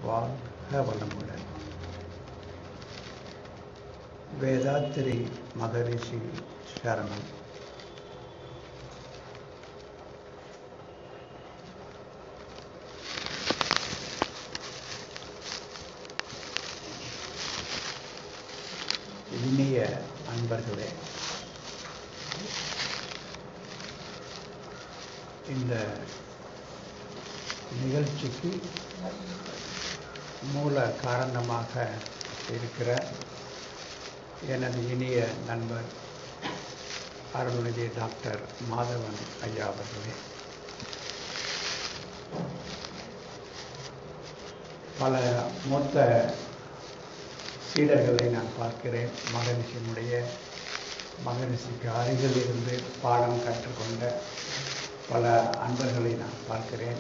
வாழ்க வளமுடன். வேதாத்திரி மகரிஷி சரணம். இனிய அன்பர்களே, இந்த நிகழ்ச்சிக்கு மூல காரணமாக இருக்கிற எனது இனிய நண்பர் அருள்நிதி டாக்டர் மாதவன் ஐயா அவர்களே, பல மூத்த சீடர்களை நான் பார்க்கிறேன். மகரிஷிக்கு அருகில் இருந்து பாடம் கற்றுக்கொண்ட பல அன்பர்களை நான் பார்க்கிறேன்.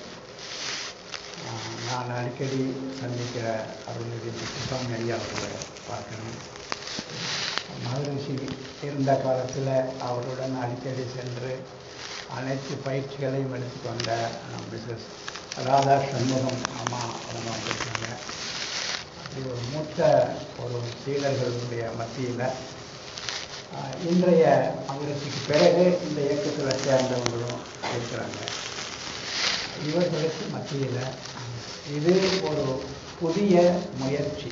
நான் அடிக்கடி சந்திக்கிற அருள்நிதி சுவாமி ஐயா அவர்களை பார்க்கிறேன். மகரிஷி இருந்த காலத்தில் அவருடன் அடிக்கடி சென்று அனைத்து பயிற்சிகளையும் எடுத்துக்கொண்ட மிஸ்ஸஸ் ராதா சண்முகம் அம்மா அவங்க வந்திருக்காங்க. அப்படி ஒரு மூத்த ஒரு சீடர்களுடைய மத்தியில் இன்றைய மகரிஷிக்கு பிறகு இந்த இயக்கத்தில் சேர்ந்தவங்களும் இருக்கிறாங்க. இவர்களுக்கு மத்தியில் இது ஒரு புதிய முயற்சி.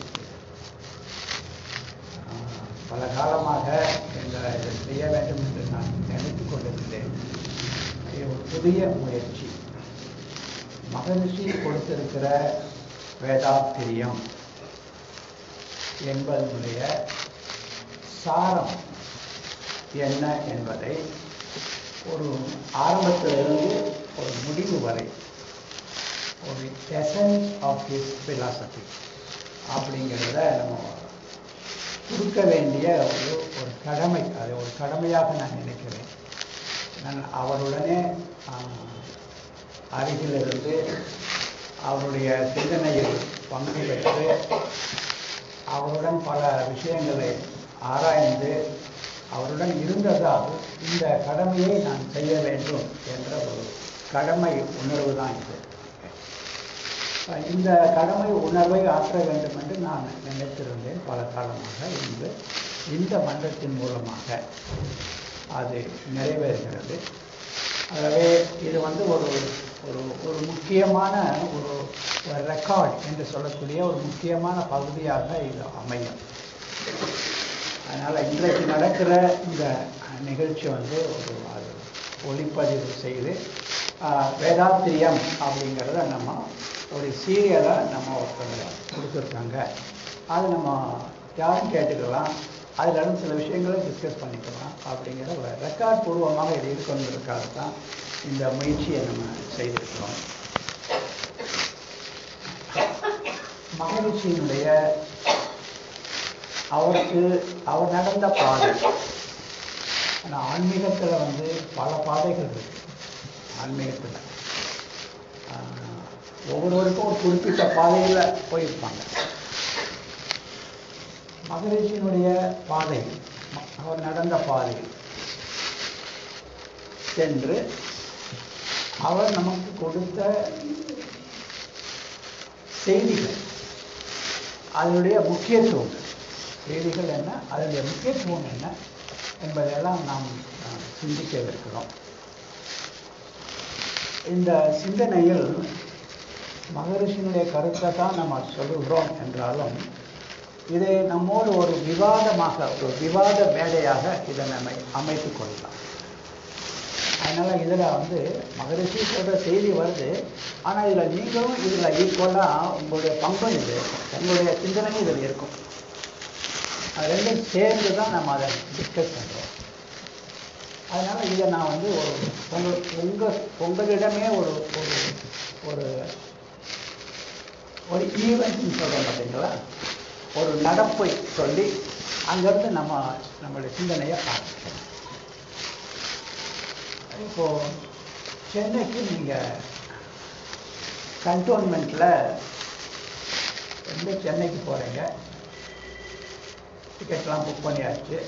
பல காலமாக இதை செய்ய வேண்டும் என்று நான் நினைத்து கொண்டிருந்தேன். இது ஒரு புதிய முயற்சி. மகரிஷி கொடுத்திருக்கிற வேதாத்திரியம் என்பதனுடைய சாரம் என்ன என்பதை ஒரு ஆரம்பத்திலிருந்து ஒரு முடிவு வரை ஒரு எசன்ஸ் ஆஃப் ஹிஸ் ஃபிலாசபி அப்படிங்கிறத நம்ம கொடுக்க வேண்டிய ஒரு கடமை. அது ஒரு கடமையாக நான் நினைக்கிறேன். நான் அவருடனே அருகிலிருந்து அவருடைய சிந்தனையில் பங்கு பெற்று அவருடன் பல விஷயங்களை ஆராய்ந்து அவருடன் இருந்ததால் இந்த கடமையை நான் செய்ய வேண்டும் என்ற ஒரு கடமை உணர்வு தான் இது. இந்த கடமை உணர்வை ஆற்ற வேண்டும் என்று நான் நினைத்திருந்தேன் பல காலமாக. இன்று இந்த மன்றத்தின் மூலமாக அது நிறைவேறுகிறது. ஆகவே இது ஒரு ஒரு ஒரு முக்கியமான ஒரு ரெக்கார்ட் என்று சொல்லக்கூடிய ஒரு முக்கியமான பகுதியாக இது அமையும். அதனால் இன்றைக்கு நடக்கிற இந்த நிகழ்ச்சி அது ஒளிப்பதிவு செய்து வேதாத்திரியம் அப்படிங்கிறத நம்ம ஒரு சீரியலாக நம்ம ஒருத்தர் கொடுத்துருக்காங்க. அது நம்ம யாரும் கேட்டுக்கலாம், அதில் சில விஷயங்களை டிஸ்கஸ் பண்ணிக்கலாம் அப்படிங்கிற ஒரு ரெக்கார்ட் பூர்வமாக இது இருக்கணுங்கிறதுக்காக தான் இந்த முயற்சியை நம்ம செய்திருக்கிறோம். மகரிஷியினுடைய அவர் நடந்த பாதை, ஆனால் ஆன்மீகத்தில் பல பாதைகள் இருக்கு. ஆன்மீகத்தில் ஒவ்வொருவருக்கும் ஒரு குறிப்பிட்ட பாதையில் போயிருப்பாங்க. மகரிஷியினுடைய பாதை, அவர் நடந்த பாதை சென்று அவர் நமக்கு கொடுத்த செய்திகள், அதனுடைய முக்கியத்துவம், செய்திகள் என்ன, அதனுடைய முக்கியத்துவம் என்ன என்பதையெல்லாம் நாம் சிந்திக்கவிருக்கிறோம். இந்த சிந்தனையில் மகரிஷியினுடைய கருத்தை தான் நம்ம சொல்லுகிறோம் என்றாலும் இதை நம்மோடு ஒரு விவாதமாக, ஒரு விவாத மேடையாக இதை நம்ம அமைத்து கொள்ளலாம். அதனால் இதில் மகரிஷி சொல்கிற செய்தி வருது, ஆனால் இதில் நீங்களும் இதில் ஈக்குவலாக உங்களுடைய பங்கும் இது இருக்கும், உங்களுடைய சிந்தனையும் இதில் இருக்கும். அது ரெண்டும் சேர்ந்து தான் நம்ம அதை டிஸ்கஸ் பண்ணுறோம். அதனால் இதை நான் உங்களிடமே ஒரு ஒரு ஒரு ஈவெண்ட்னு சொல்கிறோம் பார்த்தீங்களா, ஒரு நடப்பை சொல்லி அங்கேருந்து நம்மளுடைய சிந்தனையை ஆரம்பிக்கணும். இப்போது சென்னைக்கு நீங்கள் கண்டோன்மெண்ட்டில் சென்னைக்கு போகிறீங்க, டிக்கெட்லாம் புக் பண்ணியாச்சு.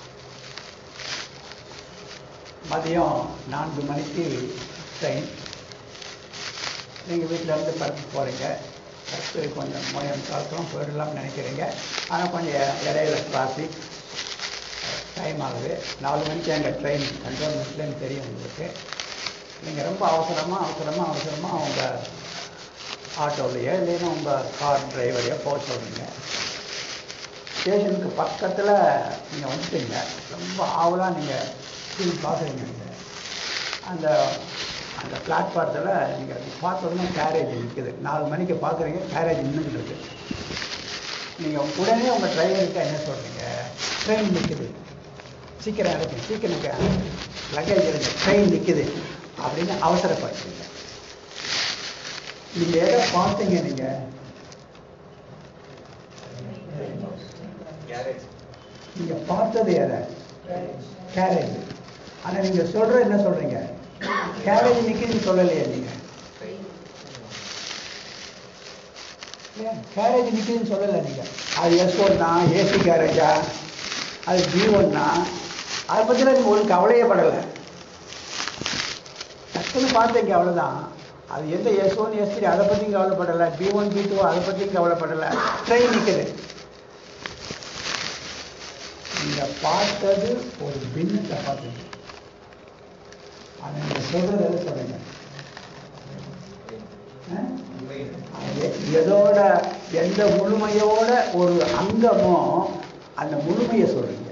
மதியம் 4 மணிக்கு ட்ரெயின். நீங்கள் வீட்டில் இருந்து படத்துக்கு போகிறீங்க. கொஞ்சம் மோயம் காலத்துலாம் போயிடலாம்னு நினைக்கிறீங்க. ஆனால் கொஞ்சம் இடையில டிராஃபிக் டைம் ஆகுது. 4 மணிக்கு எங்கள் ட்ரெயின் கண்டோன்மெண்ட்லேன்னு தெரியும் உங்களுக்கு. நீங்கள் ரொம்ப அவசரமாக உங்கள் ஆட்டோலையோ இல்லைன்னா உங்கள் கார் டிரைவரையோ போக சொல்லுங்க. ஸ்டேஷனுக்கு பக்கத்தில் நீங்கள் வந்துட்டீங்க. ரொம்ப ஆவலாக நீங்கள் ஸ்க்ரீன் பார்க்குறீங்க. நீங்கள் அந்த அந்த பிளாட்ஃபாரத்தில் நீங்கள் பார்த்தோன்னா கேரேஜ் நிற்குது. 4 மணிக்கு பார்க்குறீங்க, கேரேஜ் நின்றுக்கிட்டு இருக்குது. நீங்கள் உடனே உங்கள் டிரைவர்கிட்ட என்ன சொல்கிறீங்க? ட்ரெயின் நிற்குது, சீக்கிரம் இறக்கு, சீக்கிரம் லக்கேஜ் இருக்கு, ட்ரெயின் நிற்குது அப்படின்னு அவசரப்படுறீங்க. நீங்கள் எதை பார்த்தீங்க? நீங்கள் பார்த்தது எதை? கேரேஜ். ஆனால் நீங்கள் சொல்கிற என்ன சொல்கிறீங்க? கேரேஜ் நிற்குதுன்னு சொல்லலையே நீங்கள். கேரேஜ் நிற்குதுன்னு சொல்லலை நீங்கள். அது S1 தான், ஏசி கேரேஜா, அது B1 தான், அதை பற்றிலாம் நீங்கள் உங்களுக்கு கவலையே படலை. டக்குன்னு பார்த்தீங்க, அவ்வளோதான். அது எந்த S1 S3 அதை பற்றியும் கவலைப்படலை, B1 B2 அதை பற்றியும் கவலைப்படலை. ட்ரெயின் நிற்குது. நீங்கள் பார்த்தது ஒரு பின்னத்தை பார்த்தீங்க. அதை நீங்கள் சொல்கிறது எது சொல்லுங்க? எதோட எந்த முழுமையோட ஒரு அங்கமோ அந்த முழுமையை சொல்றீங்க.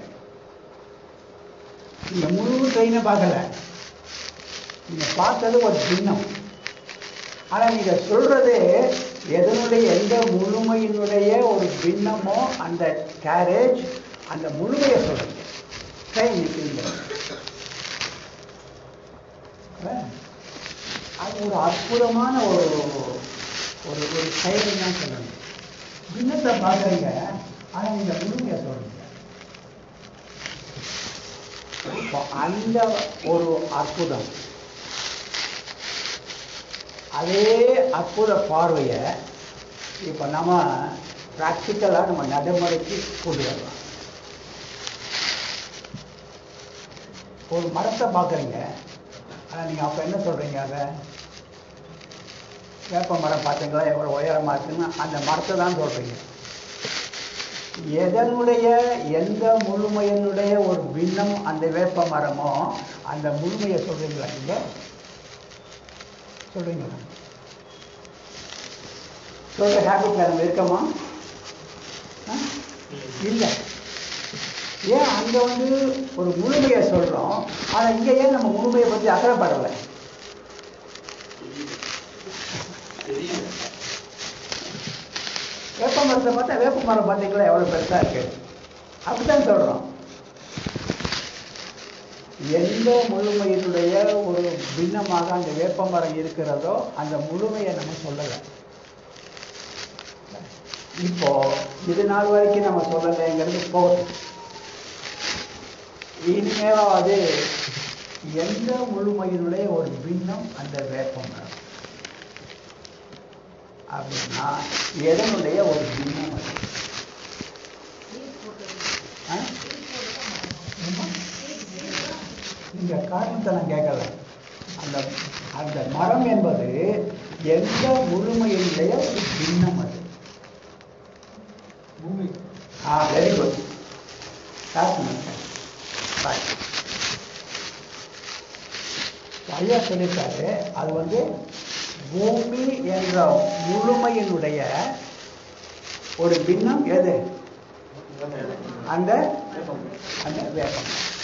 நீங்க முழு ட்ரெயினை பார்க்கல, நீங்க பார்த்தது ஒரு பின்னம். ஆனா நீங்க சொல்றது எதனுடைய எந்த முழுமையினுடைய ஒரு பின்னமோ அந்த கேரேஜ், அந்த முழுமையை சொல்றீங்க. ட்ரெயின் நிற்கிறீங்க. அது ஒரு அற்புதமான ஒரு ஒரு ஒரு செயலை தான் சொல்லணும். பின்னத்தை பார்க்குறீங்க, ஆனால் நீங்கள் முழுமையை சொல்றீங்க. அந்த ஒரு அற்புதம், அதே அற்புத பார்வையை இப்போ நம்ம ப்ராக்டிக்கலாக நம்ம நடைமுறைக்கு கொண்டு வரலாம். ஒரு மரத்தை பார்க்குறீங்க, ஆனால் நீங்கள் அப்போ என்ன சொல்கிறீங்க? அதை வேப்ப மரம் பார்த்தீங்களா எவ்வளோ உயரமாக இருக்குன்னு அந்த மரத்தை தான் சொல்கிறீங்க. எதனுடைய எந்த முழுமையினுடைய ஒரு பின்னம் அந்த வேப்ப மரமோ அந்த முழுமையை சொல்கிறீங்களா? நீங்கள் சொல்கிறீங்களா? சொல்கிற ஹேபிட் நம்ம இருக்கமா? இல்லை. ஏன் அங்கே ஒரு முழுமையை சொல்கிறோம், ஆனால் இங்கே ஏன் நம்ம முழுமையை பற்றி அக்கறைப்படலை? வேப்ப மரத்தை பார்த்தா வேப்ப மரம் பார்த்தீங்களா எவ்வளோ பெருசாக இருக்கு, அப்படித்தான் சொல்கிறோம். எந்த முழுமையினுடைய ஒரு பின்னமாக அந்த வேப்ப மரம் இருக்கிறதோ அந்த முழுமையை நம்ம சொல்லலை. இப்போ இது நாள் வரைக்கும் நம்ம சொல்லலைங்கிறது போகுது. இனிமேலாவது எந்த முழுமையினுடைய ஒரு பின்னம் அந்த வேப்ப மரம் அப்படின்னா எதனுடைய ஒரு பின்னம் அது? இந்த காரணத்தை நான் கேட்கல. அந்த அந்த மரம் என்பது எந்த முழுமையினுடைய ஒரு பின்னம் அது? பூமி. Very good. ஐயா சொல்லியிருக்காரு, அது பூமி என்ற முழுமையினுடைய ஒரு பின்னம் எது? அந்த அந்த வேப்பம்.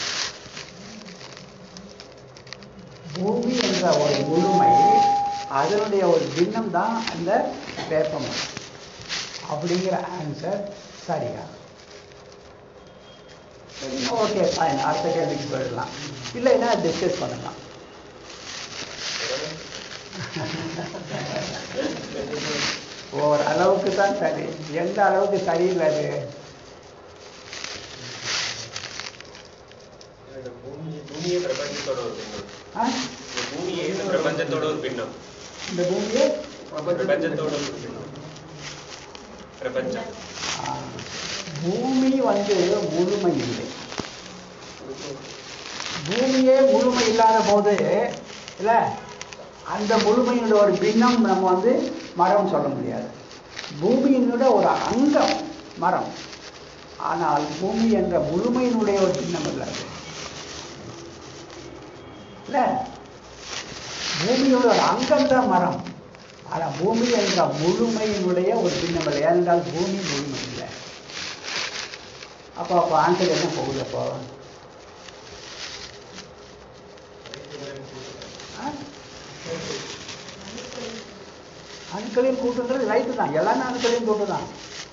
பூமி என்ற ஒரு முழுமை, அதனுடைய ஒரு பின்னம் தான் அந்த வேப்பம். அப்படிங்கிற ஆன்சர் சரியா? Okay, fine. அடுத்த கேள்விக்கு போயிடலாம். இல்லைன்னா டிஸ்கஸ் பண்ணலாம். ஒரு அளவுக்கு தான் சரி. எந்த அளவுக்கு சரியில்லை அது? பிரபஞ்சத்தோட ஒரு பின்னம். இந்த பூமியே பிரபஞ்சத்தோட ஒரு பின்னம். பிரபஞ்சம். பூமி முழுமை இல்லை. பூமியே முழுமை இல்லாத போது இல்ல, அந்த முழுமையோட ஒரு பின்னம் நம்ம மரம் சொல்ல முடியாது. பூமியினுடைய ஒரு அங்கம் மரம். ஆனால் பூமி என்ற முழுமையினுடைய ஒரு சின்னம் இல்லை. இல்ல, பூமியோட ஒரு அங்கம் தான் மரம். ஆனா பூமி என்ற முழுமையினுடைய ஒரு சின்னம் இல்லை. ஏனென்றால் பூமி முழுமை இல்லை. அப்போ ஆன்சர் என்ன போகுது? அப்போ அணுக்களின் கூட்டுன்றது ரைட்டு தான். எல்லாமே அணுக்களின் கூட்டு தான்.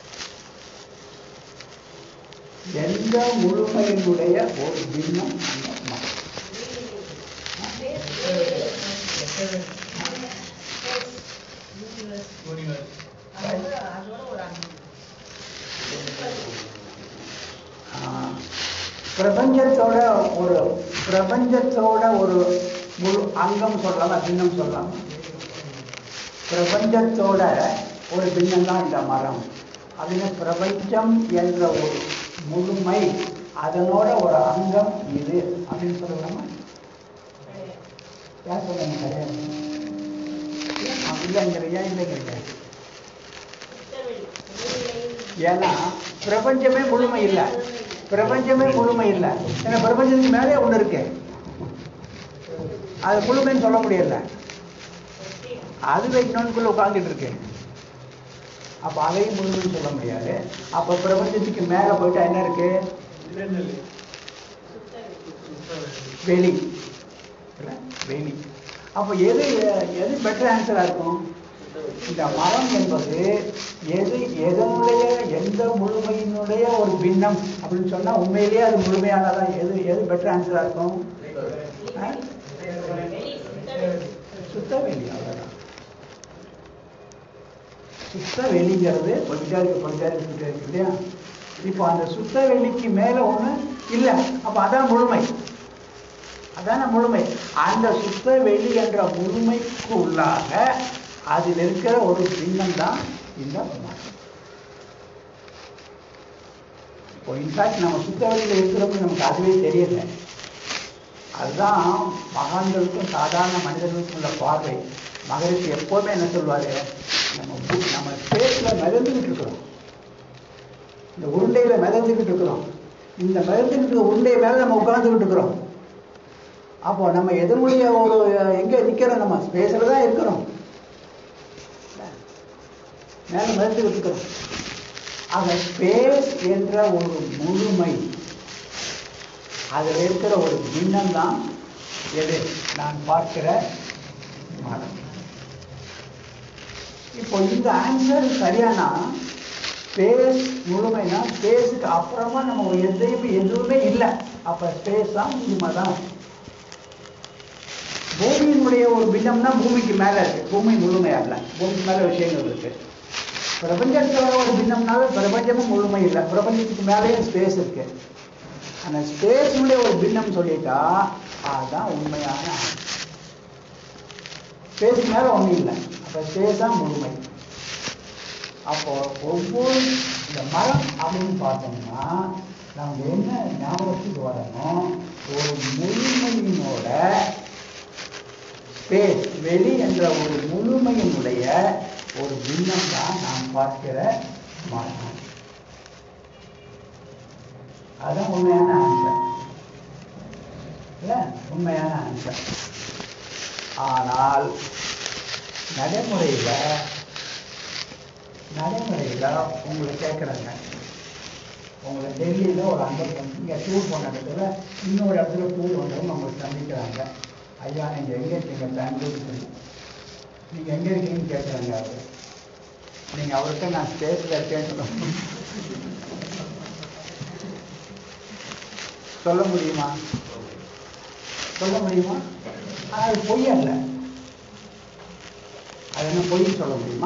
எந்த முழுமையினுடைய ஒரு பின்னம் அந்த மரம். பிரபஞ்சத்தோட ஒரு முழு அங்கம் சொல்லலாமா, பின்னம் சொல்லலாமா? பிரபஞ்சத்தோட ஒரு பின்னம் தான் இந்த மரம். அதுல பிரபஞ்சம் என்ற ஒரு முழுமை, அதனோட ஒரு அங்கம் இது அப்படின்னு சொல்லலாமா? யார் சொல்லுங்க? கிடையாது. இல்லைங்கிறீங்க. ஏன்னா பிரபஞ்சமே முழுமை இல்லை. பிரபஞ்சமே முழுமை இல்லை. ஏன்னா பிரபஞ்சத்துக்கு மேலே ஒண்ணு இருக்கு, அது முழுமைன்னு சொல்ல முடியல. அதுவே இன்னொன்னுக்குள்ள உட்கார்ந்துட்டு இருக்கு. அப்ப அதையும் முழுமைன்னு சொல்ல முடியாது. அப்ப பிரபஞ்சத்துக்கு மேல போயிட்டா என்ன இருக்கு? வெளி. வெளி. அப்ப எது பெட்டர் ஆன்சரா இருக்கும்? இந்த மரம் என்பது எந்த முழுமையினுடைய ஒரு பின்னம் அப்படின்னு சொன்னா உண்மையிலேயே அது முழுமையானதான். எது பெட்டர் ஆன்சரா இருக்கும்? சுத்த வெளி. அவ்வளவுதான். சுத்த வெளிங்கிறது கொஞ்சம் இருக்கு இல்லையா? இப்போ அந்த சுத்த வெளிக்கு மேல ஒண்ணு இல்ல. அப்ப அதான் முழுமை. அதான முழுமை. அந்த சுத்த வெளி என்ற முழுமைக்கு உள்ளாக அதில் இருக்கிற ஒரு பின்னம் தான் இந்த மரம். இப்போ இன்ஃபேக்ட் நம்ம சுத்த வெளியில இருக்கிறோம்னு நமக்கு அதுவே தெரியல. அதுதான் மகான்களுக்கும் சாதாரண மனிதர்களுக்கும் உள்ள பார்வை. மகரிஷி எப்போவுமே என்ன சொல்வாரு? நம்ம ஸ்பேஸ்ல மிதந்துகிட்டு இருக்கிறோம், இந்த உருண்டையில மிதந்துகிட்டு இருக்கிறோம். இந்த மிதந்துகிட்டு உருண்டை மேல நம்ம உட்கார்ந்துகிட்டு இருக்கிறோம். அப்போ நம்ம எதனுடைய ஒரு எங்க நிக்கிறோம்? நம்ம ஸ்பேஸ்ல தான் இருக்கிறோம், மேல மிதந்துகிட்டு இருக்கிறோம். ஆக ஸ்பேஸ் என்ற ஒரு முழுமை, அதில் இருக்கிற ஒரு பின்னம் தான் எது நான் பார்க்கிற மரம். இப்போ இந்த ஆன்சர் சரியானா ஸ்பேஸ் முழுமைனா ஸ்பேஸுக்கு அப்புறமா நம்ம எதுவுமே இல்லை. அப்ப ஸ்பேஸ் தான் முழுமை தான். பூமியினுடைய ஒரு பின்னம்னா பூமிக்கு மேல இருக்கு, பூமி முழுமையா இல்லை, பூமிக்கு மேல விஷயங்கள் இருக்கு. பிரபஞ்சத்தோட ஒரு பின்னம்னால பிரபஞ்சமும் முழுமை இல்லை, பிரபஞ்சத்துக்கு மேலேயும் ஸ்பேஸ் இருக்கு. அந்த ஸ்பேஸுடைய ஒரு பின்னம் சொல்லிட்டா அதுதான் உண்மையான. ஸ்பேஸ் மேல ஒண்ணும் இல்லை, அப்ப ஸ்பேஸ் தான் முழுமை. அப்போ ஒவ்வொரு இந்த மரம் அப்படின்னு பார்த்தோம்னா நம்ம என்ன ஞாபகத்துக்கு வரணும்? ஒரு முழுமையினோட ஸ்பேஸ் வெளி என்ற ஒரு முழுமையினுடைய ஒரு பின்னம் தான் நாம் பார்க்கிற மரம். அதுதான் உண்மையான ஆன்சர் இல்ல, உண்மையான ஆன்சர். ஆனால் நடைமுறையில உங்களை கேட்குறாங்க, உங்களை டெல்லியில் ஒரு இங்கே டூர் போன இடத்துல இன்னொரு இடத்துல டூர் வந்தவங்க உங்களை சந்திக்கிறாங்க. ஐயா நீங்கள் எங்கே இருக்கீங்க? பெங்களூர். நீங்கள் எங்கே இருக்கீங்கன்னு கேட்குறாங்க. அவர் நீங்கள் அவர்கிட்ட நான் ஸ்டேஜில் இருக்கேன்னு சொல்ல முடியுமா? சொல்ல முடியுமா? அது பொய் அல்ல. அது என்ன பொய்ன்னு சொல்ல முடியுமா?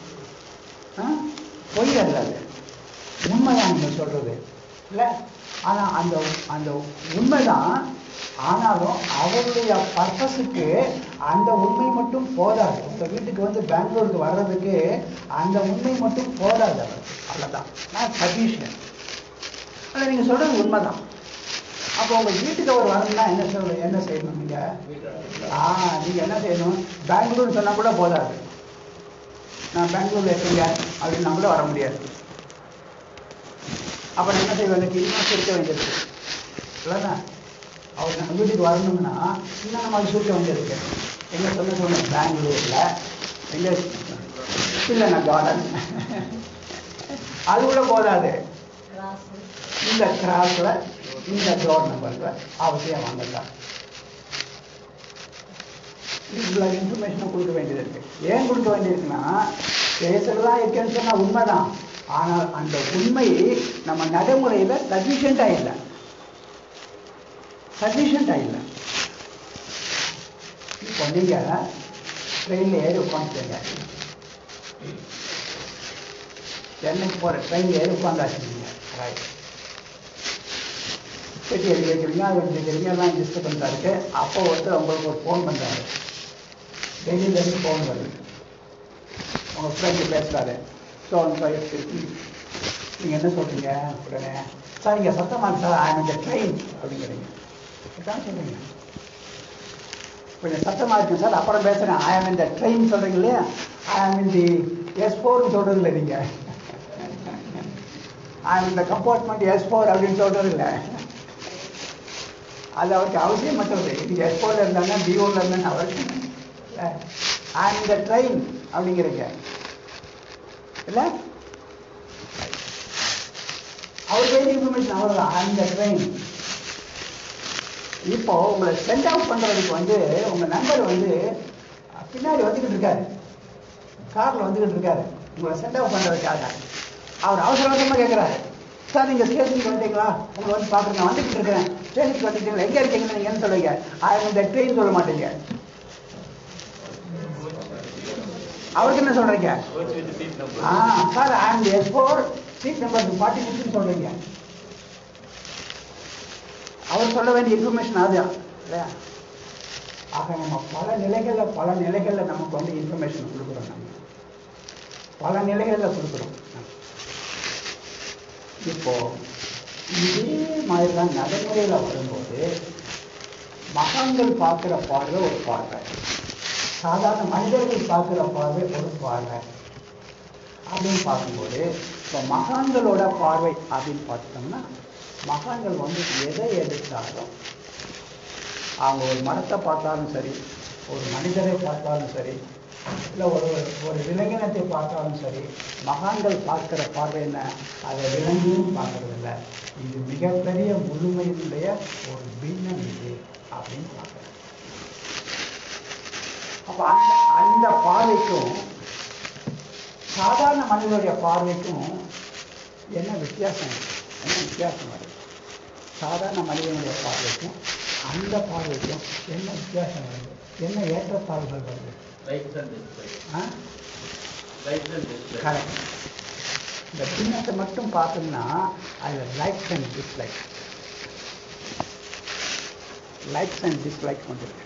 பொய் அல்ல, அது உண்மைதான் நீங்க சொல்றது இல்ல. ஆனா அந்த அந்த உண்மைதான். ஆனாலும் அவருடைய பர்பஸுக்கு அந்த உண்மை மட்டும் போதாது. உங்க வீட்டுக்கு வந்து பெங்களூருக்கு வர்றதுக்கு அந்த உண்மை மட்டும் போதாது. அவர் அவ்வளவுதான், நான் சதீஷன். ஆனால் நீங்க சொல்றது உண்மைதான். அப்போ உங்க வீட்டுக்கு அவர் வரணும்னா என்ன செய்யணும்? நீங்க நீங்க என்ன செய்யணும்? பெங்களூர் சொன்னா கூட போதாது. நான் பெங்களூர்ல இருக்கீங்க அப்படின்னு நம்மளும் வர முடியாது. அப்ப என்ன செய்வாங்க, இன்னும் இருக்க வேண்டியது இல்லைன்னா அவர் நம்ம வீட்டுக்கு வரணும்னா இன்னும் நம்ம அது சுருக்க வேண்டியிருக்கு. எங்க சொன்ன பெங்களூர்ல எங்க இல்லைண்ணா கார்டன் அது கூட போதாது. இந்த கிராஸ்ல இந்த டோர் நம்பர்ல அவசியம் வாங்கலாம். இவ்வளவு இன்ஃபர்மேஷனை கொடுக்க வேண்டியது இருக்கு. ஏன் கொடுக்க வேண்டியிருக்குன்னா, பேசுறதுதான் இருக்குன்னு சொன்னா உண்மைதான். ஆனால் அந்த உண்மை நம்ம நடைமுறையில சஃபிஷியண்டா இல்லை. இப்போ நீங்க ட்ரெயின்ல ஏறி உட்காந்துட்டீங்க, சென்னைக்கு போற ட்ரெயின்ல ஏறி உட்காந்தாச்சுங்க, ரைட். பெட்டி எழுதி வைக்கிறீங்க, அது வைக்கிறீங்க, எல்லாம் டிஸ்டர்பன்ஸா இருக்கு. அப்போ ஒருத்தர் உங்களுக்கு ஒரு ஃபோன் பண்றாரு, டெல்லியிலேருந்து ஃபோன் வருது, உங்க ஃப்ரெண்டு பேசுறாரு. ஸோ நீங்க என்ன சொல்றீங்க உடனே, சார் இங்க சத்தமா இருக்கு சார், ஐ எம் இந்த ட்ரெயின் அப்படிங்கிறீங்க. இதான் சொல்றீங்க, கொஞ்சம் சத்தமா இருக்கு சார், அப்புறம் பேசுறேன், ஐ எம் இந்த ட்ரெயின் சொல்றீங்க இல்லையா, ஐ எம் இந்த S4 சொல்றது இல்லை, நீங்க ஐ எம் இந்த கம்பார்ட்மெண்ட் S4 அப்படின்னு சொல்றது இல்லை. அது அவருக்கு அவசியம் மட்டும் இல்லை. இது S4ல இருந்தாங்க, B1ல இருந்தாங்க, அவசியம் ஐ எம் இந்த ட்ரெயின் அப்படிங்கிறீங்க இல்ல. அவருக்கு இன்ஃபர்மேஷன் அவ்வளவுதான், ஐ எம் இந்த ட்ரெயின். இப்போ உங்களை சென்ட் அவுட் பண்றதுக்கு உங்க நண்பர் பின்னாடி வந்துகிட்டு இருக்காரு, கார்ல வந்துகிட்டு இருக்காரு, உங்களை சென்ட் அவுட் பண்றதுக்காக. அவர் அவசர அவசரமா கேட்கிறாரு, சார் நீங்க ஸ்டேஷனுக்கு வந்துட்டீங்களா, உங்களை பாக்குறேன், நான் வந்துகிட்டு இருக்கிறேன், ஸ்டேஷனுக்கு வந்துட்டீங்களா, எங்க இருக்கீங்கன்னு நீங்க என்ன சொல்லுவீங்க, ஐ எம் இந்த ட்ரெயின் சொல்ல மாட்டீங்க. அவருக்கு என்ன சொல்றீங்க, sir I am S4 seat number 46 சொல்றீங்க. அவர் சொல்ல வேண்டிய இன்ஃபர்மேஷன் அதுதான் இல்லையா. ஆக நம்ம பல நிலைகள்ல நமக்கு இன்ஃபர்மேஷன் கொடுக்குறோம், நம்ம பல நிலைகள்ல கொடுக்குறோம். இப்போ இதே மாதிரிதான் நடைமுறையில வரும்போது மகான்கள் பார்க்கிற பார்வை ஒரு பார்வை, சாதாரண மனிதர்கள் பார்க்கிற பார்வை ஒரு பார்வை அப்படின்னு பார்க்கும்போது, இப்போ மகான்களோட பார்வை அப்படின்னு பார்த்தோம்னா, மகான்கள் எதை எடுத்தாலும், அவங்க ஒரு மரத்தை பார்த்தாலும் சரி, ஒரு மனிதரை பார்த்தாலும் சரி, இல்லை ஒரு விலங்கினத்தை பார்த்தாலும் சரி, மகான்கள் பார்க்கிற பார்வை என்ன, அதை விலங்கியும் பார்க்கறது இல்லை, இது மிகப்பெரிய முழுமையினுடைய ஒரு பின்னம் இது அப்படின்னு பார்க்கறது. அப்ப அந்த பார்வைக்கும் சாதாரண மனிதனுடைய பார்வைக்கும் என்ன வித்தியாசம் வருது? சாதாரண மனிதனுடைய பார்வைக்கும் அந்த பார்வைக்கும் என்ன வித்தியாசம் வருது? என்ன ஏற்றத்தாழ்வுகள் வருது? இந்த பின்னத்தை மட்டும் பார்த்தோம்னா அதில் லைக்ஸ் அண்ட் டிஸ்லைக்ஸ் வந்துருக்கு.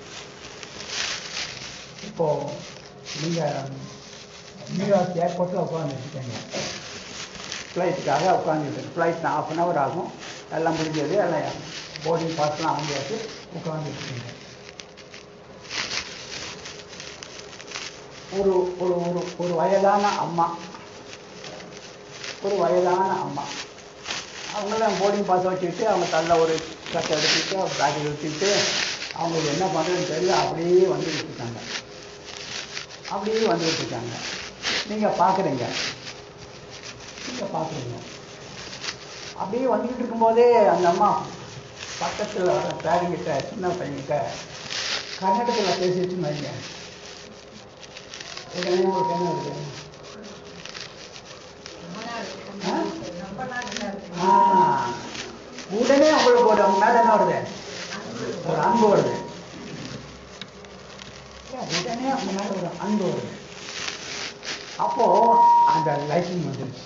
இப்போ நீங்க நியூயார்க் ஏர்போர்ட்டில் உட்காந்துருக்கீங்க, ஃப்ளைட்டுக்காக உட்காந்துருக்கு. ஃப்ளைட் 1/2 hour ஆகும், எல்லாம் முடிஞ்சது, எல்லாம் போர்டிங் பாஸ்லாம் வாங்கியாச்சு, உட்காந்துருக்கீங்க. ஒரு வயதான அம்மா அவங்களாம் போர்டிங் பாஸ் வச்சுக்கிட்டு, அவங்க தள்ள ஒரு ட்ரக்கை எடுத்துக்கிட்டு, பேக்கை எடுத்துக்கிட்டு, அவங்களுக்கு என்ன பண்ணுறதுன்னு தெரியல, அப்படியே வந்துக்கிட்டு இருக்காங்க. நீங்கள் பார்க்குறீங்க. அப்படியே வந்துக்கிட்டு இருக்கும்போதே அந்த அம்மா பக்கத்தில் வர பேரங்கிட்ட, சின்ன பையன்கிட்ட கன்னடத்தில் பேசிட்டுன்னு வைங்க. உங்களுக்கு என்ன இருக்குது? உடனே உங்களுக்கு அவங்க மேல என்ன வருது? ஒரு அன்பு வருது. உடனே அவங்க மேல ஒரு அன்பு வருது. அப்போ அந்த லைக்கிங் வந்துருச்சு.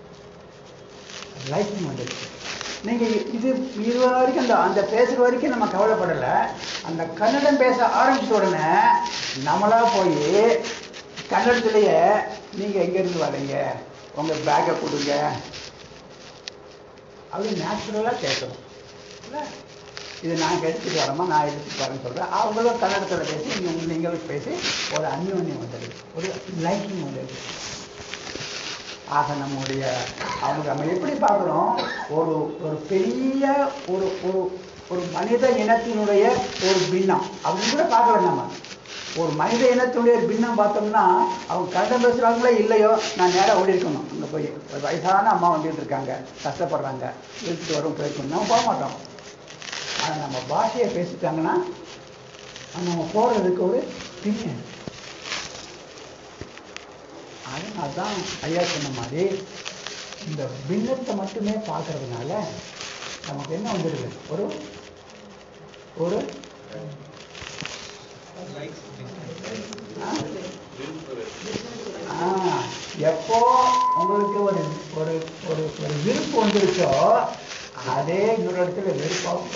நீங்க இது வரைக்கும் அந்த பேசுற வரைக்கும் நம்ம கவலைப்படலை. அந்த கன்னடம் பேச ஆரம்பிச்ச உடனே நம்மளா போய் கன்னடத்திலேயே நீங்க எங்க இருந்து வரீங்க, உங்க பேக்கை கொடுங்க அப்படின்னு நேச்சுரலா கேட்கணும். இது நான் எடுத்துட்டு வரமா, நான் எடுத்துட்டு வரேன்னு சொல்கிறேன். அவங்களும் கன்னடத்தில் பேசி நீங்களும் பேசி ஒரு அந்யோன்யம் வந்துடுது, ஒரு லைக்கிங் வந்துடுது. ஆக நம்முடைய நம்ம எப்படி பார்க்குறோம், ஒரு ஒரு பெரிய ஒரு ஒரு ஒரு மனித இனத்தினுடைய ஒரு பின்னம் அப்படின்னு கூட பார்க்கல. நம்ம ஒரு மனித இனத்தினுடைய பின்னம் பார்த்தோம்னா அவங்க கன்னடம் பேசுகிறாங்களோ இல்லையோ, நான் நேராக ஓடி இருக்கணும். அங்கே போய் ஒரு வயசான அம்மா வந்துட்டு இருக்காங்க, கஷ்டப்படுறாங்க, இழுத்துட்டு வரும் போயிருக்கணும், நம்ம போக மாட்டோம். ஆனால் நம்ம பாஷையை பேசிட்டாங்கன்னா நம்ம போகிறதுக்கு ஒரு பின்ன. அதனால தான் ஐயா சொன்ன மாதிரி இந்த பின்னத்தை மட்டுமே பார்க்கறதுனால நமக்கு என்ன வந்துடுது, ஒரு ஒரு எப்போ உங்களுக்கு ஒரு ஒரு ஒரு ஒரு விருப்பு வந்துருச்சோ அதே இன்னொரு இடத்துல வெறுப்பாகும்,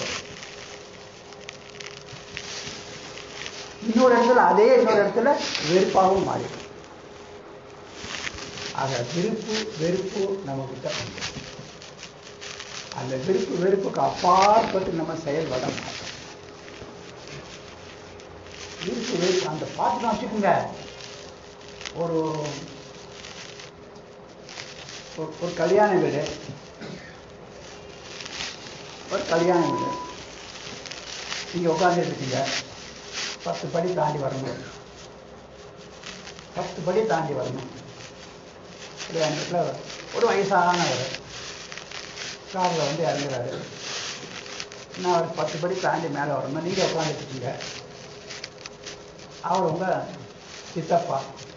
இன்னொரு இடத்துல அதே இன்னொரு இடத்துல வெறுப்பாகவும் மாறிடும். ஆக விருப்பு வெறுப்பு நம்மகிட்ட அந்த விருப்பு வெறுப்புக்கு அப்பாற்பட்டு நம்ம செயல்பட மாட்டோம். விருப்பு வெறுப்பு அந்த பார்த்து தான் வச்சுக்கோங்க. ஒரு ஒரு கல்யாண வீடு, ஒரு கல்யாண வீடு நீங்க உட்காந்துட்டு இருக்கீங்க, 10 படி தாண்டி வரணும், 10 படி தாண்டி வரணும். ஒரு வயசானவர் காரில் வந்து இறங்குறாரு. இன்னும் அவர் 10 படி தாண்டி மேலே வரணும். நீங்கள் உட்காந்துட்டு இருக்கீங்க. அவர் உங்க சித்தப்பா.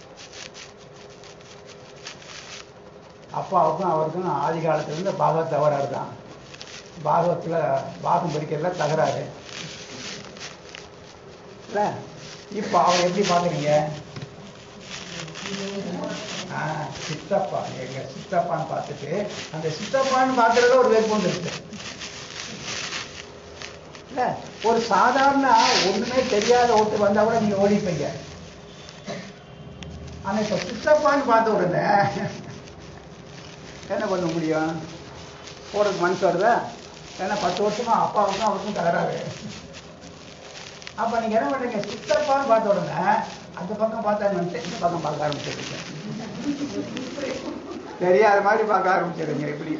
அப்பாவுக்கும் அவருக்கும் ஆதி காலத்துலேருந்து பாகவத் தகராறு தான். பாகவத்தில் பாகம் படிக்கிறதுல தகராறு இல்லை. இப்போ அவர் எப்படி பார்க்குறீங்க, சித்தப்பா, எங்க சித்தப்பான்னு பார்த்துட்டு அந்த சித்தப்பான்னு பார்க்கறதுல ஒரு வேறுபாடு இருக்கு இல்ல. ஒரு சாதாரண ஒண்ணுமே தெரியாத ஒருத்தர் வந்தா கூட நீங்க ஓடிப்பீங்க. ஆனா இப்ப சித்தப்பான்னு பார்த்த உடனே என்ன பண்ண முடியும், போறதுக்கு மனசு வருதா? ஏன்னா 10 வருஷமா அப்பாவுக்கும் அவருக்கும் தகராறு. அப்ப நீங்க என்ன பண்றீங்க, சித்தப்பான்னு பார்த்த உடனே அந்த பக்கம் பார்த்தாங்க, இந்த பக்கம் பார்க்க ஆரம்பிச்சிருக்கீங்க, தெரியாத மாதிரி பார்க்க ஆரம்பிச்சிருங்க. எப்படி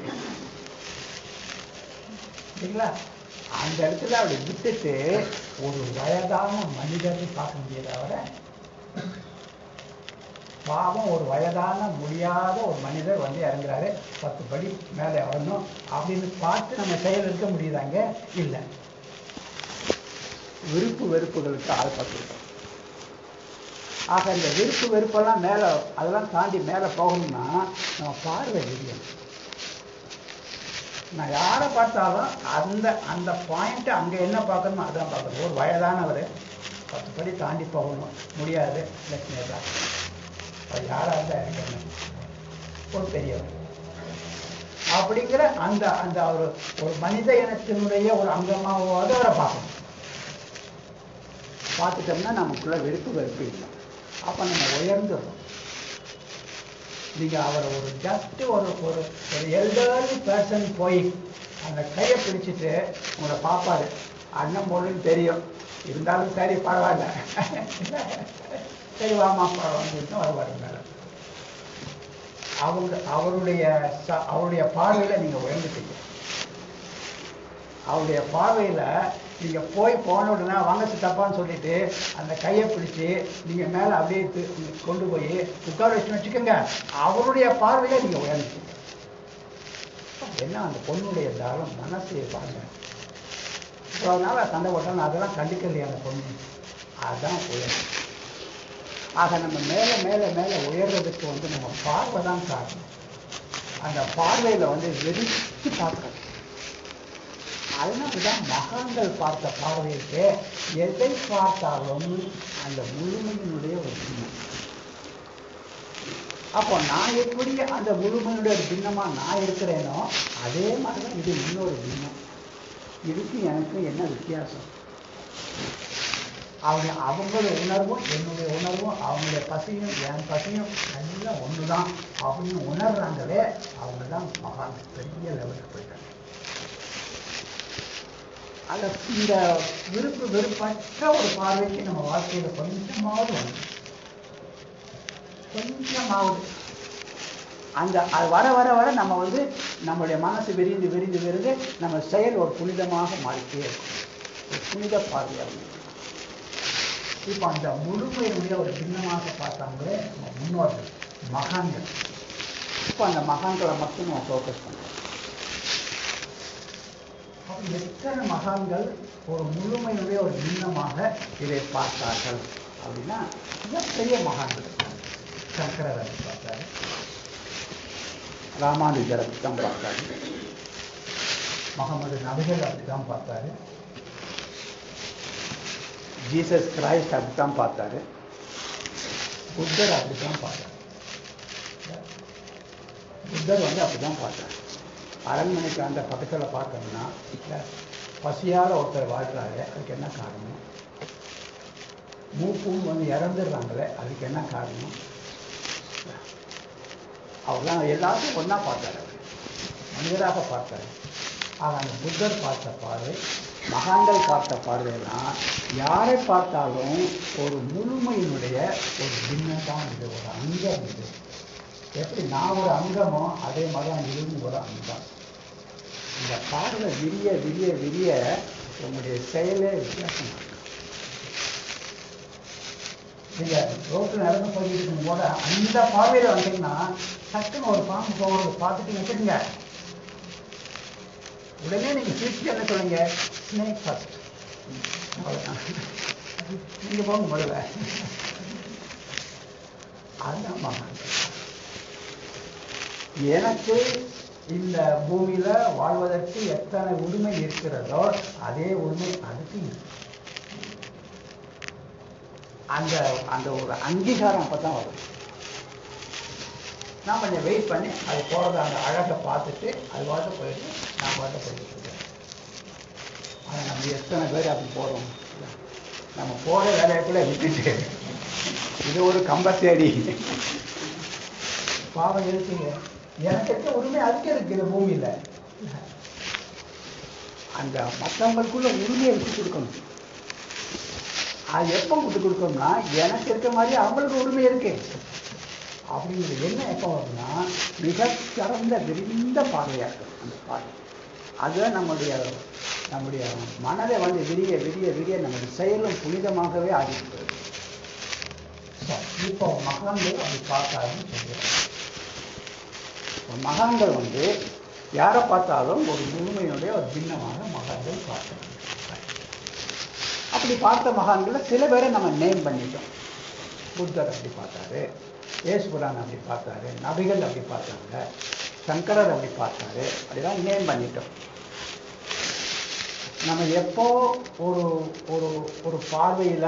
சரிங்களா? அந்த இடத்துல அப்படி விட்டுட்டு ஒரு வயதான மனிதரை பார்க்க முடியாத அவரை, பாவம் ஒரு வயதான முடியாத ஒரு மனிதர் வந்து இறங்குறாரு, 10 படி மேலே வரணும் அப்படின்னு பார்த்து நம்ம செயல் இருக்க முடியுதாங்க? இல்லை. விருப்பு வெறுப்புகளுக்கு ஆள்பட்டிருக்கோம். ஆக இந்த விருப்பு வெறுப்பெல்லாம் மேலே, அதெல்லாம் தாண்டி மேலே போகணும்னா நம்ம பார்வை விரியணும். நான் யாரை பார்த்தாலும் அந்த அந்த பாயிண்ட் அங்கே என்ன பார்க்கணுமோ அதான் பார்க்கணும். ஒரு வயதானவர் 10 படி தாண்டி போகணும், முடியாது, லட்சுமி தான். அது யாராக இருந்தால் இருக்கணும், ஒரு பெரியவர் அப்படிங்கிற அந்த அந்த ஒரு மனித இனத்தினுடைய ஒரு அங்கமாவது அவரை பார்க்கணும். பார்த்துட்டோம்னா நமக்குள்ள வெறுப்பு வெறுப்பு இல்லை. அப்போ நம்ம உயர்ந்துடும். நீங்கள் அவரை ஒரு ஜஸ்ட் ஒரு ஒரு ஒரு எல்டர்லி பர்சன் போய் அந்த கையை பிடிச்சிட்டு உங்களை பார்ப்பாரு, அண்ணன் பொருள்னு தெரியும், இருந்தாலும் சரி பரவாயில்ல, சரி வாமா பரவாயில்ல வருவாரு மேலே. அவருடைய பார்வையில் நீங்கள் உயர்ந்துட்டீங்க. அவருடைய பார்வையில் நீங்கள் போன உடனே வாங்க சித்தப்பான்னு சொல்லிட்டு அந்த கையை பிடிச்சி நீங்கள் மேலே அப்படியே கொண்டு போய் உட்கார வச்சுக்கோங்க. அவருடைய பார்வையில் நீங்கள் உயர்ந்துட்டீங்க. என்ன அந்த பொண்ணுடைய தாரம், மனசையை பாருங்க. ஸோ அதனால் சண்டை போட்டாலும் அதெல்லாம் கண்டிக்கலையா அந்த பொண்ணு, அதுதான் உயரும். ஆக நம்ம மேலே மேலே மேலே உயர்றதுக்கு வந்து நம்ம பார்வை தான் காரணம். அந்த பார்வையில் வந்து வெறிச்சு பார்க்கணும். அதனால்தான் மகான்கள் பார்த்த பார்வைக்கு எதை பார்த்தாலும் அந்த முழுமையினுடைய ஒரு பின்னம். அப்போ நான் எப்படி அந்த முழுமையினுடைய ஒரு பின்னமா நான் இருக்கிறேனோ அதே மாதிரிதான் இது இன்னொரு பின்னம். இதுக்கு எனக்கு என்ன வித்தியாசம்? அவங்களுடைய உணர்வும் என்னுடைய உணர்வும், அவங்களுடைய பசியும் என் பசியும் எல்லாம் ஒண்ணுதான் அப்படின்னு உணர்றாங்களே, அவங்க தான் மகான், பெரிய லெவலுக்கு போயிட்டாங்க. அதை இந்த வெறுப்பற்ற ஒரு பார்வைக்கு நம்ம வாழ்க்கையில் கொஞ்சமாவது அந்த அது வர வர வர நம்ம நம்மளுடைய மனசு விரிந்து நம்ம செயல் ஒரு புனிதமாக மாறிட்டே இருக்கும். ஒரு புனித பார்வையாக. இப்போ அந்த முழுமையுடைய ஒரு பின்னமாக பார்த்தாங்களே முன்னோர்கள் மகான்கள். இப்போ அந்த மகான்களை மட்டும் நம்ம ஃபோக்கஸ் பண்ணுறோம். அப்போ எத்தனை மகான்கள் ஒரு முழுமையுடைய ஒரு பின்னமாக இதை பார்த்தார்கள் அப்படின்னா பெரிய மகான்கள். சங்கரர் அப்படி பார்த்தாரு, ராமானுஜர் அப்படித்தான் பார்த்தாரு, முகமது நபிகள் அப்படித்தான் பார்த்தாரு, ஜீசஸ் கிரைஸ்ட் அப்படித்தான் பார்த்தாரு, புத்தர் அப்படித்தான் பார்த்தாரு. புத்தர் அப்படித்தான் பார்த்தாரு. அரண்மனைக்கு அந்த பக்கத்தில் பார்த்தோம்னா பசியால் ஒருத்தர் வாழ்கிறாரு, அதுக்கு என்ன காரணம்? மூப்பும் இறந்துடுறாங்களே, அதுக்கு என்ன காரணம்? அவர்தான் எல்லாத்தையும் ஒன்றா பார்த்தார். அவர் மனிதராக பார்த்தார். ஆக அந்த புத்தர் பார்த்த பார்வை, மகான்கள் பார்த்த பார்வையெல்லாம் யாரை பார்த்தாலும் ஒரு முழுமையினுடைய ஒரு பின்னத்தான் இது, ஒரு அங்கம் இது. எப்படி நான் ஒரு அங்கமோ அதே மாதிரி தான் இதுவும் ஒரு அங்கம். இந்த பார்வை விரிய விரிய விரிய உங்களுடைய செயலே வித்தியாசம். நீங்க ரோட்டில் நடந்து போயிட்டு இருக்கும் போது அந்த பார்வையில் வந்தீங்கன்னா சட்டுன்னு ஒரு பாம்பு போகிறது பார்த்துட்டு வச்சுக்கோங்க, உடனே நீங்க சிரிச்சு என்ன சொல்லுங்க, ஸ்னேக் ஃபர்ஸ்ட். நீங்க போங்க முதல்ல. அதுதான் எனக்கு இந்த பூமியில வாழ்வதற்கு எத்தனை உரிமை இருக்கிறதோ அதே உரிமை அதுக்கு அந்த அந்த ஒரு அங்கீகாரம் அப்பதான் வரும். நான் கொஞ்சம் வெயிட் பண்ணி அது போகிறத அந்த அழகை பார்த்துட்டு அது பாட்டு போயிட்டு நான் பாட்டு போயிட்டு இருக்கேன். ஆனால் நம்ம எத்தனை பேர் அப்படி போகிறோம்? நம்ம போகிற வேலைக்குள்ளே விட்டுட்டு இது ஒரு கம்பத்தேடி பாவம் இருக்குங்க. எனக்கு இருக்க உரிமை அதுக்கு இருக்கு இந்த பூமியில். அந்த மற்றவங்களுக்குள்ள உரிமையை விட்டு கொடுக்கணும். அது எப்போ விட்டு கொடுக்கணும்னா எனக்கு இருக்க மாதிரி அவங்களுக்கு உரிமை இருக்கு அப்படிங்கிறது என்ன எப்போ வரும்னா மிக சிறந்த விரிந்த பார்வையாக இருக்கும். அந்த பார்வை அதுதான் நம்முடைய மனதை விரிய விரிய விரிய நம்முடைய செயலும் புனிதமாகவே ஆகிட்டு. இப்போ மகான்கள் அப்படி பார்த்தாருன்னு சொல்லுவாங்க. மகான்கள் யாரை பார்த்தாலும் ஒரு முழுமையினுடைய ஒரு பின்னமாக மகான்கள் பார்த்தாங்க. அப்படி பார்த்த மகான்களை சில பேரை நம்ம நேம் பண்ணிட்டோம். புத்தர் அப்படி பார்த்தாரு, ஏசுபுரான் அப்படி பார்த்தாரு, நபிகள் அப்படி பார்த்தாங்க, சங்கரர் அப்படி பார்த்தாரு, அப்படிதான் நேம் பண்ணிட்டோம். நம்ம எப்போ ஒரு ஒரு ஒரு பார்வையில்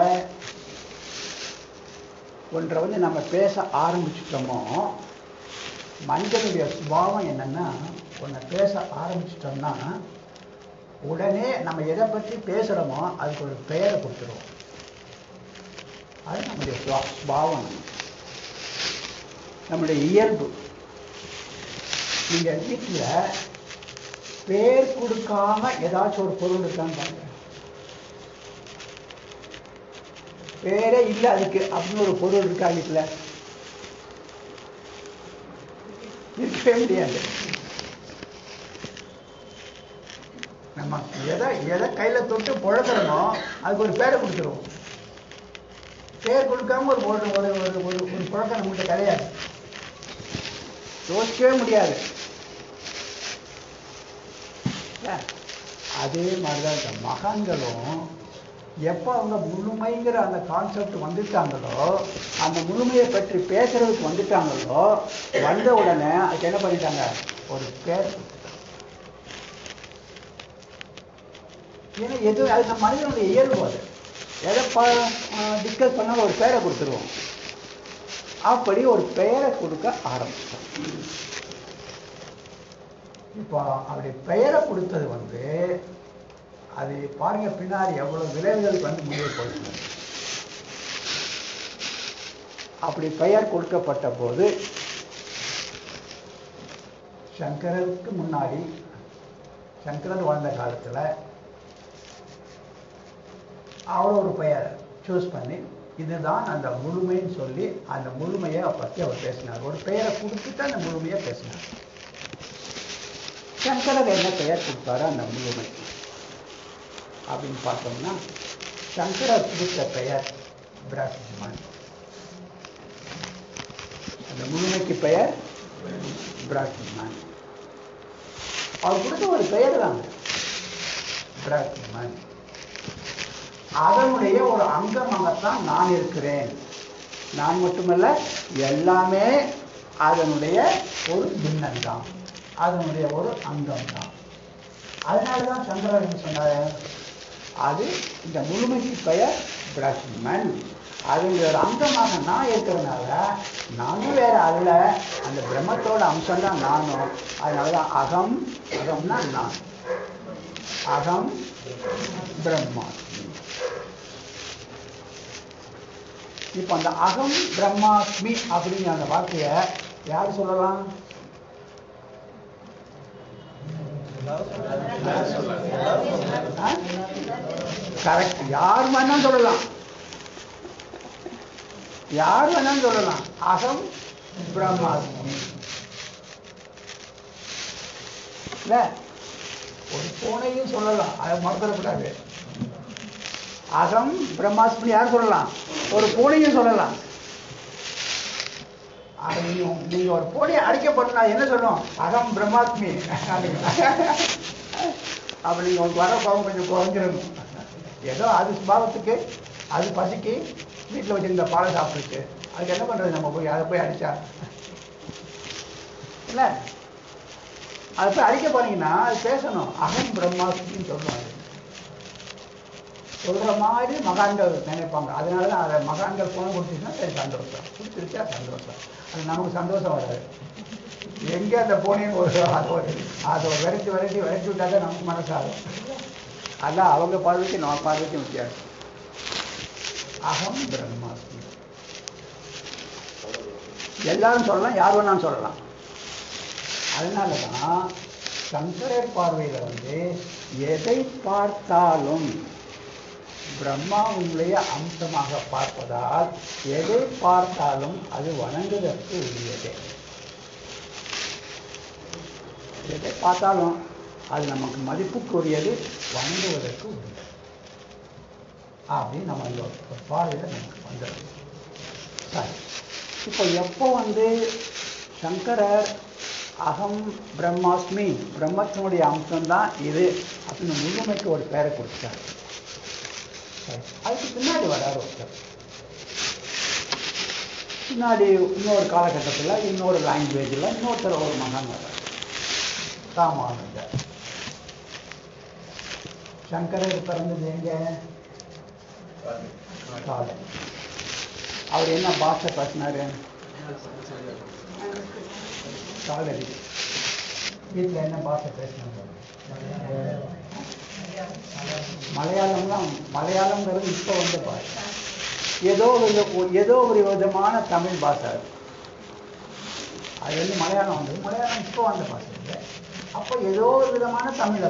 ஒன்றை நம்ம பேச ஆரம்பிச்சிட்டோமோ, மனிதனுடைய சுபாவம் என்னன்னா ஒன்றை பேச ஆரம்பிச்சிட்டோம்னா உடனே நம்ம எதை பற்றி பேசுகிறோமோ அதுக்கு ஒரு பெயரை கொடுத்துருவோம். அது நம்முடைய சுபாவம், நம்முடைய இயல்பு. நீங்கள் வீட்டில் பேர் கொடுக்காம ஏதாச்சும் ஒரு பொருள் இருக்கான்னு பாருங்க. பேரே இல்லை அதுக்கு அப்படின்னு ஒரு பொருள் இருக்கா வீட்டில்? இருக்கவே முடியாது. நம்ம எதை கையில் தொட்டு புழக்கிறோமோ அதுக்கு ஒரு பேரை கொடுத்துருவோம். பேர் கொடுக்காம ஒரு ஒரு ஒரு ஒரு புழக்கம் நம்மகிட்ட கிடையாது, யோசிக்கவே முடியாது. அதே மாதிரிதான் இந்த மகான்களும் எப்போ அவங்க முழுமைங்கிற அந்த கான்செப்ட் வந்துட்டாங்களோ, அந்த முழுமையை பற்றி பேசுறதுக்கு வந்துட்டாங்களோ, வந்த உடனே அதுக்கு என்ன பண்ணிட்டாங்க, ஒரு பேர். ஏன்னா எது அது நம்ம மனிதனுடைய இயல்பு. அது எதை டிஸ்கஸ் பண்ணாலும் ஒரு பேரை கொடுத்துருவோம். அப்படி ஒரு பெயரை கொடுக்க ஆரம்பிச்சோம். இப்போ அப்படி பெயரை கொடுத்தது அது பாருங்க பின்னாடி எவ்வளவு விளைவுகளுக்கு முடிய போகுது. அப்படி பெயர் கொடுக்கப்பட்ட போது சங்கரருக்கு முன்னாடி, சங்கரர் வாழ்ந்த காலத்தில் அவர் ஒரு பெயர் சூஸ் பண்ணி இதுதான் அந்த முழுமைன்னு சொல்லி அந்த முழுமையை பற்றி அவர் பேசினார். ஒரு பெயரை கொடுத்துட்டு அந்த முழுமையை பேசினார். சங்கரர் என்ன பெயர் கொடுத்தாரு அந்த முழுமை அப்படின்னு பார்த்தோம்னா, சங்கரர் கொடுத்த பெயர் பிரம்மன். அந்த முழுமைக்கு பெயர் பிரம்மன். அவர் கொடுத்த ஒரு பெயர் தாங்க பிரம்மன். அதனுடைய ஒரு அங்கமாகத்தான் நான் இருக்கிறேன். நான் மட்டுமல்ல, எல்லாமே அதனுடைய ஒரு பின்னம் தான், அதனுடைய ஒரு அங்கம் தான். அதனாலதான் சங்கரர் என்ன சொன்னார், அது இந்த முழுமைக்கு பெயர் பிரம்மன். அதனுடைய ஒரு அங்கமாக நான் இருக்கிறதுனால நானும் வேற அல்ல, அந்த பிரம்மத்தோட அம்சம் தான் நானும். அதனாலதான் அகம், அகம்னா நான், அகம் பிரம்மாஸ்மி. இப்ப அந்த அகம் பிரம்மாஸ்மி அப்படிங்கிற அந்த வார்த்தைய யார் சொல்லலாம்? கரெக்ட், யார் வேணா சொல்லலாம், யார் வேணா சொல்லலாம். அகம் பிரம்மாஸ்மி இல்ல, ஒரு பூனையும் சொல்லலாம், அதை மறந்துடக்கூடாது. அகம் பிரம்மாஸ்மி யார் சொல்லலாம்? ஒரு பூனையும் சொல்லலாம். நீங்க ஒரு பூனையை அடிக்கப்பட்டா என்ன சொல்லும்? அகம் பிரம்மாஸ்மி. அப்ப நீங்க உங்களுக்கு வர பாவம் கொஞ்சம் குறைஞ்சிடணும். ஏதோ அது சுபாவத்துக்கு, அது பசிக்கு வீட்டில் வச்சிருந்த பாலை சாப்பிட்டுருக்கு, அதுக்கு என்ன பண்றது? நம்ம போய் அதை போய் அடிச்சா இல்ல, அதை போய் அடிக்க போனீங்கன்னா அது பேசணும், அகம் பிரம்மாஸ்மின்னு சொல்லுவாங்க. சொல்ற மாதிரி மகான்கள் நினைப்பாங்க. அதனாலதான் அதை மகான்கள் போன கொடுத்துச்சுன்னா சரி சந்தோஷம், கொடுத்துருச்சா சந்தோஷம். அது நமக்கு சந்தோஷம் வராது. எங்க அந்த போனையும் அதை விரட்டி விட்டாதான் நமக்கு மனசாகும். அதான் அவங்க பார்வைக்கு நம்ம பார்வைக்கும் வித்தியாசம். அகம் பிரம்மாஸ்மி எல்லாரும் சொல்லலாம், யார் வேணாலும் சொல்லலாம். அதனாலதான் சங்கரர் பார்வையில எதை பார்த்தாலும் பிரம்மாவுடைய அம்சமாக பார்ப்பதால் எதை பார்த்தாலும் அது வணங்குவதற்கு உரியதே. எதை பார்த்தாலும் அது நமக்கு மதிப்புக்குரியது, வணங்குவதற்கு உரியது அப்படின்னு நம்ம இந்த பார்வையில நமக்கு வந்துடும். சரி, இப்போ எப்போ சங்கரர் அகம் பிரம்மாஸ்மி, பிரம்மத்தினுடைய அம்சம்தான் இது அப்படின்னு முழுமைக்கு ஒரு பெயரை கொடுத்தார். அதுக்கு பின்னாடி வராரு ஒருத்தர், பின்னாடி இன்னொரு காலகட்டத்தில் இன்னொரு லாங்குவேஜில் இன்னொருத்தர் ஒரு மகான் வர்றார், ராமானுஜர். சங்கரர் பிறந்தது எங்க? காலம். அவர் என்ன பாஷை பேசினாரு? காலடி. வீட்டில் என்ன பாஷை பேசினாரு? மலையாளம்லாம். மலையாளம்ங்கிறது இப்போ பாஷை. ஏதோ ஒரு விதமான தமிழ் பாஷை. அது மலையாளம் மலையாளம் இப்போ வந்த பாஷை இல்லை. அப்போ ஏதோ ஒரு விதமான தமிழ்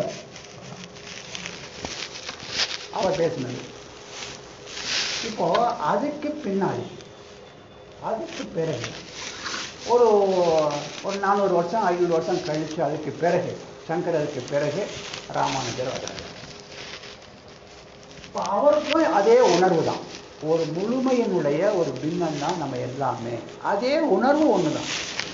அவர் பேசினது. இப்போ அதுக்கு பின்னாடி, அதுக்கு பிறகு ஒரு 400 வருஷம் 500 வருஷம் கழிச்சு, அதுக்கு பிறகு சங்கரருக்கு பிறகு ராமானுஜர் வர்றாரு. இப்போ அவருக்கும் அதே உணர்வு தான், ஒரு முழுமையினுடைய ஒரு பின்னம் தான் நம்ம எல்லாமே. அதே உணர்வு ஒண்ணுதான்,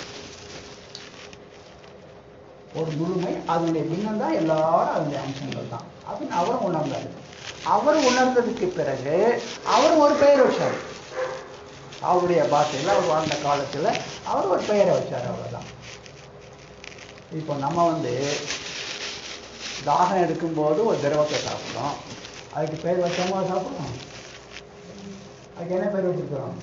ஒரு முழுமை, அதனுடைய பின்னம் தான் எல்லாரும், அதனுடைய அம்சங்கள் தான் அப்படின்னு அவரும் உணர்ந்தாரு. அவர் உணர்ந்ததுக்கு பிறகு அவர் ஒரு பெயர் வச்சார். அவருடைய பாஷையில் அவர் வாழ்ந்த காலத்தில் அவர் ஒரு பெயரை வச்சார், அவ்வளோதான். இப்போ நம்ம தாகம் எடுக்கும்போது ஒரு திரவத்தை சாப்பிட்றோம், அதுக்கு பேர் வச்சோமா சாப்பிட்றோம்? அதுக்கு என்ன பேர் வச்சிருக்கிறோம்?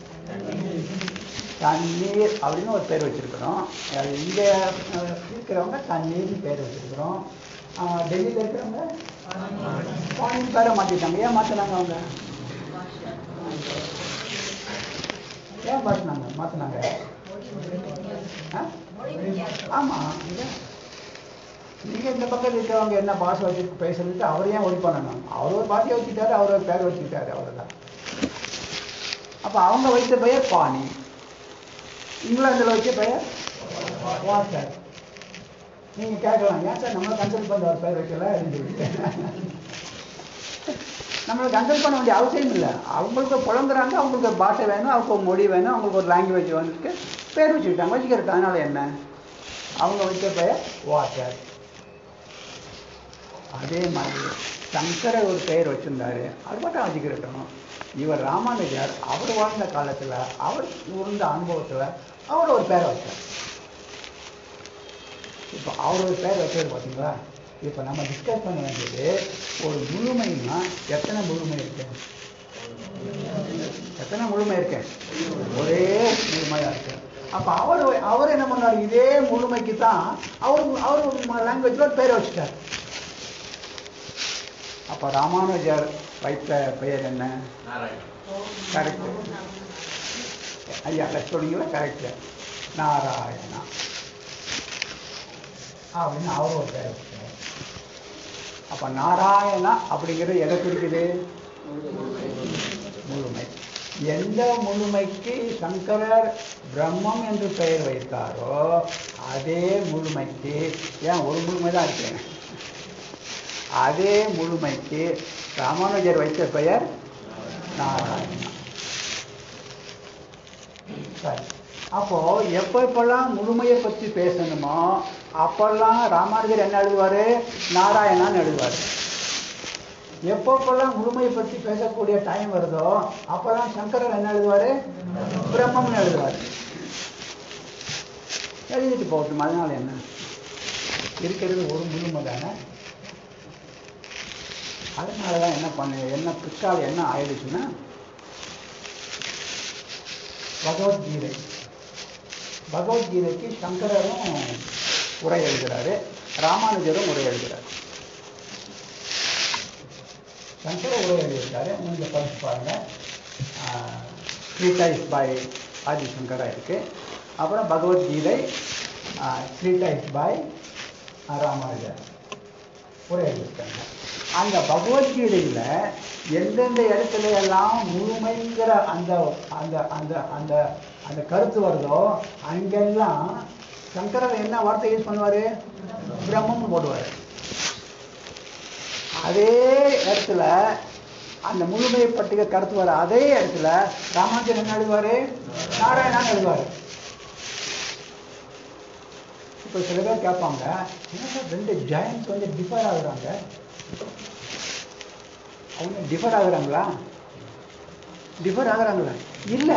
தண்ணீர் அப்படின்னு ஒரு பேர் வச்சிருக்கிறோம். இங்கே இருக்கிறவங்க தண்ணீர்னு பேர் வச்சிருக்கிறோம். டெல்லியில் இருக்கிறவங்க பானின்னு பேரை மாற்றிட்டாங்க. ஏன் மாற்றினாங்க அவங்க? ஏன் மாற்றினாங்க? ஆமாம், நீங்கள் இந்த பக்கம் இருக்கிறவங்க என்ன பாஷை வச்சு பேசுறதுக்கு அவர் ஏன் ஒளி பண்ணணும்? அவர் ஒரு பாஷையை வச்சுக்கிட்டாரு, அவர் ஒரு பேர் வச்சுக்கிட்டாரு, அவ்வளோதான். அப்போ அவங்க வைத்த பெயர் பாணி. இங்கிலாந்தில் வச்ச பெயர் வாட்டர். நீங்கள் கேட்கலாம், ஏன் சார் நம்மளை கன்சல்ட் பண்ண ஒரு பேர் வைக்கல அப்படின்னு. நம்மளை கன்சல்ட் பண்ண வேண்டிய அவசியம் இல்லை. அவங்களுக்கு புலங்குறாங்க, அவங்களுக்கு ஒரு பாஷை வேணும், அவங்களுக்கு ஒரு மொழி வேணும், அவங்களுக்கு ஒரு லாங்குவேஜ் வந்துட்டு பேர் வச்சுக்கிட்டாங்க, வச்சுக்கிறது. அதனால என்ன? அவங்க வச்ச பெயர் வாட்டர். அதே மாதிரி சங்கரர் ஒரு பெயர் வச்சிருந்தாரு, அது மட்டும் வச்சுக்கிறட்டும். இவர் ராமானுஜர் அவர் வாழ்ந்த காலத்தில், அவர் இருந்த அனுபவத்தில் அவர் ஒரு பேரை வச்சார். இப்போ அவர் ஒரு பேர் வச்சது பார்த்தீங்களா? இப்போ நம்ம டிஸ்கஸ் பண்ண வேண்டியது ஒரு முழுமைன்னா எத்தனை முழுமை இருக்கு? எத்தனை முழுமை இருக்கு? ஒரே முழுமையாக இருக்கு. அப்போ அவர் என்ன பண்ணார்? இதே முழுமைக்கு தான் அவர் லாங்குவேஜில் ஒரு பேரை வச்சுட்டார். அப்போ ராமானுஜர் வைத்த பெயர் என்ன? கரெக்டு ஐயா, சொல்லுங்களா? கரெக்டு, நாராயணா அப்படின்னு அவர் ஒரு பேர் வச்சார். அப்போ நாராயணா அப்படிங்கிறது எதை குறிக்குது? முழுமை. எந்த முழுமைக்கு சங்கரர் பிரம்மம் என்று பெயர் வைத்தாரோ அதே முழுமைக்கு, ஏன் ஒரு முழுமை தான் இருக்கேன், அதே முழுமைக்கு ராமானுஜர் வைத்த பெயர் நாராயணா. சரி, அப்போ எப்பெல்லாம் முழுமையை பற்றி பேசணுமோ அப்பெல்லாம் ராமானுஜர் என்ன எழுதுவாரு? நாராயணான்னு எழுதுவார். எப்பெல்லாம் முழுமையை பற்றி பேசக்கூடிய டைம் வருதோ அப்பெல்லாம் சங்கரர் என்ன எழுதுவாரு? பிரம்மம்னு எழுதுவார். எழுதிட்டு போகட்டும், அதனால என்ன? இருக்கிறது ஒரு முழுமை தானே. அதனாலதான் என்ன என்ன பிற்காலம் என்ன ஆயிடுச்சுன்னா, பகவத்கீதைக்கு சங்கரரும் உரை எழுதுகிறாரு, ராமானுஜரும் உரை எழுதுகிறார். சங்கர உரை எழுதியிருக்காரு, நீங்க படிச்சு பாருங்க. ட்ரீடைஸ் பை ஆதி சங்கரா இருக்கு. அப்புறம் பகவத்கீதை ட்ரீடைஸ் பை ராமானுஜர் உரை எழுதியிருக்காங்க. அந்த பகவத்கீதையில் எந்தெந்த இடத்துல எல்லாம் முழுமைங்கிற அந்த அந்த அந்த அந்த அந்த கருத்து வருதோ அங்கெல்லாம் சங்கரர் என்ன வார்த்தை யூஸ் பண்ணுவார்? பிரம்மம்னு போடுவார். அதே இடத்துல அந்த முழுமையை பற்றிய கருத்து வர அதே இடத்துல ராமானுஜர் என்ன எழுதுவார்? நாராயணான்னு எழுதுவார். இப்போ சில பேர் கேட்பாங்க, என்ன ரெண்டு ஜெயன்ஸ் வந்து டிஃபர் ஆகுறாங்க, அவங்க டிஃபர் ஆகுறாங்களா? டிஃபர் ஆகுறாங்களா? இல்லை,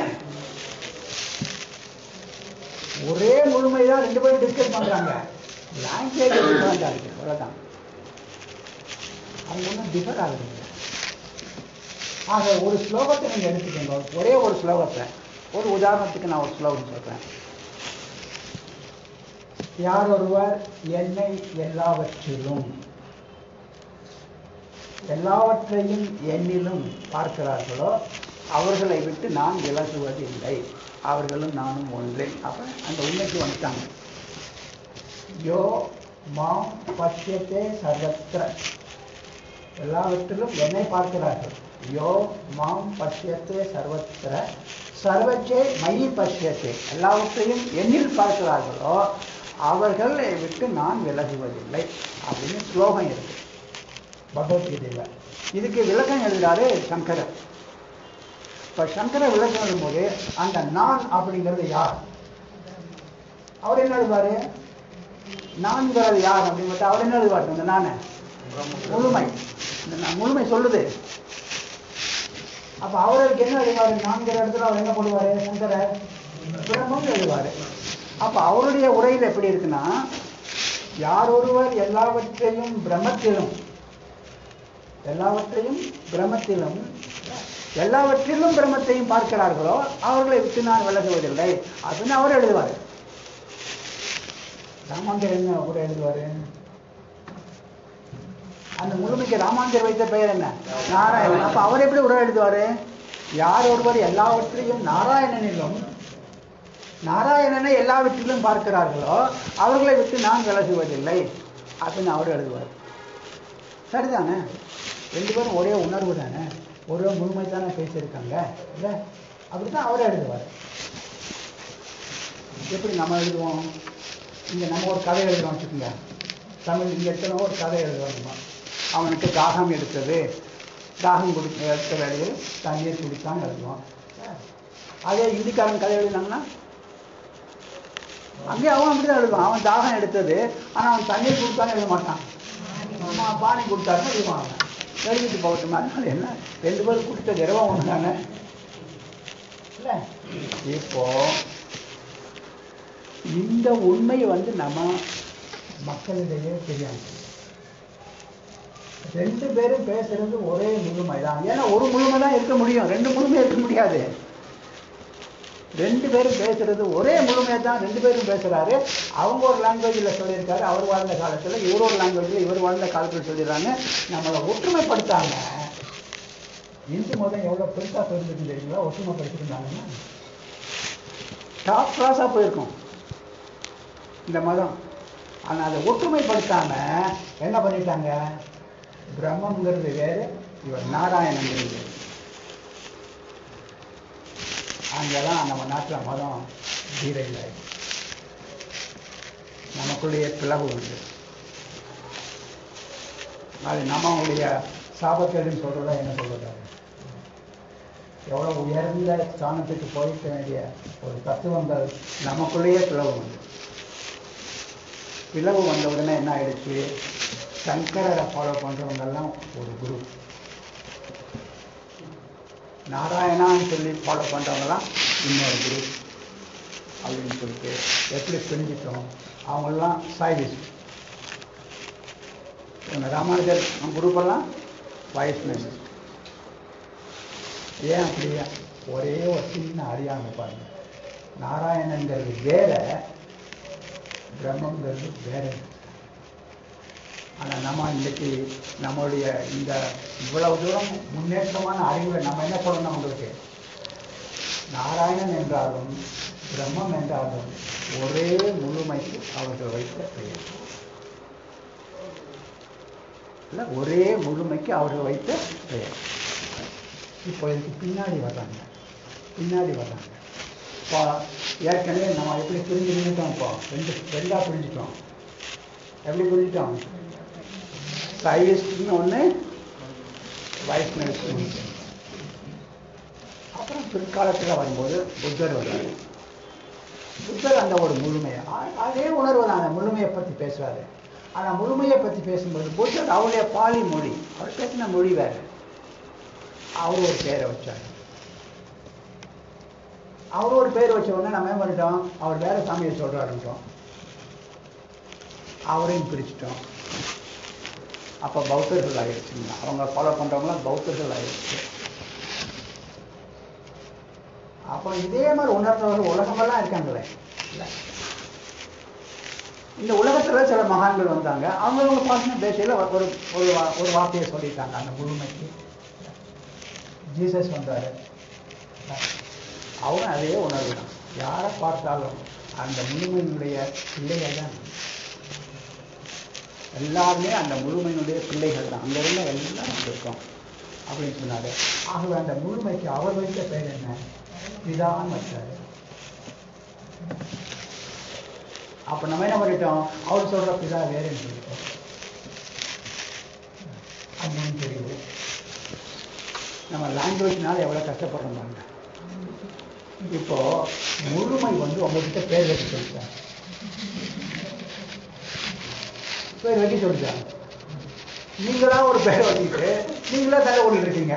ஒரே முழுமை தான் ரெண்டு பேரும் டிஸ்கஸ் பண்றாங்க. லாங்குவேஜ் டிஃபரெண்டா இருக்கு, அவ்வளவுதான். அவங்க ஒன்றும் டிஃபர் ஆகுதுங்க. ஆக ஒரு ஸ்லோகத்தை நீங்க எடுத்துக்கோங்க, ஒரே ஒரு ஸ்லோகத்தை. ஒரு உதாரணத்துக்கு நான் ஒரு ஸ்லோகம் சொல்றேன். யார் ஒருவர் என்னை எல்லாவற்றையும் என்னிலும் பார்க்கிறார்களோ அவர்களை விட்டு நான் விலகுவதில்லை, அவர்களும் நானும் ஒன்றே. அப்ப அந்த உண்மைக்கு வந்துட்டாங்க. யோ மாம் பஷ்யத்தே சர்வத்ர, எல்லாவற்றிலும் என்னை பார்க்கிறார்கள். யோ மாம் பஷ்யத்தே சர்வத்ர சர்வச்சே மயி பஷ்யத்தே, எல்லாவற்றையும் என்னில் பார்க்கிறார்களோ அவர்களை விட்டு நான் விலகுவதில்லை அப்படின்னு ஸ்லோகம் இருக்கு பகவத்கீதையில். இதுக்கு விளக்கம் எழுதுறாரு சங்கரர். இப்ப சங்கரர் விளக்கம் எழுதும்போது அந்த நான் அப்படிங்கிறது யார்? அவர் என்ன எழுதுவாரு? நான்கிறது யார் அப்படின்னு அவர் என்ன எழுதுவார்? அந்த நான முழுமை, முழுமை சொல்லுது. அப்ப அவருக்கு என்ன எழுதுவாரு? நான்கிற இடத்துல அவர் என்ன பண்ணுவாரு? சங்கரர் பிரம்மம் எழுதுவாரு. அப்ப அவருடைய உரையில் எப்படி இருக்குன்னா, யார் ஒருவர் எல்லாவற்றையும் பிரம்மத்திலும் பிரம்மத்தையும் பார்க்கிறார்களோ அவர்களை விட்டு நான் விலகுவதில்லை அப்படின்னு அவர் எழுதுவார். ராமானுஜர் என்ன உரை எழுதுவாரு? அந்த முழுமைக்கு ராமானுஜர் வைத்த பெயர் என்ன? நாராயணன். அப்ப அவர் எப்படி உரை எழுதுவாரு? யார் ஒருவர் எல்லாவற்றையும் நாராயணனை எல்லாவற்றிலும் பார்க்கிறார்களோ அவர்களை விட்டு நான் விலகுவதில்லை அப்படின்னு அவர் எழுதுவார். சரிதானே? ரெண்டு பேரும் ஒரே உணர்வு தானே, ஒரே முழுமை தானே பேசியிருக்காங்க இல்லை? அப்படித்தான் அவரே எழுதுவார். எப்படி நம்ம எழுதுவோம்? இங்கே நம்ம ஒரு கதை எழுதுறோம் வச்சுக்கோங்க, தமிழ் இங்கே எத்தனை ஒரு கதை எழுதுவோம். நம்ம அவனுக்கு தாகம் எடுத்தது, தாகம் எடுத்த வேலையில் தண்ணீர் குடித்தான்னு எழுதுவோம். அதே இந்திக்காரன் கதை எழுதினாங்கன்னா அங்கே அவன் அப்படிதான் எழுதுவான். அவன் தாகம் எடுத்தது, ஆனால் அவன் தண்ணீர் கொடுத்தான்னு எழுத மாட்டான், பானி கொடுத்தாருன்னு எழுதுவான். எழுதிட்டு போகட்டும், அதனால என்ன, ரெண்டு பேரும் குடித்த திரவம் ஒன்று தானே இல்லை? இப்போ இந்த உண்மையை நம்ம மக்களிடையே தெரியாது. ரெண்டு பேரும் பேசுறது ஒரே முழுமை தான். ஏன்னா ஒரு முழுமை தான் இருக்க முடியும், ரெண்டு முழுமை இருக்க முடியாது. ரெண்டு பேரும் பேசுறது ஒரே முழுமையை தான் ரெண்டு பேரும் பேசுறாரு. அவங்க ஒரு லாங்குவேஜில் சொல்லியிருக்காரு அவர் வாழ்ந்த காலத்தில், இவர் ஒரு லாங்குவேஜில் இவர் வாழ்ந்த காலத்தில் சொல்லிடுறாங்க. நம்மளை ஒற்றுமைப்படுத்தாம இந்து மதம் எவ்வளோ பெருசாக போயிருந்துருக்கு தெரியுங்களா? ஒற்றுமைப்படுத்திருந்தாங்கன்னா டாப் கிளாஸாக போயிருக்கும் இந்த மதம். ஆனால் அதை ஒற்றுமைப்படுத்தாம என்ன பண்ணிட்டாங்க? பிரம்மங்கிறது வேறு, இவர் நாராயணங்கிறது வேறு. அங்கெல்லாம் நம்ம நாட்டில் மதம் தீரையில் நமக்குள்ளேயே பிளவு உண்டு. அது நம்மளுடைய சாபத்தேடுன்னு சொல்றதா என்ன சொல்றாரு? எவ்வளோ உயர்ந்த ஸ்தானத்துக்கு போயிக்க வேண்டிய ஒரு தத்துவங்கள் நமக்குள்ளேயே பிளவு உண்டு. பிளவு வந்த உடனே என்ன ஆயிடுச்சு? சங்கரரை ஃபாலோ பண்ணுறவங்கெல்லாம் ஒரு குரூப், நாராயணான்னு சொல்லி ஃபாலோ பண்ணுறவங்கலாம் இன்னொரு குரூப் அப்படின்னு சொல்லிட்டு எப்படி பிரிஞ்சிட்டோம்? அவங்கெல்லாம் சைவிஸ்ட், இவங்க ராமானுஜர் குரூப்பெல்லாம் வைஷ்ணவிஸ்ட். ஏன் அப்படியா? ஒரே ஒரு சின்ன அறியாமல் பாருங்க, நாராயணங்கிறது வேற, பிரம்மங்கிறது வேற. ஆனால் நம்ம இன்னைக்கு நம்மளுடைய இந்த இவ்வளவு தூரம் முன்னேற்றமான அறிவை நம்ம என்ன சொல்லணும்? உங்களுக்கு நாராயணன் என்றாலும் பிரம்மம் என்றாலும் ஒரே முழுமைக்கு அவர்கள் வைத்த பெயர் இல்லை, ஒரே முழுமைக்கு அவர்கள் வைத்த பெயர். இப்போ இதுக்கு பின்னாடி வர்றாங்க. இப்போ ஏற்கனவே நம்ம எப்படி பிரிஞ்சு நின்றுட்டோம்? இப்போ ரெண்டாக பிரிஞ்சுட்டோம். எப்படி பிரிஞ்சுட்டோம்? சைவிஸ்ட்னு ஒன்று, வைஷ்ணவிஸ்ட்னு ஒன்று. அப்புறம் பிற்காலத்தில் வரும்போது புத்தர் வர்றாரு. புத்தர் அந்த ஒரு முழுமையை, அதே உணர்வு தான், அந்த முழுமையை பற்றி பேசுவார். ஆனால் முழுமையை பற்றி பேசும்போது புத்தர் அவருடைய பாலி மொழி, அவர் பேசின மொழி வேறு, அவர் ஒரு பேரை வச்சார். அவர் ஒரு பேர் வச்ச உடனே நம்ம என்ன பண்ணிட்டோம்? அவர் வேற சாமியை சொல்றாருட்டோம், அவரையும் பிரிச்சுட்டோம். அப்போ பௌத்தர்கள் ஆகிடுச்சுங்களா? அவங்க ஃபாலோ பண்ணுறவங்களாம் பௌத்தர்கள் ஆகிடுச்சு. அப்புறம் இதே மாதிரி உணர்ந்தவர்கள் உலகமெல்லாம் இருக்காங்களே இல்லை? இந்த உலகத்தில் சில மகான்கள் வந்தாங்க, அவங்கவுங்க பாசன பேசையில் ஒரு வார்த்தையை சொல்லிட்டாங்க அந்த முழுமைக்கு. ஜீசஸ் வந்தார், அவரும் அதே உணர்வு தான். யாரை பார்த்தாலும் அந்த முழுமையினுடைய பிள்ளைகள் தான், எல்லாருமே அந்த முழுமையினுடைய பிள்ளைகள் தான், அங்கிருந்து எல்லாம் வந்திருக்கோம் அப்படின்னு சொன்னாரு. ஆகவே அந்த முழுமைக்கு அவர் வைத்த பெயர் என்ன? பிதான்னு வச்சாரு. அப்ப நம்ம என்ன பண்ணிட்டோம்? அவர் சொல்ற பிதா வேறுன்னு சொல்லிட்டோம். அப்படின்னு தெரியுது. நம்ம லாங்குவேஜ்னால எவ்வளவு கஷ்டப்படுறோம் பாருங்க. இப்போ முழுமை உங்ககிட்ட பேர் வைக்க சொல்லிட்டாங்க, பேர் வைக்க சொல்லிட்டாங்க. நீங்களா ஒரு பேர் வச்சுக்கிட்டு நீங்களா தலை ஓடிட்டு இருக்கீங்க.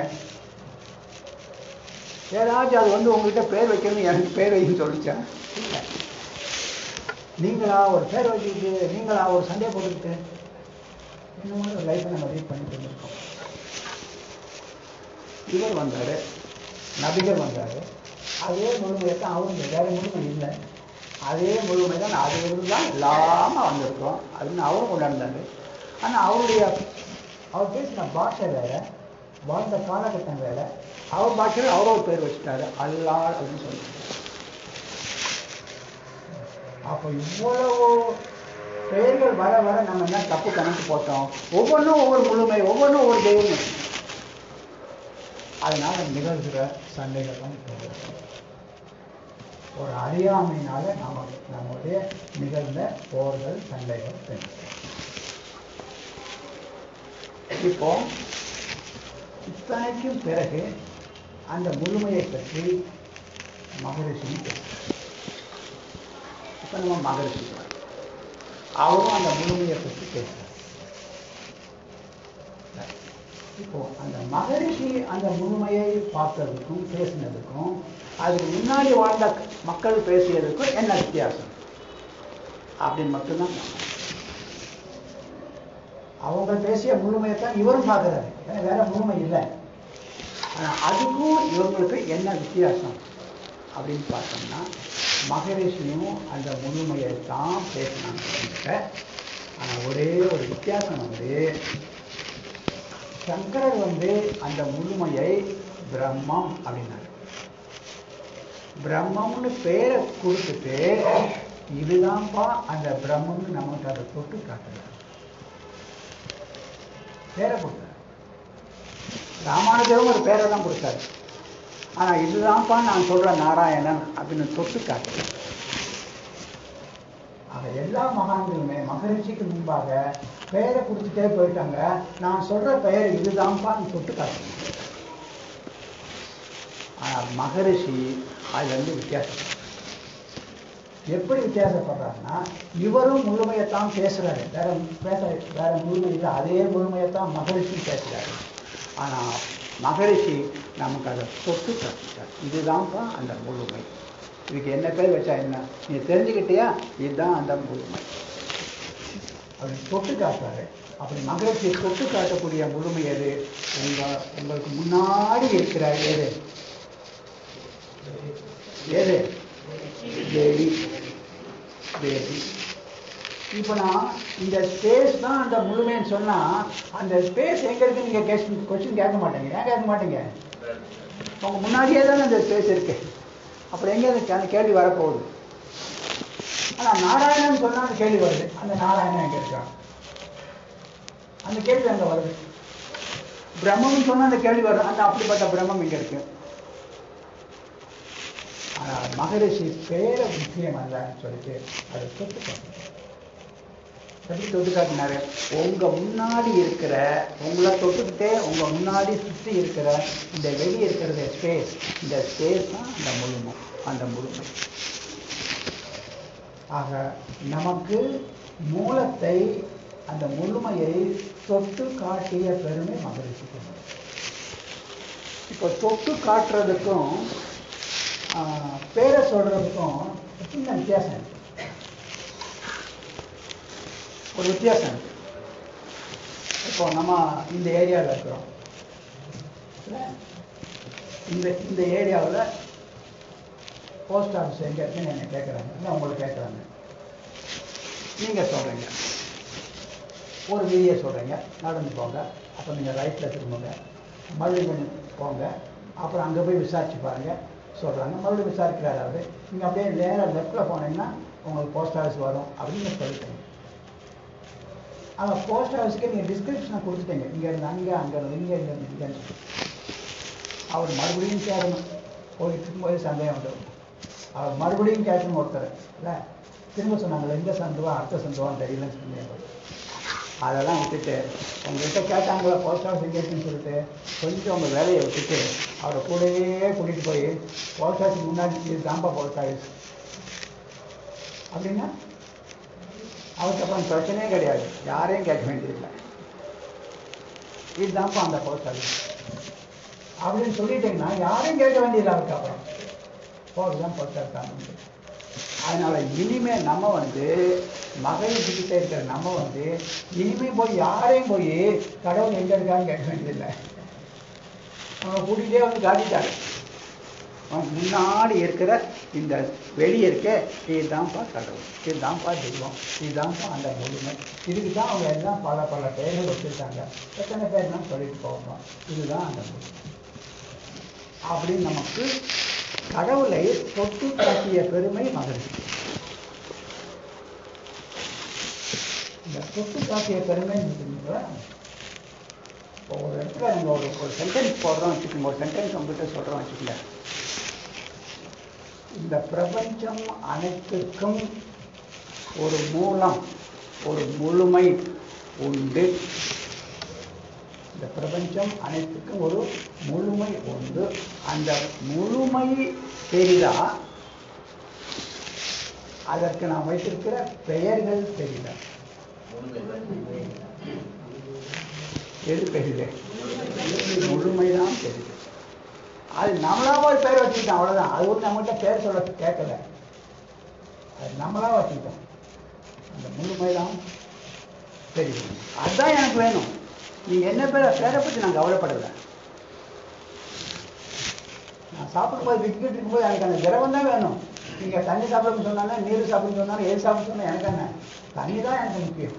ஏதாச்சும் அது உங்ககிட்ட பேர் வைக்கணும், எனக்கு பேர் வைக்கணும்னு சொல்லிச்சேன். நீங்களா ஒரு பேர் வச்சுக்கிட்டு, நீங்களா ஒரு சண்டை போட்டுக்கிட்டு, இந்த மாதிரி ஒரு லைஃப்பை நம்ம ரீட் பண்ணிட்டு இருக்கோம். இவர் வந்தார், நபிகள் வந்தார், அதே முழுமையை தான் அவருக்கு, வேற முழுமை இல்லை, அதே முழுமை தான் அது தான் இல்லாமல் வந்திருக்கோம் அப்படின்னு அவரும் கொண்டாந்தார். ஆனால் அவர் பேசின பாஷை வேற, வாழ்ந்த காலகட்டம் வேற. அவர் பாஷையில் அவரோட பேர் வச்சுட்டாரு, அல்லாஹ் அப்படின்னு சொல்லிட்டு. அப்போ இவ்வளவு பெயர்கள் வர வர நம்ம என்ன தப்பு கணக்கு போட்டோம், ஒவ்வொன்றும் ஒவ்வொரு முழுமை, ஒவ்வொன்றும் ஒவ்வொரு தெய்வம். அதனால நிகழ்கிற சண்டைகள் தான் ஒரு அறியாமையினால நம்முடைய நிகழ்ந்த போர்கள், சண்டைகள். இப்போ இத்தனைக்கும் பிறகு அந்த முழுமையை பற்றி மகரிஷி இப்ப நம்ம மகரிஷி அவரும் அந்த முழுமையை பற்றி பேசுறார். இப்போ அந்த மகரிஷி அந்த முழுமையை பார்த்ததுக்கும் பேசினதுக்கும் அதுக்கு முன்னாடி வாழ்ந்த மக்கள் பேசியதுக்கும் என்ன வித்தியாசம் அப்படின்னு மட்டும்தான். அவங்க பேசிய முழுமையை தான் இவரும் பார்க்கிறாரு, ஏன்னா வேற முழுமை இல்லை. ஆனா அதுக்கும் இவங்களுக்கு என்ன வித்தியாசம் அப்படின்னு பார்த்தோம்னா, மகரிஷியும் அந்த முழுமையை தான் பேசினாங்க. ஆனா ஒரே ஒரு வித்தியாசம் சங்கரர் அந்த முழுமையை பிரம்மம் அப்படின்னாரு. பிரம்மம்னு பேரை கொடுத்துட்டு இதுதான்ப்பா அந்த பிரம்மம்னு நமக்கு அதை தொட்டு காட்டுறாரு, பேரை கொடுத்தாரு. ராமானுஜரும் ஒரு பேரை தான் கொடுத்தாரு. ஆனா இதுதான்ப்பா நான் சொல்ற நாராயணன் அப்படின்னு தொட்டு காட்டுறேன். ஆக எல்லா மகான்களுமே மகரிஷிக்கு முன்பாக பெயரை கொடுத்துட்டே போயிட்டாங்க. நான் சொல்ற பெயர் இதுதான்ப்பான்னு தொட்டு காட்டுறேன். ஆனா மகரிஷி அதுல வித்தியாசம். எப்படி வித்தியாசப்படுறாருன்னா, இவரும் முழுமையைத்தான் பேசுறாரு, வேற முழுமை இல்லை, அதே முழுமையைத்தான் மகரிஷி பேசுறாரு. ஆனா மகரிஷி நமக்கு அதை தொட்டு காட்டுறார். இதுதான்ப்பா அந்த முழுமை. இதுக்கு என்ன பேர் வச்சா என்ன, நீ தெரிஞ்சுக்கிட்டியா, இதுதான் அந்த முழுமை அப்படி தொட்டு காட்டுறாரு. அப்படி மகரிஷி தொட்டு காட்டக்கூடிய முழுமை எது? உங்களுக்கு முன்னாடி இருக்கிற எது? எது? தேவி. தேவி. இப்போ நான் இந்த ஸ்பேஸ் தான் அந்த முழுமைன்னு சொன்னா, அந்த ஸ்பேஸ் எங்க இருக்கு நீங்க கொஸ்டின் கேட்க மாட்டீங்க. ஏன் கேட்க மாட்டீங்க? உங்க முன்னாடியே தானே அந்த ஸ்பேஸ் இருக்கு. அப்புறம் எங்க அந்த கேள்வி வரப்போகுது? ஆனா நாராயணன் சொன்னா அந்த கேள்வி வருது, அந்த நாராயணன் எங்க இருக்கான்? அந்த கேள்வி அங்க வருது. பிரம்மம் சொன்னா அந்த கேள்வி வருது, அந்த அப்படிப்பட்ட பிரம்மம் எங்க இருக்கு? ஆனா மகரிஷி பேர முக்கியம் அல்லன்னு சொல்லிட்டு அதை தொட்டு காட்டினார். எப்படி தொட்டு காட்டினாரு? உங்க முன்னாடி இருக்கிற, உங்களை தொட்டுக்கிட்டே உங்க முன்னாடி சுற்றி இருக்கிற இந்த வெளியே இருக்கிறது ஸ்பேஸ், இந்த ஸ்பேஸ் தான் அந்த முழுமை, அந்த முழுமை. ஆக நமக்கு மூலத்தை, அந்த முழுமையை தொட்டு காட்டிய பெருமை மகரிஷிக்கு. இப்போ தொட்டு காட்டுறதுக்கும் பேரை சொல்றதுக்கும் சின்ன வித்தியாசம் இருக்கு. ஒரு வித்தியாசம் இருக்கு. இப்போ நம்ம இந்த ஏரியாவில் இருக்கிறோம், இந்த ஏரியாவில் போஸ்ட் ஆஃபீஸ் எங்க இருக்குன்னு என்ன கேட்குறாங்க, இல்லை உங்களுக்கு கேட்குறாங்க. நீங்க சொல்றீங்க, ஒரு வீதியை சொல்றீங்க, நடந்து போங்க, அப்புறம் நீங்க ரைட்ல திரும்புங்க, மறுபடியும் கொஞ்சம் போங்க, அப்புறம் அங்கே போய் விசாரிச்சு பாருங்க சொல்றாங்க. மறுபடியும் விசாரிக்கிறாரு அவரு. நீங்க அப்படியே நேராக லெஃப்ட்ல போனீங்கன்னா உங்களுக்கு போஸ்ட் ஆஃபீஸ் வரும் அப்படின்னு சொல்லிட்டீங்க. அந்த போஸ்ட் ஆஃபீஸுக்கு நீங்க டிஸ்கிரிப்ஷனை கொடுத்துட்டீங்க, இங்க இருந்து அங்கே, அங்க இருந்து இங்கே, இங்க இருந்து இங்கே. அவர் மறுபடியும் கேட்கணும், போயிட்டு இருக்கும்போது சந்தேகம் வந்துடும். அவர் மறுபடியும் கேட்கணும் ஒருத்தர், இல்லை திரும்ப சொன்னாங்களே எந்த சந்துவா அடுத்த சந்துவான்னு தெரியலன்னு சந்தேகம். அதெல்லாம் விட்டுட்டு உங்கள்கிட்ட கேட்டாங்களா போஸ்ட் ஆஃபீஸ் எங்கே இருக்குன்னு சொல்லிட்டு கொஞ்சம் உங்கள் வேலையை விட்டுட்டு அவரை கூடவே கூட்டிகிட்டு போய் போஸ்ட் ஆஃபீஸ் முன்னாடி இது தாம்பா போஸ்ட் ஆஃபீஸ் அப்படின்னா அவருக்கு அப்புறம் பிரச்சனையே கிடையாது, யாரையும் கேட்க வேண்டியதில்லை, இதுதான்ப்பா அந்த போஸ்ட் ஆஃபீஸ் அப்படின்னு சொல்லிட்டீங்கன்னா யாரையும் கேட்க வேண்டியதில்லை அவருக்கு. அப்புறம் போஸ்ட் போஸ்ட் ஆஃபீஸ். அதனால இனிமே நம்ம மகரிஷிக்கிட்ட இருக்கிற நம்ம இனிமே போய் யாரையும் போய் கடவுள் எங்க இருக்கான்னு கேட்க வேண்டியதில்லை. அவங்க கூட்டிகிட்டே காட்டிட்டாரு. முன்னாடி இருக்கிற இந்த வெளியே இருக்க இதுதான்ப்பா கடவுள், இதுதான்ப்பா தெய்வம், இதுதான்ப்பா அந்த முழுமை. இதுக்கு தான் அவங்க எல்லாம் பல பல பெயர்கள் வச்சிருக்காங்க. எத்தனை பேர் தான் சொல்லிட்டு போகணும், இதுதான் அந்த முழுமை அப்படின்னு நமக்கு கடவுளை தொட்டு காட்டிய பெருமை மகரிஷி. இந்த தொட்டு காட்டிய பெருமைன்னு இருக்குங்களா? இப்போ ஒரு இடத்துல நம்ம ஒரு சென்டென்ஸ் போடுறோம் வச்சுக்கோங்க, ஒரு சென்டென்ஸ் உங்ககிட்ட சொல்கிறோம் வச்சுக்கோங்க. இந்த பிரபஞ்சம் அனைத்துக்கும் ஒரு மூலம், ஒரு முழுமை உண்டு. இந்த பிரபஞ்சம் அனைத்துக்கும் ஒரு முழுமை உண்டு. அந்த முழுமை தெரிதா, அதற்கு நாம் வைத்திருக்கிற பெயர்கள் தெரியுதா? எது தெரியுது? முழுமைதான் தெரியுது. அது நம்மளா ஒரு பேர் வச்சுக்கிட்டோம், அவ்வளவுதான். அது ஒரு நம்மகிட்ட பேர் சொல்ல கேட்கல, அது நம்மளா வச்சுக்கிட்டோம். அந்த முழுமைதான் தெரியுது. அதுதான் எனக்கு வேணும். நீங்க என்ன பேரை பற்றி நான் கவலைப்படலை. நான் சாப்பிடும்போது விக்கிட்டு இருக்கும்போது எனக்கு அந்த திரவம் தான் வேணும். நீங்க தண்ணி சாப்பிடணும்னு சொன்னாலும், நீர் சாப்பிடணும்னு சொன்னாலும், எது சாப்பிட சொன்னா எனக்கு என்ன, தண்ணி தான் எனக்கு முக்கியம்.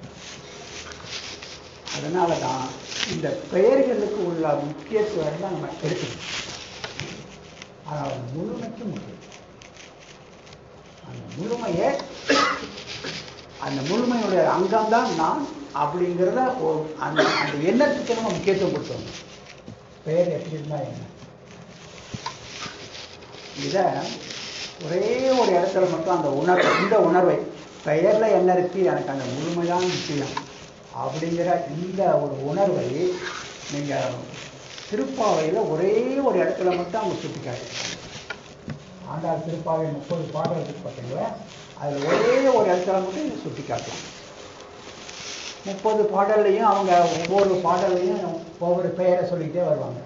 அதனாலதான் இந்த பெயர்களுக்கு உள்ள முக்கியத்துவம் தான் நம்ம எடுக்கணும். ஆனால் முழுமைக்கு முக்கியம். அந்த முழுமையே, அந்த முழுமையுடைய அங்கம்தான் நான் அப்படிங்கிறத அந்த அந்த எண்ணத்துக்கு நம்ம முக்கியத்துவம் கொடுத்தோம். பெயர் எப்படி இருந்தா என்ன? இத ஒரே ஒரு இடத்துல மட்டும் அந்த உணர்வு, இந்த உணர்வை, பெயர்ல என்ன இருக்கு, எனக்கு அந்த முழுமைதான் முக்கியம் அப்படிங்கிற இந்த ஒரு உணர்வை நீங்க திருப்பாவையில ஒரே ஒரு இடத்துல மட்டும் அவங்க சுட்டிக்காட்டு. ஆண்டாள் திருப்பாவை 30 பாடல் இருக்கு பார்த்தீங்களா, அதுல ஒரே ஒரு இடத்துல மட்டும் இதை சுட்டி காட்டலாம். 30 பாடல்லையும் அவங்க ஒவ்வொரு பாடல்லையும் ஒவ்வொரு பெயரை சொல்லிக்கிட்டே வருவாங்க.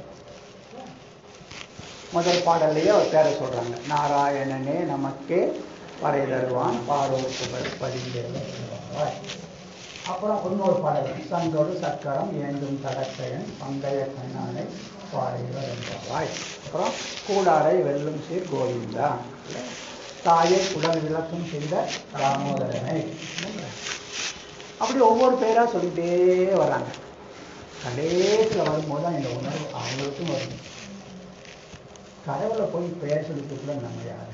முதல் பாடல்லையே ஒரு பேரை சொல்றாங்க, நாராயணனே நமக்கே பறை தருவான் பாரோர் புகழ் பதிந்தேவாய். அப்புறம் இன்னொரு பாடல், சங்கோடு சக்கரம் ஏந்தும் தடக்கையன் பங்கைய கண்ணானை பாறைவர் என்பவாய். அப்புறம் கூடாரை வெல்லும் சீர் கோவிந்தா, தாயை குடல் விளக்கம் செய்த தாமோதரனை. அப்படி ஒவ்வொரு பேரா சொல்லிட்டே வராங்க. கடைசியில் வரும்போது தான் இந்த உணர்வு அவங்களுக்கும் வரும். கடவுளை போய் பெயர் சொல்லிட்டு நம்ம யாரு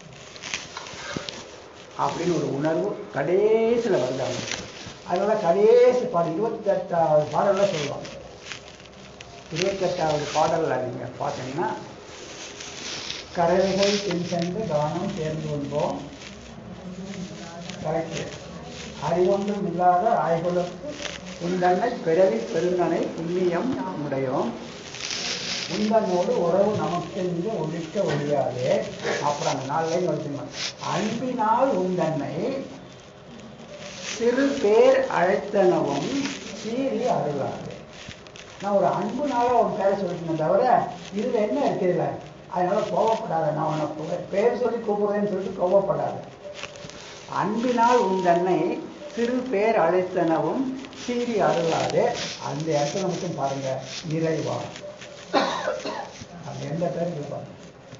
அப்படின்னு ஒரு உணர்வு கடைசியில் வருதாங்க. அதனால கடைசி பாடல் 28வது பாடல்ல சொல்லுவாங்க. 28வது பாடல்ல நீங்க பார்த்தீங்கன்னா, கரவைகள் பின் சென்று கானம் சேர்ந்து வந்தோம். கரெக்ட். அறிவொன்றும் இல்லாத ஆய்களுக்கு உந்தன்னை பிறவி பெருங்கனை புண்ணியம் உடையோம். உந்தனோடு உறவு நமக்கென்று ஒழிக்க ஒழியாதே. அப்புறம் அந்த 4 லைன் வச்சுக்கணும். அன்பினால் உந்தன்னை சிறு பேர் அழைத்தனவும் சீறி அருளாது. நான் ஒரு அன்புனால ஒரு பேரை சொல்லிக்கணும் தவிர இதுல என்ன இருக்குதுல்ல, அதனால கோவப்படாத. நான் உனக்கு பேர் சொல்லி கூப்பிடுறேன்னு சொல்லிட்டு கோவப்படாத. அன்பினால் உந்தன்னை சிறு பேர் அழைத்தனவும் சீறி அருளாது. அந்த இடத்துல மட்டும் பாருங்க, நிறைவா. அந்த எந்த பேருக்கு பாருங்க,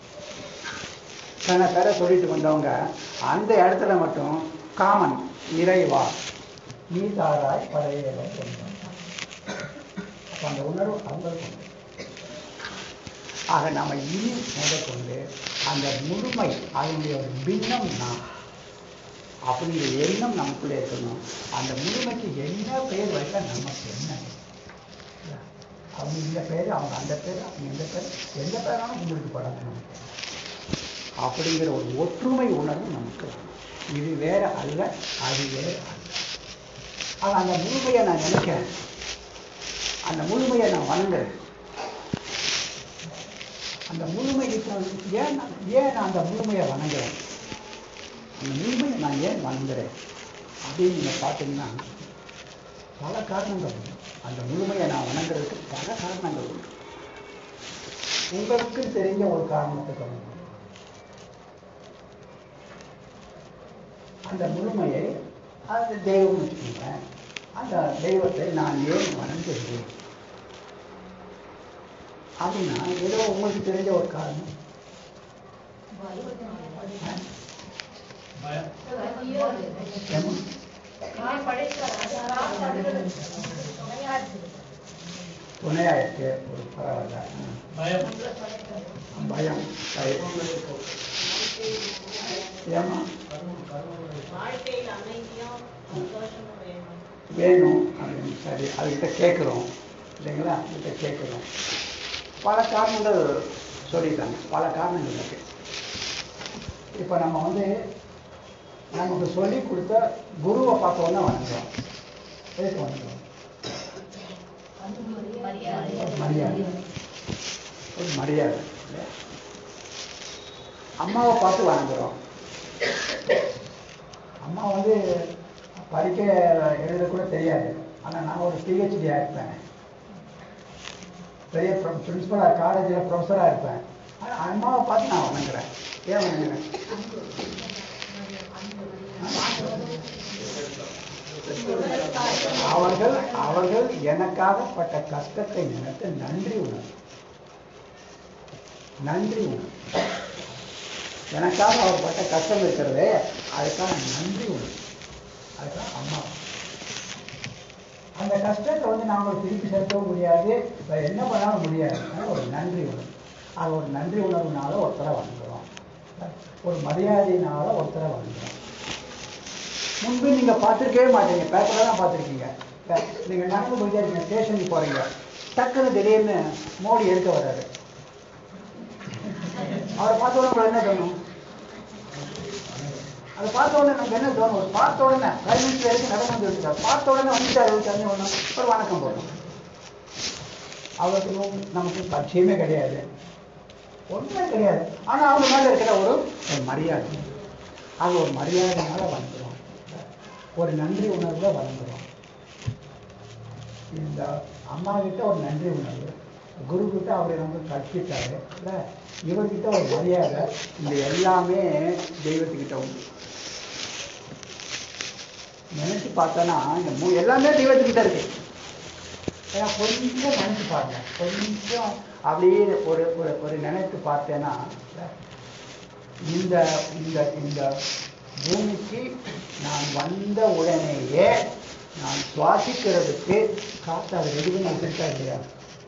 தன்னை பேரை சொல்லிட்டு வந்தவங்க அந்த இடத்துல மட்டும் காமன் நிறைவா நீ தாராய் படையேவ சொல்றாங்க. அந்த உணர்வு அவங்களுக்கு. ஆக நம்ம இனி முதற்கொண்டு அந்த முழுமை, அதனுடைய ஒரு பின்னம் நான் அப்படிங்கிற எண்ணம் நமக்குள்ளே இருக்கணும். அந்த முழுமைக்கு என்ன பெயர் வைக்க நமக்கு என்ன, அவங்க இந்த பேர், அவங்க அந்த பேர், அவங்க இந்த பேர், எந்த பேராலும் உங்களுக்கு படாது நமக்கு அப்படிங்கிற ஒரு ஒற்றுமை உணர்வு நமக்கு. இது வேற அல்ல, அது வேற அல்ல. ஆக அந்த முழுமையை நான் நினைக்கிறேன், அந்த முழுமையை நான் வணங்குறேன். அந்த முழுமைக்கு ஏன் நான் அந்த முழுமையை வணங்குறேன், அந்த முழுமையை நான் ஏன் வணங்குறேன் அப்படின்னு நீங்க பார்த்தீங்கன்னா பல காரணங்கள் உண்டு. அந்த முழுமையை நான் வணங்குறதுக்கு பல காரணங்கள் உண்டு. உங்களுக்கு தெரிஞ்ச ஒரு காரணத்தை சொல்லுங்க. அந்த முழுமையை, அந்த தெய்வம் வச்சுக்கோங்க, அந்த தெய்வத்தை நான் ஏன் வணங்குகிறேன் அப்படின்னா ஏதோ உங்களுக்கு தெரிஞ்ச ஒரு காரணம். துணையா இருக்கு, ஒரு பரவாயில்ல. பயம் ஏமா வாழ்க்கையில் அமைதியும் சந்தோஷமும் வேண்டும். வேணும் அப்படின்னு சரி அதுக்கிட்ட கேட்குறோம் இல்லைங்களா, அதுக்கிட்ட கேட்குறோம். பல காரணங்கள் சொல்லிட்டாங்க, பல காரணங்கள் இருக்கு. இப்போ நம்ம வந்து நமக்கு சொல்லி கொடுத்த குருவை பார்த்தோன்னா வணங்குறோம். எதுக்கு வணங்குறோம்? மரியாதை, ஒரு மரியாதை. அம்மாவை பார்த்து வணங்குறோம். அம்மா வந்து படிக்க எழுத கூட தெரியாது, ஆனால் நான் ஒரு பிஹெச்டியாக இருப்பேன், பெரிய பிரின்சிபலாக காலேஜில் ப்ரொஃபஸராக இருப்பேன். ஆனால் அம்மாவை பார்த்து நான் வணங்குறேன். ஏன் வணங்குறேன்? அவர்கள் எனக்காக பட்ட கஷ்டத்தை நினைத்து நன்றி உணர்வு. எனக்காக அவர் பட்ட கஷ்டம் இருக்கிறதே, அதுக்காக நன்றி உணர்வு. அதுக்காக அம்மா அந்த கஷ்டத்தை வந்து நாங்கள் திருப்பி செலுத்தவும் முடியாது, என்ன பண்ணாலும் முடியாது. ஒரு நன்றி உணர்வு. அது ஒரு நன்றி உணர்வுனால ஒருத்தரை வணங்குறோம், ஒரு மரியாதையினால ஒருத்தரை வணங்குறோம். முன்பு நீங்க பார்த்துருக்கவே மாட்டீங்க, பேப்பர்ல தான் பார்த்துருக்கீங்க. நீங்க நடந்து போயிட்டே இருக்கீங்க, ஸ்டேஷனுக்கு போறீங்க, டக்குன்னு திடீர்னு மோடி எடுக்க வர்றாரு. அவரை பார்த்த உடனே என்ன தோணும்? அதை பார்த்த உடனே நமக்கு என்ன தோணும்? பார்த்த உடனே பிரைம் மினிஸ்டர் எடுத்து நடந்து வந்து வச்சுட்டார், பார்த்த உடனே வந்துட்டாரு, தெரிஞ்ச உடனே ஒரு வணக்கம் போடணும். அவருக்கு நமக்கு பட்சியமே கிடையாது, ஒன்றுமே கிடையாது. ஆனா அவங்க மேல இருக்கிற ஒரு மரியாதை, அது ஒரு மரியாதைனால வணங்குறோம், ஒரு நன்றி உணர்வுல வணங்குறோம். இந்த அம்மா கிட்ட ஒரு நன்றி உணர்வு, குரு கிட்ட அவரை நம்ம கற்பித்தாரு, இவர்கிட்ட ஒரு மரியாதை, இந்த எல்லாமே தெய்வத்துக்கிட்ட உண்டு. நினைச்சு பார்த்தோன்னா இந்த எல்லாமே தெய்வத்துக்கிட்ட இருக்கு. ஏன்னா கொஞ்சம் நினைச்சு பாருங்க, கொஞ்சம் அப்படியே ஒரு ஒரு நினைத்து பார்த்தேன்னா, இந்த இந்த இந்த பூமிக்கு நான் வந்த உடனேயே நான் சுவாசிக்கிறதுக்கு காற்று அதை ரெடி பண்ணி வச்சிருக்கா இல்லையா?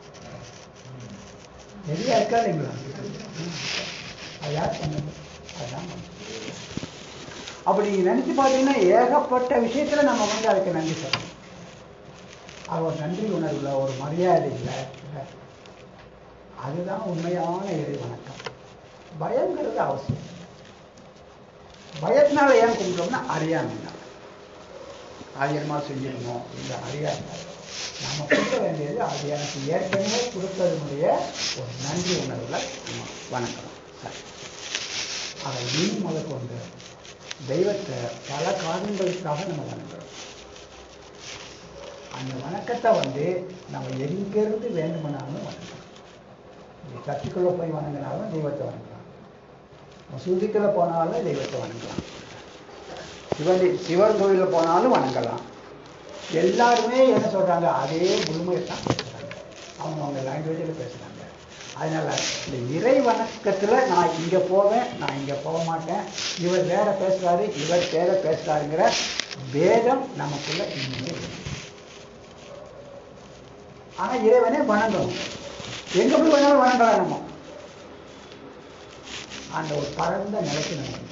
ரெடியா இருக்கா இல்லைங்களா? அது யார் சொன்னது? அதுதான். அப்படி நினைச்சு பார்த்தீங்கன்னா ஏகப்பட்ட விஷயத்துல நம்ம வந்து அதுக்கு நன்றி சொல்லணும். அது ஒரு நன்றி உணர்வுல, ஒரு மரியாதை இல்லை, அதுதான் உண்மையான இறை வணக்கம். பயங்கிறது அவசியம். பயத்தினால ஏன் கும்பிட்டோம்னா அறியாமைனா, ஆரியமா செஞ்சிருமோ இந்த அறியாமை. நம்ம கொடுக்க வேண்டியது அது எனக்கு ஏற்கனவே கொடுத்ததுடைய ஒரு நன்றி உணர்வுல நம்ம வணக்கம். சரி, அதை நீ முதற்கொண்டு தெய்வத்தை பல காரணங்களுக்காக நம்ம வணங்குறோம். அந்த வணக்கத்தை வந்து நம்ம எங்கிருந்து வேண்டுமானாலும் வணங்கலாம். சர்ச்சுக்குள்ள போய் வணங்கினாலும் தெய்வத்தை வணங்கலாம், மசூதிக்குள்ள போனாலும் தெய்வத்தை வணங்கலாம், சிவன் கோயிலில் போனாலும் வணங்கலாம். எல்லாருமே என்ன சொல்றாங்க? அதே முழுமையை தான் பேசுறாங்க, அவங்க லாங்குவேஜில் பேசுறாங்க. அதனால இந்த இறை வணக்கத்துல நான் இங்க போவேன், நான் இங்க போக மாட்டேன், இவர் வேற பேசுறாரு, இவர் வேற பேசுறாருங்கிற பேதம் நமக்குள்ள இன்னுமே இல்லை. ஆனா இறைவனே வணங்கணும், எங்க போய் வேணாலும் வணங்கலாம். நம்ம அந்த ஒரு பரந்த நிலைக்கு நம்ம.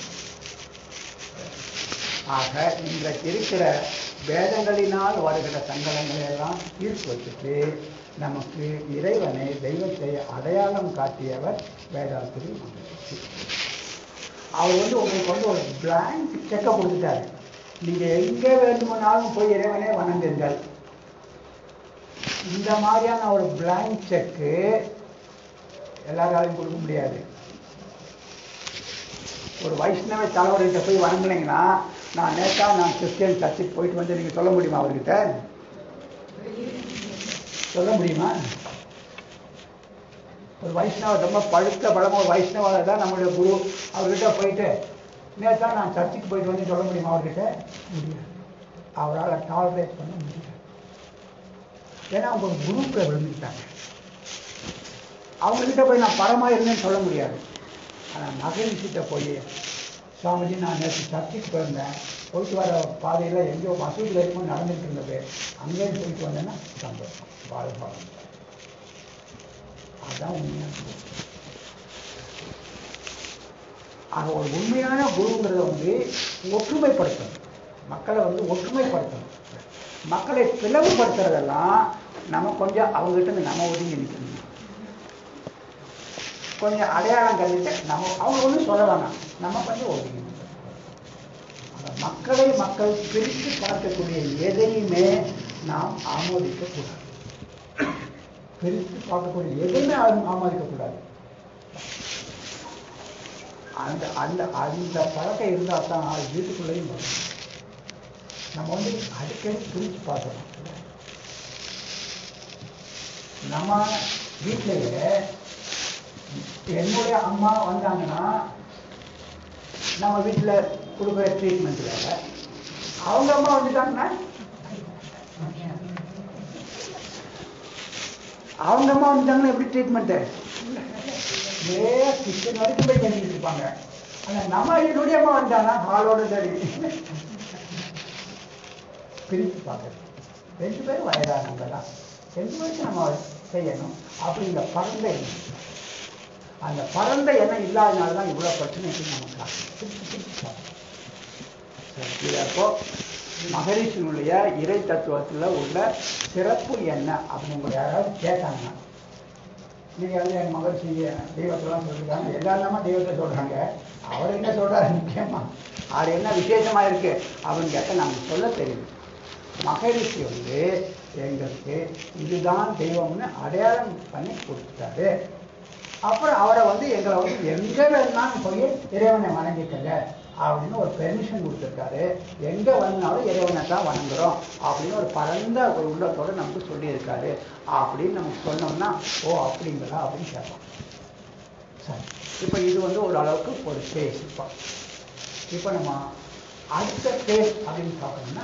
ஆக இன்றைக்கு இருக்கிற வேதங்களினால் வருகிற சங்கடங்களை எல்லாம் தீர்த்து வச்சுட்டு நமக்கு இறைவனை, தெய்வத்தை அடையாளம் காட்டியவர் வேதாத்திரி மகரிஷி. அவர் வந்து உங்களுக்கு வந்து ஒரு பிளாங்க் செக்கை கொடுத்துட்டாரு. நீங்க எங்க வேண்டுமானாலும் போய் இறைவனை வணங்குங்கள். இந்த மாதிரியான ஒரு பிளாங்க் செக்கு எல்லாராலையும் கொடுக்க முடியாது. ஒரு வைஷ்ணவ தலைவர்கிட்ட போய் வணங்குனீங்கன்னா, நான் கிறிஸ்டியன் சர்ச்சுக்கு போயிட்டு வந்து நீங்க சொல்ல முடியுமா? அவர்கிட்ட சொல்ல முடியுமா? ஒரு வைஷ்ணவ ரொம்ப பழுத்த பழமா ஒரு வைஷ்ணவ தான் நம்மளுடைய குரு, அவர்கிட்ட போயிட்டு நேற்றா நான் சர்ச்சுக்கு போயிட்டு வந்து சொல்ல முடியுமா? அவர்கிட்ட முடியாது. அவரால் டாலரேட் பண்ண முடியாது. ஏன்னா அவங்க ஒரு குரூப்ல விழுந்துட்டாங்க. அவங்ககிட்ட போய் நான் பரமா இருந்தேன்னு சொல்ல முடியாது. ஆனால் மகரிஷிட்ட போய், சுவாமிஜி நான் நேற்று சர்ச்சுக்கு போயிருந்தேன், போயிட்டு வர பாதையில் எங்கேயோ மசூதி வரைக்கும் நடந்துட்டு இருந்தது, அங்கேயும் போயிட்டு வந்தேன்னா சந்தோஷம், வாழ்வாங்க. அதுதான் உண்மையான குரு. ஆக ஒரு உண்மையான குருங்கிறத வந்து ஒற்றுமைப்படுத்தணும், மக்களை வந்து ஒற்றுமைப்படுத்தணும். மக்களை பிளவுபடுத்துறதெல்லாம் நம்ம கொஞ்சம் அவங்ககிட்ட நம்ம ஒதுங்கி நிற்கணும். கொஞ்சம் அடையாளம் கண்டிட்டு நம்ம அவங்க ஒன்றும் சொல்ல வேணாம், நம்ம கொஞ்சம் ஒதுங்கி நிற்கணும். மக்களை மக்கள் பிரித்து பார்க்கக்கூடிய எதையுமே நாம் ஆமோதிக்கக்கூடாது. பிரித்து பார்க்கக்கூடிய எதையுமே ஆமோதிக்கக்கூடாது. அந்த அந்த அந்த பழக்கம் இருந்தால் தான் அது வீட்டுக்குள்ளேயும் வரும். நம்ம வந்து அடிக்கடி பிரித்து பார்க்கணும். நம்ம வீட்டிலேயே என்னுடைய அம்மா வந்தாங்கன்னா நம்ம வீட்டில் கொடுக்குற ட்ரீட்மெண்ட்ல அவங்க அம்மா வந்துட்டாங்கன்னா அவங்க அம்மா வந்துட்டாங்கன்னா எப்படி ட்ரீட்மெண்ட்டு கிச்சன் வரைக்கும் போய் பண்ணிட்டு இருப்பாங்க. ஆனால் நம்ம என்னுடைய அம்மா வந்தாங்கன்னா ஹாலோட சரி பிரித்து பார்க்கணும். 2 பேரும் வயதானவங்க தான், 2 பேருக்கு நம்ம செய்யணும் அப்படிங்கிற பரந்த எண்ணம். அந்த பரந்த எண்ணம் இல்லாதனால தான் இவ்வளோ பிரச்சனைக்கு நமக்கு. அப்போ மகரிஷியினுடைய இறை தத்துவத்தில் உள்ள சிறப்பு என்ன அப்படின்னு யாராவது கேட்டாங்கன்னா, நீங்கள் வந்து என் மகரிஷி தெய்வத்தெல்லாம் சொல்லியிருக்காங்க, எல்லாருமே தெய்வத்தை சொல்கிறாங்க, அவர் என்ன சொல்கிறாரு முக்கியமாக அது என்ன விசேஷமாக இருக்கு அப்படின்னு கேட்டால் நமக்கு சொல்ல தெரியும். மகரிஷி வந்து எங்களுக்கு இதுதான் தெய்வம்னு அடையாளம் பண்ணி கொடுத்துட்டாரு. அப்புறம் அவரை வந்து எங்களை வந்து எங்கே வேணாலும் போய் இறைவனை வணங்கிக்கங்க அப்படின்னு ஒரு பெர்மிஷன் கொடுத்துருக்காரு. எங்கே வந்தாலும் இறைவனை தான் வணங்குறோம் அப்படின்னு ஒரு பரந்த ஒரு உள்ளத்தோடு நமக்கு சொல்லியிருக்காரு. அப்படின்னு நமக்கு சொன்னோம்னா ஓ அப்படிங்களா அப்படின்னு கேட்போம். சரி, இப்போ இது வந்து ஒரு அளவுக்கு ஒரு ஸ்பேஸ். இப்போ நம்ம அடுத்த ஸ்பேஸ் அப்படின்னு பார்க்கணும்னா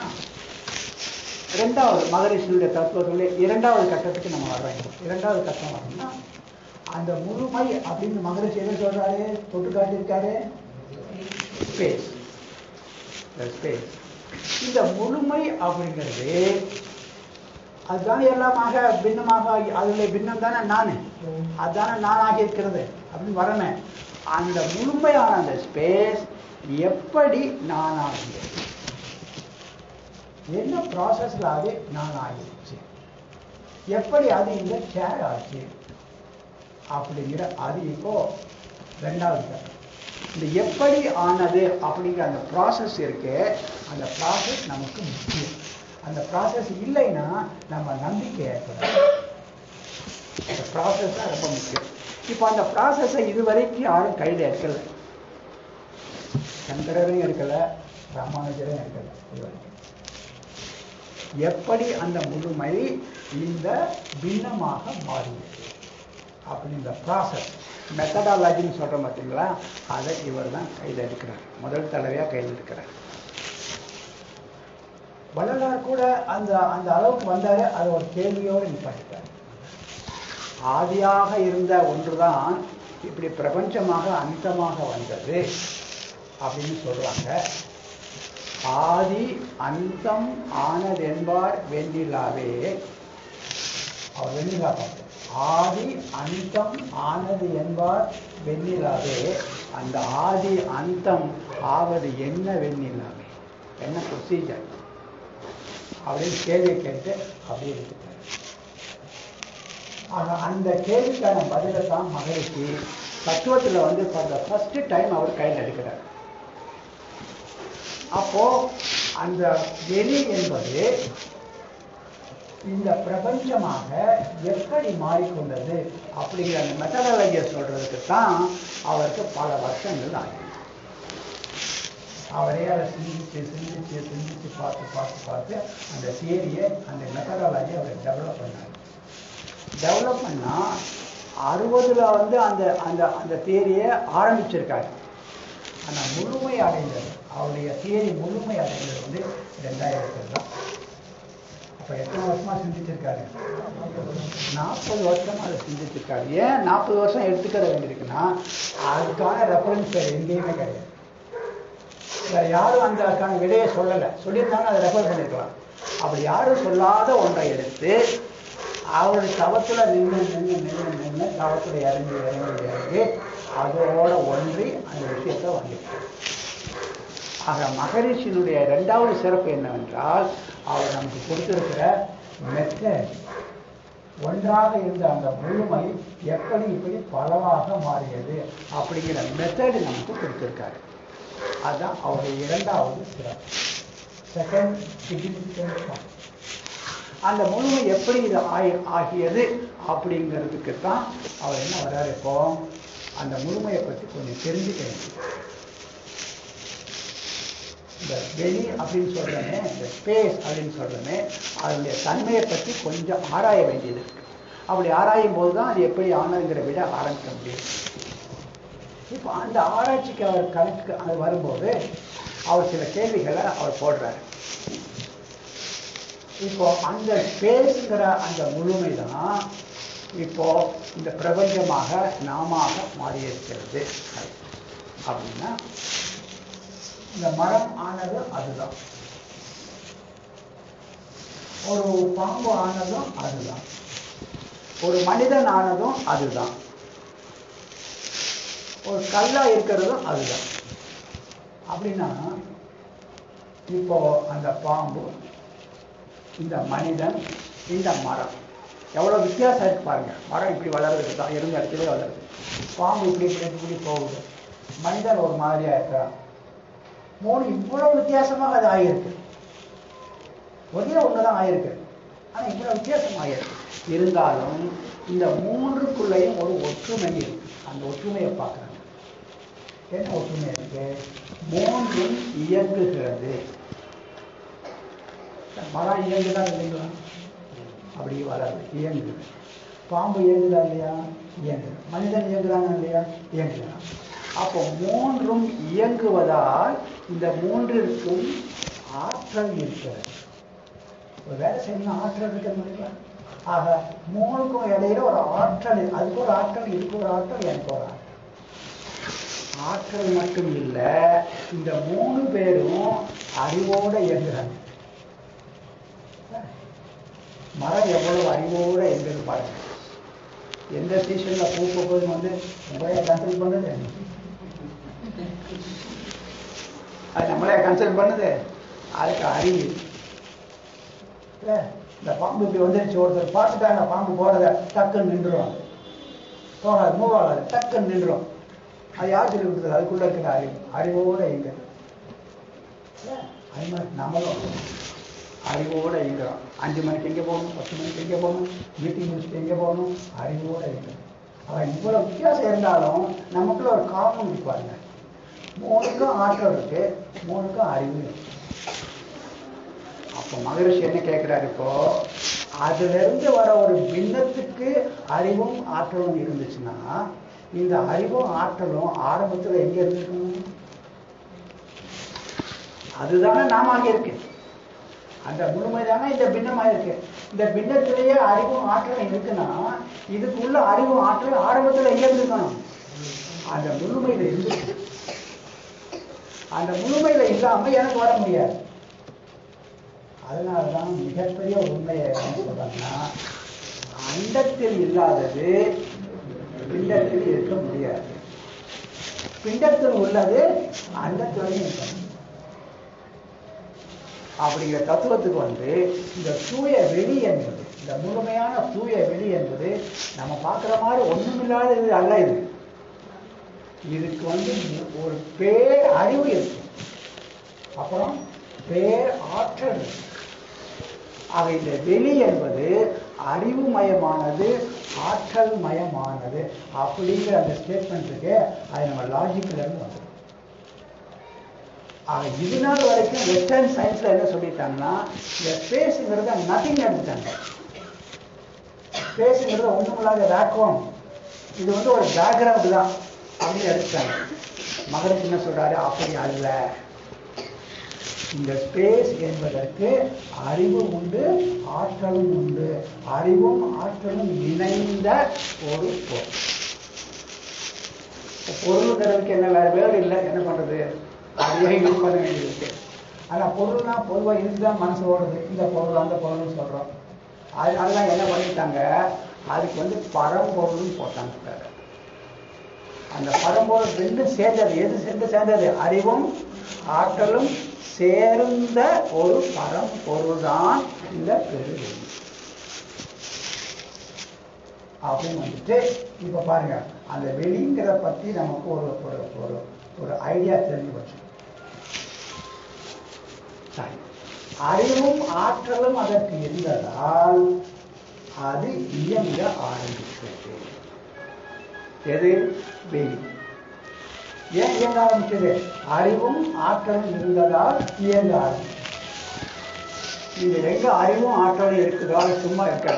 2வது மகரிஷியுடைய தத்துவத்துடைய 2வது கட்டத்துக்கு நம்ம வர்றோம். 2வது கட்டம் வரணும்னா அந்த முழுமை அப்படின்னு மகரிஷி என்ன சொல்றாரு, தொட்டு காட்டியிருக்காரு, ஸ்பேஸ். ஸ்பேஸ் இந்த முழுமை அப்படிங்கிறது அதுதானே எல்லாமாக பின்னமாக, அதுல பின்னம் தானே நான், அதுதானே நானாக இருக்கிறது அப்படின்னு வரணும். அந்த முழுமையான அந்த ஸ்பேஸ் எப்படி நானாகியது, என்ன ப்ராசஸ்ல அது நான் ஆகிடுச்சு, எப்படி அது இந்த சேர் ஆச்சு அப்படிங்கிற அது இப்போ 2வது கட்டம். இந்த எப்படி ஆனது அப்படிங்கிற அந்த ப்ராசஸ் இருக்கு, அந்த ப்ராசஸ் நமக்கு முக்கியம். அந்த ப்ராசஸ் இல்லைன்னா நம்ம நம்பிக்கை ஏற்படாது. அந்த ப்ராசஸ் தான் ரொம்ப முக்கியம். இப்போ அந்த ப்ராசஸை இதுவரைக்கும் யாரும் கையில் எடுக்கலை. சங்கரரையும் எடுக்கலை, ராமானுஜரையும் எடுக்கலை. இதுவரைக்கும் எப்படி அந்த முழுமை இந்த பின்னமாக மாறியது அப்படின்ற ப்ராசஸ் மெத்தடாலஜின்னு சொல்கிறோம் பார்த்தீங்களா, அதை இவர் தான் கையில் எடுக்கிறார், முதல் தடவையாக கையில் எடுக்கிறார். வள்ளலார் கூட அந்த அந்த அளவுக்கு வந்தார். அது ஒரு கேள்வியோடு நிப்பாட்டிட்டார். ஆதியாக இருந்த ஒன்றுதான் இப்படி பிரபஞ்சமாக அந்தமாக வந்தது அப்படின்னு சொல்றாங்க. ஆதி அந்தம் ஆனதென்பார் வெண்ணிலாவே. அவர் வெண்ணிலா பார்த்தார். ஆதி அந்தம் ஆனது என்பார் வெண்ணிலாவே. அந்த ஆதி அந்தம் ஆவது என்ன வெண்ணிலாவே, என்ன ப்ரொசீஜர் அப்படின்னு கேள்வி கேட்டு அப்படியே எடுத்துட்டார். அந்த கேள்விக்கான பதிலை தான் மகரிஷி தத்துவத்தில் வந்து ஃபர்ஸ்ட் டைம் அவர் கையில் எடுக்கிறார். அப்போ அந்த வெளி என்பது இந்த பிரபஞ்சமாக எப்படி மாறிக்கொண்டது அப்படிங்கிற அந்த மெத்தடாலஜியை சொல்றதுக்கு தான் அவருக்கு பல வருஷங்கள் ஆகும். அவரே அதை சிந்திச்சு பார்த்து அந்த தியரியை, அந்த மெத்தடாலஜியை அவர் டெவலப் பண்ணார். டெவலப் பண்ணால் 60ல் வந்து அந்த அந்த அந்த தியரியை ஆரம்பிச்சிருக்காரு. ஆனால் முழுமை அடைந்தது, அவருடைய தியரி முழுமை அடைந்தது வந்து 2000 தான். அப்போ எத்தனை வருஷமாக சிந்திச்சிருக்காரு? 40 வருஷமா அதை சிந்திச்சிருக்காரு. ஏன் 40 வருஷம் எடுத்துக்கிற வேண்டியிருக்குன்னா அதுக்கான ரெஃபரன்ஸ் எங்கேயுமே கிடையாது. வேறு யாரும் அதுக்கான விடையை சொல்லலை. சொல்லியிருந்தாலும் அதை ரெஃபர் பண்ணியிருக்கலாம். அப்படி யாரும் சொல்லாத ஒன்றை எடுத்து அவருடைய தவத்தில் நின்று தவத்தில் இறங்கி அதோட ஒன்றி அந்த விஷயத்தை வந்துட்டார். ஆக மகரிஷியினுடைய 2வது சிறப்பு என்னவென்றால் அவர் நமக்கு கொடுத்திருக்கிற மெத்தட், ஒன்றாக இருந்த அந்த முழுமை எப்படி இப்படி பலவாக மாறியது அப்படிங்கிற மெத்தட் நமக்கு கொடுத்திருக்காரு. அதுதான் அவருடைய இரண்டாவது சிறப்பு, செகண்ட் சிக்னிஃபிகன்ட். அந்த முழுமை எப்படி இது ஆகியது அப்படிங்கிறதுக்கு தான் அவர் என்ன வர்றாரு. இப்போ அந்த முழுமையை பற்றி கொஞ்சம் தெரிஞ்சுக்க வேண்டியது. இந்த வெளி அப்படின்னு சொல்றமே, இந்த ஸ்பேஸ் அப்படின்னு சொல்றமே, அதனுடைய தன்மையை பற்றி கொஞ்சம் ஆராய வேண்டியது இருக்கு. அப்படி ஆராயும் போது தான் அது எப்படி ஆனதுங்கிற விட ஆரம்பிக்க முடியும். இப்போ அந்த ஆராய்ச்சிக்கு அவர் கணக்கு அது வரும்போது அவர் சில கேள்விகளை அவர் போடுறாரு. இப்போ அந்த ஸ்பேஸ்ங்கிற அந்த முழுமை தான் இப்போ இந்த பிரபஞ்சமாக நாம மாறி இருக்கிறது. அப்படின்னா இந்த மரம் ஆனது அதுதான், ஒரு பாம்பு ஆனதும் அதுதான், ஒரு மனிதன் ஆனதும் அதுதான், ஒரு கல்லா இருக்கிறதும் அதுதான். அப்படின்னா இப்போ அந்த பாம்பு, இந்த மனிதன், இந்த மரம் எவ்வளவு வித்தியாசம் இருக்கு பாருங்க. மரம் இப்படி வளருது தான், இருந்த இடத்துல வளருது. பாம்பு இப்படி இப்படி இப்படி போகுது. மனிதன் ஒரு மாதிரியா இருக்கிறான். மூணு இவ்வளவு வித்தியாசமாக அது ஆகியிருக்கு. ஒரே ஒண்ணுதான் ஆயிருக்கு, ஆனா இவ்வளவு வித்தியாசம் ஆகியிருக்கு. இருந்தாலும் இந்த மூன்றுக்குள்ளேயும் ஒரு ஒற்றுமை இருக்கு. அந்த ஒற்றுமையை பார்க்கறாங்க. என்ன ஒற்றுமை இருக்கு? மூன்றும் இயங்குகிறது. மரம் இயங்குதான் இல்லைங்களா? அப்படி வளருது, இயங்குது. பாம்பு இயங்குதா இல்லையா? இயங்குது. மனிதன் இயங்குறாங்க இல்லையா? இயங்குகிறான். அப்போ மூன்றும் இயங்குவதால் இந்த மூன்றிற்கும் ஆற்றல் இருக்கிறது. ஒரு வேலை செய்யணும், ஆற்றல் இருக்கிற முடியல. ஆக மூணுக்கும் இடையில ஒரு ஆற்றல், அதுக்கு ஒரு ஆற்றல், இதுக்கு ஒரு ஆற்றல், எனக்கு ஒரு ஆற்றல். ஆற்றல் மட்டும் இல்லை, இந்த மூணு பேரும் அறிவோட இயங்குறாங்க. மரம் எவ்வளவு அறிவோட இயங்குது பாருங்க. எந்த சீசன்ல பூ பூப்பதுன்னு வந்து நம்மளே கன்சல்ட் பண்ணுது, அது நம்மளே கன்சல்ட் பண்ணுது. அதுக்கு அறிவு. இந்த பாம்பு இப்படி வந்துருச்சு, ஒருத்தர் பார்த்துட்டாங்க பாம்பு போறத, டக்குன்னு நின்றுடும். போகாது, மூவ் ஆகாது, டக்குன்னு நின்றுடும். அது யார் சொல்லி கொடுத்தது? அதுக்குள்ள இருக்கிற அறிவு, அறிவோட இயங்குது. அது மாதிரி நம்மளும் அறிவோட இயங்குறோம். 5 மணிக்கு எங்கே போகணும், 10 மணிக்கு எங்கே போகணும், மீட்டிங் முடிச்சுட்டு எங்கே போகணும், அறிவோட இயங்குறோம். அவன் இவ்வளவு வித்தியாசம் இருந்தாலும் நமக்குள்ள ஒரு காமம் இருப்பாருங்க. மூணுக்கும் ஆற்றல் இருக்கு, மூணுக்கும் அறிவு இருக்கு. அப்போ மகரிஷி என்ன கேட்கிறாரு? இப்போ அதுல இருந்து வர ஒரு பின்னத்துக்கு அறிவும் ஆற்றலும் இருந்துச்சுன்னா, இந்த அறிவும் ஆற்றலும் ஆரம்பத்துல எங்க இருந்துக்கணும்? அதுதானே நாம அங்க இருக்கு. அந்த முழுமைதானே இந்த பின்னமா இருக்கு. இந்த பின்னத்திலேயே அறிவும் ஆற்றலும் இருக்குன்னா, இதுக்குள்ள அறிவும் ஆற்றலும் ஆரம்பத்துல எங்க இருந்துக்கணும்? அந்த முழுமையில இருந்து. அந்த முழுமையில இல்லாம எனக்கு வர முடியாது. அதனாலதான் மிகப்பெரிய உண்மையை என்ன சொல்றாங்கன்னா, அண்டத்தில் இல்லாதது பிண்டத்தில் இருக்க முடியாது, பிண்டத்தில் உள்ளது அண்டத்திலையும் இருக்க. அப்படிங்கிற தத்துவத்துக்கு வந்து இந்த தூய வெளி என்பது, இந்த முழுமையான தூய வெளி என்பது நம்ம பார்க்குற மாதிரி ஒண்ணுமில்லாத இது அல்ல. இது இதுக்கு வந்து ஒரு பேர் அறிவு இருக்கு, அப்புறம் பேர் ஆற்றல் இருக்கு. ஆக இந்த வெளி என்பது அறிவுமயமானது, ஆற்றல் மயமானது அப்படிங்கிற அந்த ஸ்டேட்மெண்ட்டுக்கு அது நம்ம லாஜிக்ல இருந்து வந்து. ஆக இது நாள் வரைக்கும் வெஸ்டர்ன் சயின்ஸ்ல என்ன சொல்லிட்டாங்கன்னா, இந்த ஸ்பேஸுங்கிறத நத்திங் எடுத்துட்டாங்க. ஸ்பேஸுங்கிறத ஒண்ணுமில்லாத வேக்குவம், இது வந்து ஒரு பேக்ரவுண்ட் தான் அப்படின்னு எடுத்துட்டாங்க. மகரிஷி என்ன சொல்றாரு? அப்படி அல்ல. இந்த ஸ்பேஸ் என்பதற்கு அறிவு உண்டு, ஆற்றலும் உண்டு. அறிவும் ஆற்றலும் இணைந்த ஒரு பொருள். பொருளுங்கிறதுக்கு என்ன வேற வேறு இல்லை, என்ன பண்றது? அதையே யூஸ் பண்ண வேண்டியிருக்கு. ஆனா பொருள்னா பொதுவாக இதுதான் மனசு ஓடுது, இந்த பொருள் அந்த பொருள்னு சொல்றோம். அதனாலதான் என்ன பண்ணிட்டாங்க, அதுக்கு வந்து பரம்பொருள்னு போட்டாங்க. அந்த பரம்பொருள் ரெண்டும் சேர்ந்தது. எது சேர்ந்தது? அறிவும் ஆற்றலும் சேர்ந்த ஒரு பரம்பொருள் தான் இந்த பெருவெளி அப்படின்னு வந்துட்டு. இப்ப பாருங்க, அந்த வெளிங்கிறத பத்தி நமக்கு ஒரு ஒரு ஒரு ஒரு ஐடியா தெரிஞ்சு போச்சு. சரி, அறிவும் ஆற்றலும் அதற்கு இருந்ததால் அது இயங்க ஆரம்பித்தது. எது? வெளி. ஏன் இயங்க ஆரம்பிச்சது? அறிவும் ஆற்றலும் இருந்ததால் இயங்க ஆரம்பிச்சது. நீங்க எங்க அறிவும் ஆற்றலும் இருக்குதோ அது சும்மா இருக்காது.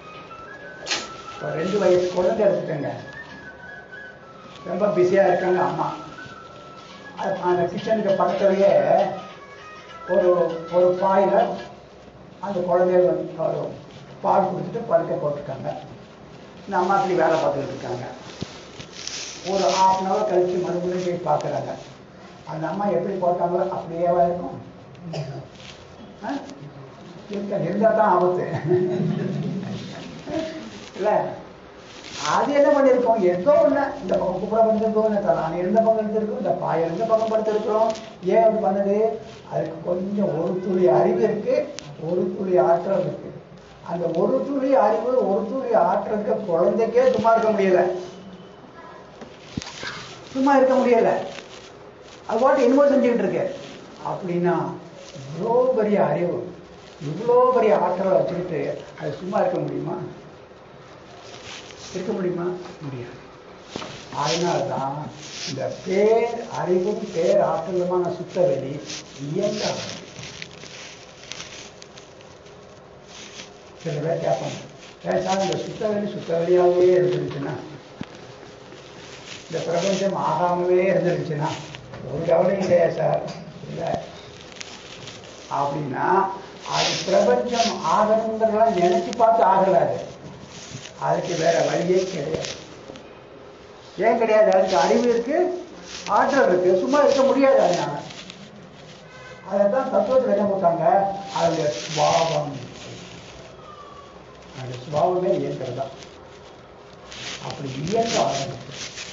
2 வயசு குழந்தை எடுத்துக்கங்க, ரொம்ப பிஸியா இருக்காங்க அம்மா. அந்த கிச்சனுக்கு பக்கத்துலயே ஒரு ஒரு பாயில அந்த குழந்தைய பால் குடிச்சிட்டு படுக்க போட்டிருக்காங்க. இந்த அம்மா அப்படி வேலை பார்த்துக்கிட்டு இருக்காங்க. ஒரு 1/2 hour கழிச்சு மறுபடியும் போய் பார்க்குறாங்க. அந்த அம்மா எப்படி போட்டாங்களோ அப்படியே இருக்கும். இருந்தால் தான் ஆபத்து இல்லை. அது என்ன பண்ணியிருக்கோம்? ஏதோ ஒன்று இந்த பக்கம் கூப்பிட பண்ணிருக்கோம், நான் எந்த பக்கம் எடுத்திருக்கோம், இந்த பாயை எந்த பக்கம் படுத்திருக்கிறோம். ஏன் அப்படி பண்ணுது? அதுக்கு கொஞ்சம் ஒரு துளி அறிவு இருக்கு, ஒரு துளி ஆற்றல் இருக்கு. அந்த ஒரு துளி அறிவு, ஒரு துளி ஆற்றலுக்கு குழந்தைக்கே சும்மா இருக்க முடியல. சும்மா இருக்க முடியல. அது பாட்டு என்னமோ செஞ்சுக்கிட்டு இருக்கு. அப்படின்னா இவ்வளோ பெரிய அறிவு, இவ்வளோ பெரிய ஆற்றலை வச்சுக்கிட்டு அது சும்மா இருக்க முடியுமா? இருக்க முடியுமா? முடியாது. அதனால்தான் இந்த பேர் அறிவும் பேர் ஆற்றலுமான சுத்தவெளி இயங்க. சில பேர் கேட்பாங்க, ஏன் சார் இந்த சுத்தவெளியாகவே இருந்துருச்சுன்னா, இந்த பிரபஞ்சம் ஆகாமவே இருந்துருச்சுன்னா ஒரு கவலையும் இல்லையா சார்? இல்லை. அப்படின்னா அது பிரபஞ்சம் ஆகணுங்கிறதெல்லாம் நினைச்சு பார்த்து ஆகலாது. அதுக்கு வேற வழியே கிடையாது. ஏன் கிடையாது? அதுக்கு அறிவு இருக்கு, ஆற்றல் இருக்கு, சும்மா இருக்க முடியாது. அதனால அதைத்தான் தத்துவத்தில் என்ன போட்டாங்க? அதனுடைய சுபாவம். அந்த சுபாவமே இயங்கிறது தான். அப்படி இயங்க ஆரம்பிச்சு,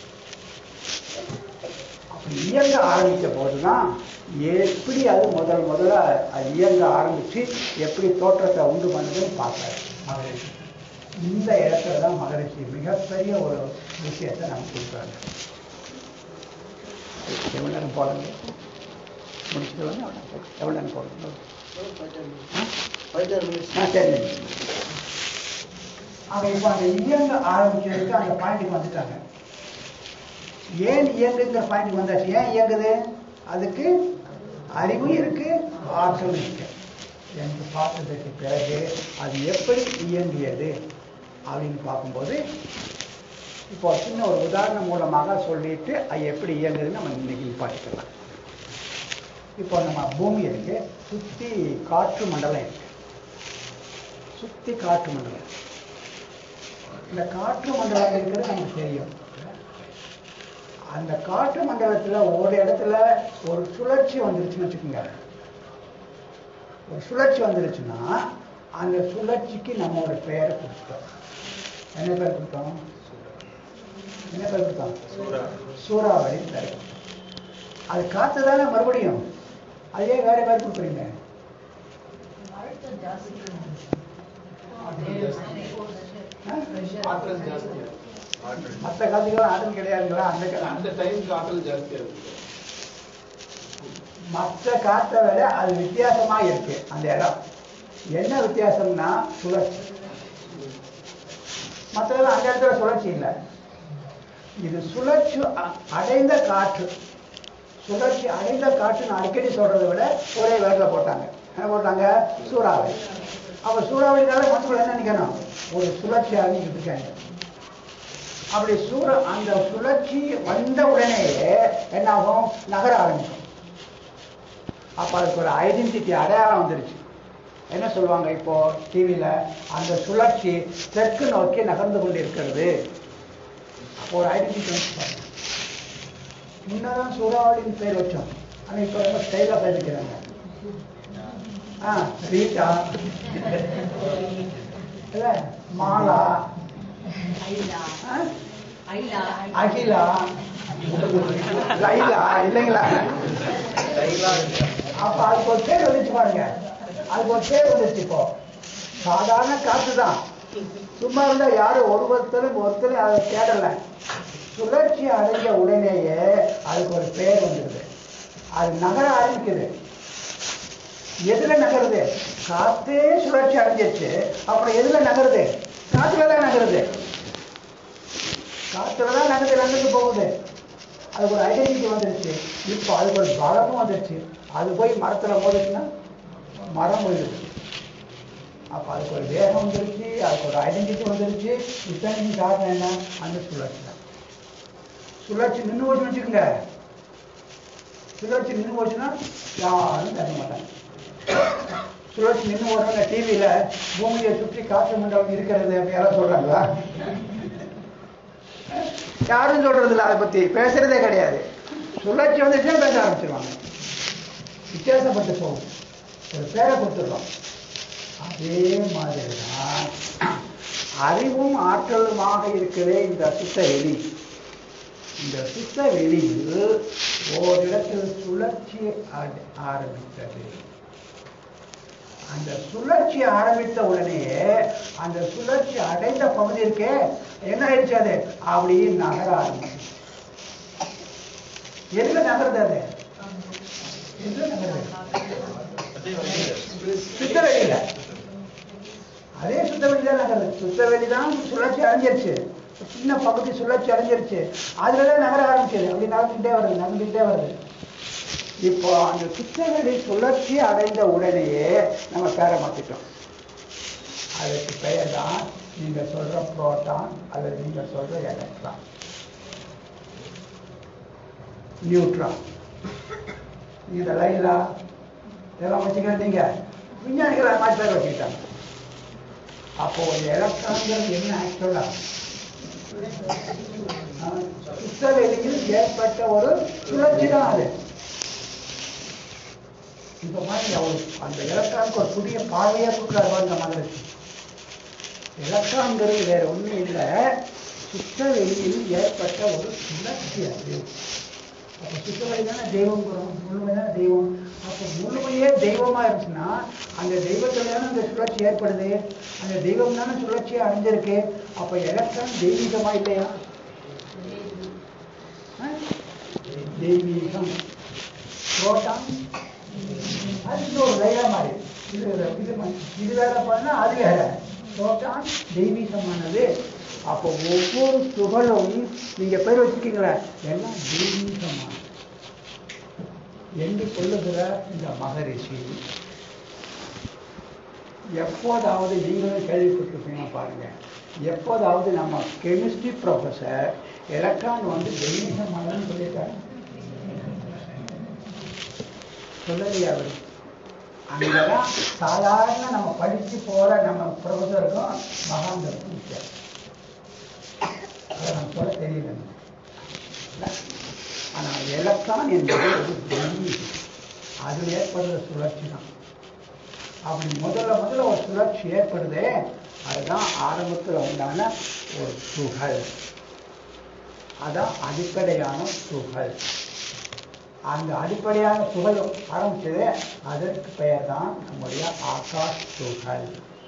அப்படி இயங்க ஆரம்பித்த போதுதான் எப்படி அது முதல்ல அது இயங்க ஆரம்பிச்சு எப்படி தோற்றத்தை உண்டு பண்ணதுன்னு பார்த்தாரு மகரிஷி. இந்த இடத்துல தான் மகரிஷி மிகப்பெரிய ஒரு விஷயத்தை நமக்கு கொடுக்குறாங்க. எவ்வளோ நேரம் போடுங்க? முடிச்சுட்டு எவ்வளோ நேரம் போடுங்க? சரி. அவன் இப்போ அந்த இயங்க ஆரம்பிச்சதுக்கு அந்த பாயிண்ட்டுக்கு வந்துட்டாங்க. ஏன் இயங்குங்கிற பாயிண்ட்டுக்கு வந்தாச்சு. ஏன் இயங்குது? அதுக்கு அறிவும் இருக்கு, ஆற்றலும் இருக்கு என்று பார்த்ததுக்கு பிறகு அது எப்படி இயங்கியது அப்படின்னு பார்க்கும்போது, இப்போ சின்ன ஒரு உதாரணம் மூலமாக சொல்லிட்டு அது எப்படி இயங்குதுன்னு நம்ம இன்னைக்கு பார்த்துக்கலாம். இப்போ நம்ம பூமி இருக்கு, சுற்றி காற்று மண்டலம் இருக்கு. சுற்றி காற்று மண்டலம். இந்த காற்று மண்டலம் இருக்கிறது நமக்கு தெரியும். அந்த காற்று மண்டலத்துல ஒரு இடத்துல ஒரு சுழற்சி வந்துருச்சுன்னு வச்சுக்கோங்க. ஒரு சுழற்சி வந்துருச்சுன்னா அந்த சுழற்சிக்கு நம்ம ஒரு பெயரை கொடுத்தோம். என்ன பேர் கொடுத்தோம்? என்ன பேர் கொடுத்தோம்? சூறாவளி பேர். அது காத்து தானே மறுபடியும். அதே வேற பேர் கொடுக்குறீங்க. மற்ற காலத்துக்கெல்லாம் ஆற்றல் கிடையாதுங்களா? அந்த டைமுக்கு ஆற்றல் ஜாஸ்தியா இருக்கு. மற்ற காற்றை விட அது வித்தியாசமா இருக்கு. அந்த இடம் என்ன வித்தியாசம்னா சுழற்சி. மற்றதெல்லாம் அந்த இடத்துல சுழற்சி இல்லை. இது சுழற்சி அடைந்த காற்று. சுழற்சி அடைந்த காற்று நான் அடிக்கடி சொல்றதை விட ஒரே வேர்ல போட்டாங்க. என்ன போட்டாங்க? சூறாவளி. அப்ப சூறாவளினால மக்கள் என்ன நினைக்கணும்? ஒரு சுழற்சி ஆகிட்டு இருக்காங்க. அப்படி அந்த சுழற்சி வந்த உடனேயே என்ன ஆகும்? நகர ஆரம்பிக்கும். அப்ப அதுக்கு ஒரு ஐடென்டிட்டி, அடையாளம் வந்துருச்சு. என்ன சொல்லுவாங்க இப்போ டிவியில? அந்த சுழற்சி தெற்கு நோக்கி நகர்ந்து கொண்டு இருக்கிறது. அப்போ ஒரு ஐடென்டிட்டி வந்து பாருங்க. முன்னதான் சூறாவளின்னு பேர் வச்சோம், ஆனா இப்ப ரொம்ப ஸ்டைலா பேசிக்கிறாங்க. ரீட்டா இல்ல மாலா, அகிலா லைலா இல்லைங்களா? அப்ப அதுக்கு ஒரு பேர் வந்துச்சு பாருங்க, அதுக்கு ஒரு பேர் வந்துச்சு. இப்போ சாதாரண காற்று தான், சும்மா இருந்தா யாரும் ஒருத்தரும் அதை தேடல. சுழற்சி அடைஞ்ச உடனேயே அதுக்கு ஒரு பேர் வந்துடுது. அது நகர ஆரம்பிக்குது. எதுல நகருது? காத்தே சுழற்சி அடைஞ்சிருச்சு, அப்புறம் எதுல நகருது? காத்துலதான் நகருது. காத்துலதான் நகர்ந்து போகுது. அதுக்கு ஒரு ஐடென்டிட்டி வந்துருச்சு. இப்போ அதுக்கு ஒரு பலமும் வந்துருச்சு. அது போய் மரத்துல மோதிச்சுன்னா மரம் போயிடுது. அப்ப அதுக்கு ஒரு வேகம் வந்துருச்சு, அதுக்கு ஒரு ஐடென்டிட்டி வந்துருச்சு. இத்தனைக்கு காரணம் என்ன? அந்த சுழற்சி தான். சுழற்சி நின்று போச்சுன்னு வச்சுக்கோங்க. சுழற்சி நின்று போச்சுன்னா யாரும் பேச மாட்டாங்க. சுழற்சி நின்று போடுறாங்க. டிவியில பூமியை சுற்றி காற்று மண்டலம் இருக்கிறது அப்படி யாரும் சொல்றாங்களா? யாரும் சொல்றது இல்லை, அதை பத்தி பேசுறதே கிடையாது. சுழற்சி வந்துச்சுன்னா பேச ஆரம்பிச்சிருவாங்க. வித்தியாசப்பட்டு போகும். ஒரு பேரை கொடுத்துடுறோம். அதே மாதிரிதான் அறிவும் ஆற்றலுமாக இருக்கிற இந்த சுத்த வெளி. இந்த சுத்த வெளியில் ஓரிடத்தில் சுழற்சி ஆரம்பித்தது. அந்த சுழற்சி ஆரம்பித்த உடனேயே அந்த சுழற்சி அடைந்த பகுதி இருக்கே என்ன ஆயிடுச்சு? அது அப்படியே நகர ஆரம்பிச்சு. எதுல நகருது? அது எதுல நகருது? சுத்தவெளியில. அதே சுத்தவெளிதான் நகருது. சுத்தவெளிதான் சுழற்சி அடைஞ்சிருச்சு. சின்ன பகுதி சுழற்சி அடைஞ்சிருச்சு, அதுலதான் நகர ஆரம்பிச்சது. அப்படி நகர்ந்துட்டே வருது. இப்போ அந்த சுத்தவெளி சுழற்சி அடைந்த உடனேயே நம்ம பேரை மாத்திட்டோம். அதுக்கு பெயர் தான் நீங்க சொல்ற புரோட்டான் அல்லது நீங்க சொல்ற எலக்ட்ரான், நியூட்ரான். இந்த லைலா இதெல்லாம் வச்சுக்கிறீங்க, விஞ்ஞானிகள் அது மாதிரி பேர் வச்சுக்கிட்டாங்க. அப்போ ஒரு எலக்ட்ரான்கள் என்ன ஆக்சுவலா சுத்தவெளியில் ஏற்பட்ட ஒரு சுழற்சி தான் அது. இந்த மாதிரி அந்த எலக்ட்ரானுக்கு ஒரு புதிய பார்வையா கொடுக்குறாரு அந்த மாதிரி. எலக்ட்ரான்கிறது வேற ஒண்ணும் இல்லை, சுத்தவெளியில் ஏற்பட்ட ஒரு சுழற்சி அது. அப்ப சுத்தவெளி தானே தெய்வம், முழுமையான தெய்வம். அப்ப முழுமையே தெய்வமா இருந்துச்சுன்னா அந்த தெய்வத்துல தானே அந்த சுழற்சி ஏற்படுது. அந்த தெய்வம் தானே சுழற்சியை அடைஞ்சிருக்கு. அப்ப எலக்ட்ரான் தெய்வீகமா இல்லையா? தெய்வீகம். புரோட்டான் அது ஒரு லைலா மாதிரி. இது வேற பண்ணா அது வேற. புரோட்டான் தெய்வீகமானது. அப்போ ஒவ்வொரு துகளும் நீங்க பேர் வச்சுக்கீங்களா எல்லாம் தெய்வீகமானது என்று சொல்லுகிற இந்த மகரிஷி எப்போதாவது நீங்களும் கேள்விப்பட்டிருப்பீங்க பாருங்க. எப்போதாவது நம்ம கெமிஸ்ட்ரி ப்ரொஃபஸர் எலக்ட்ரான் வந்து தெய்வீகமானதுன்னு சொல்லிட்டாரு? சொல்லலையா? அவர் அங்கதான் சாதாரண நம்ம படிச்சு போற நம்ம ப்ரொஃபஸருக்கும் மகாந்தருக்கும் வித்தியாசம். அதை நம்ம சொல்ல தெரியல. ஆனா எலக்ட்ரான் என்பது ஒரு தெய்வீகம், அது ஏற்படுற சுழற்சி தான். அப்படி முதல்ல ஒரு சுழற்சி ஏற்படுது, அதுதான் ஆரம்பத்தில் உண்டான ஒரு துகள். அதான் அடிப்படையான துகள். அந்த அடிப்படையான துகள் ஆரம்பிச்சது, அதற்கு பெயர் தான் நம்முடைய ஆகாஷ் துகள்.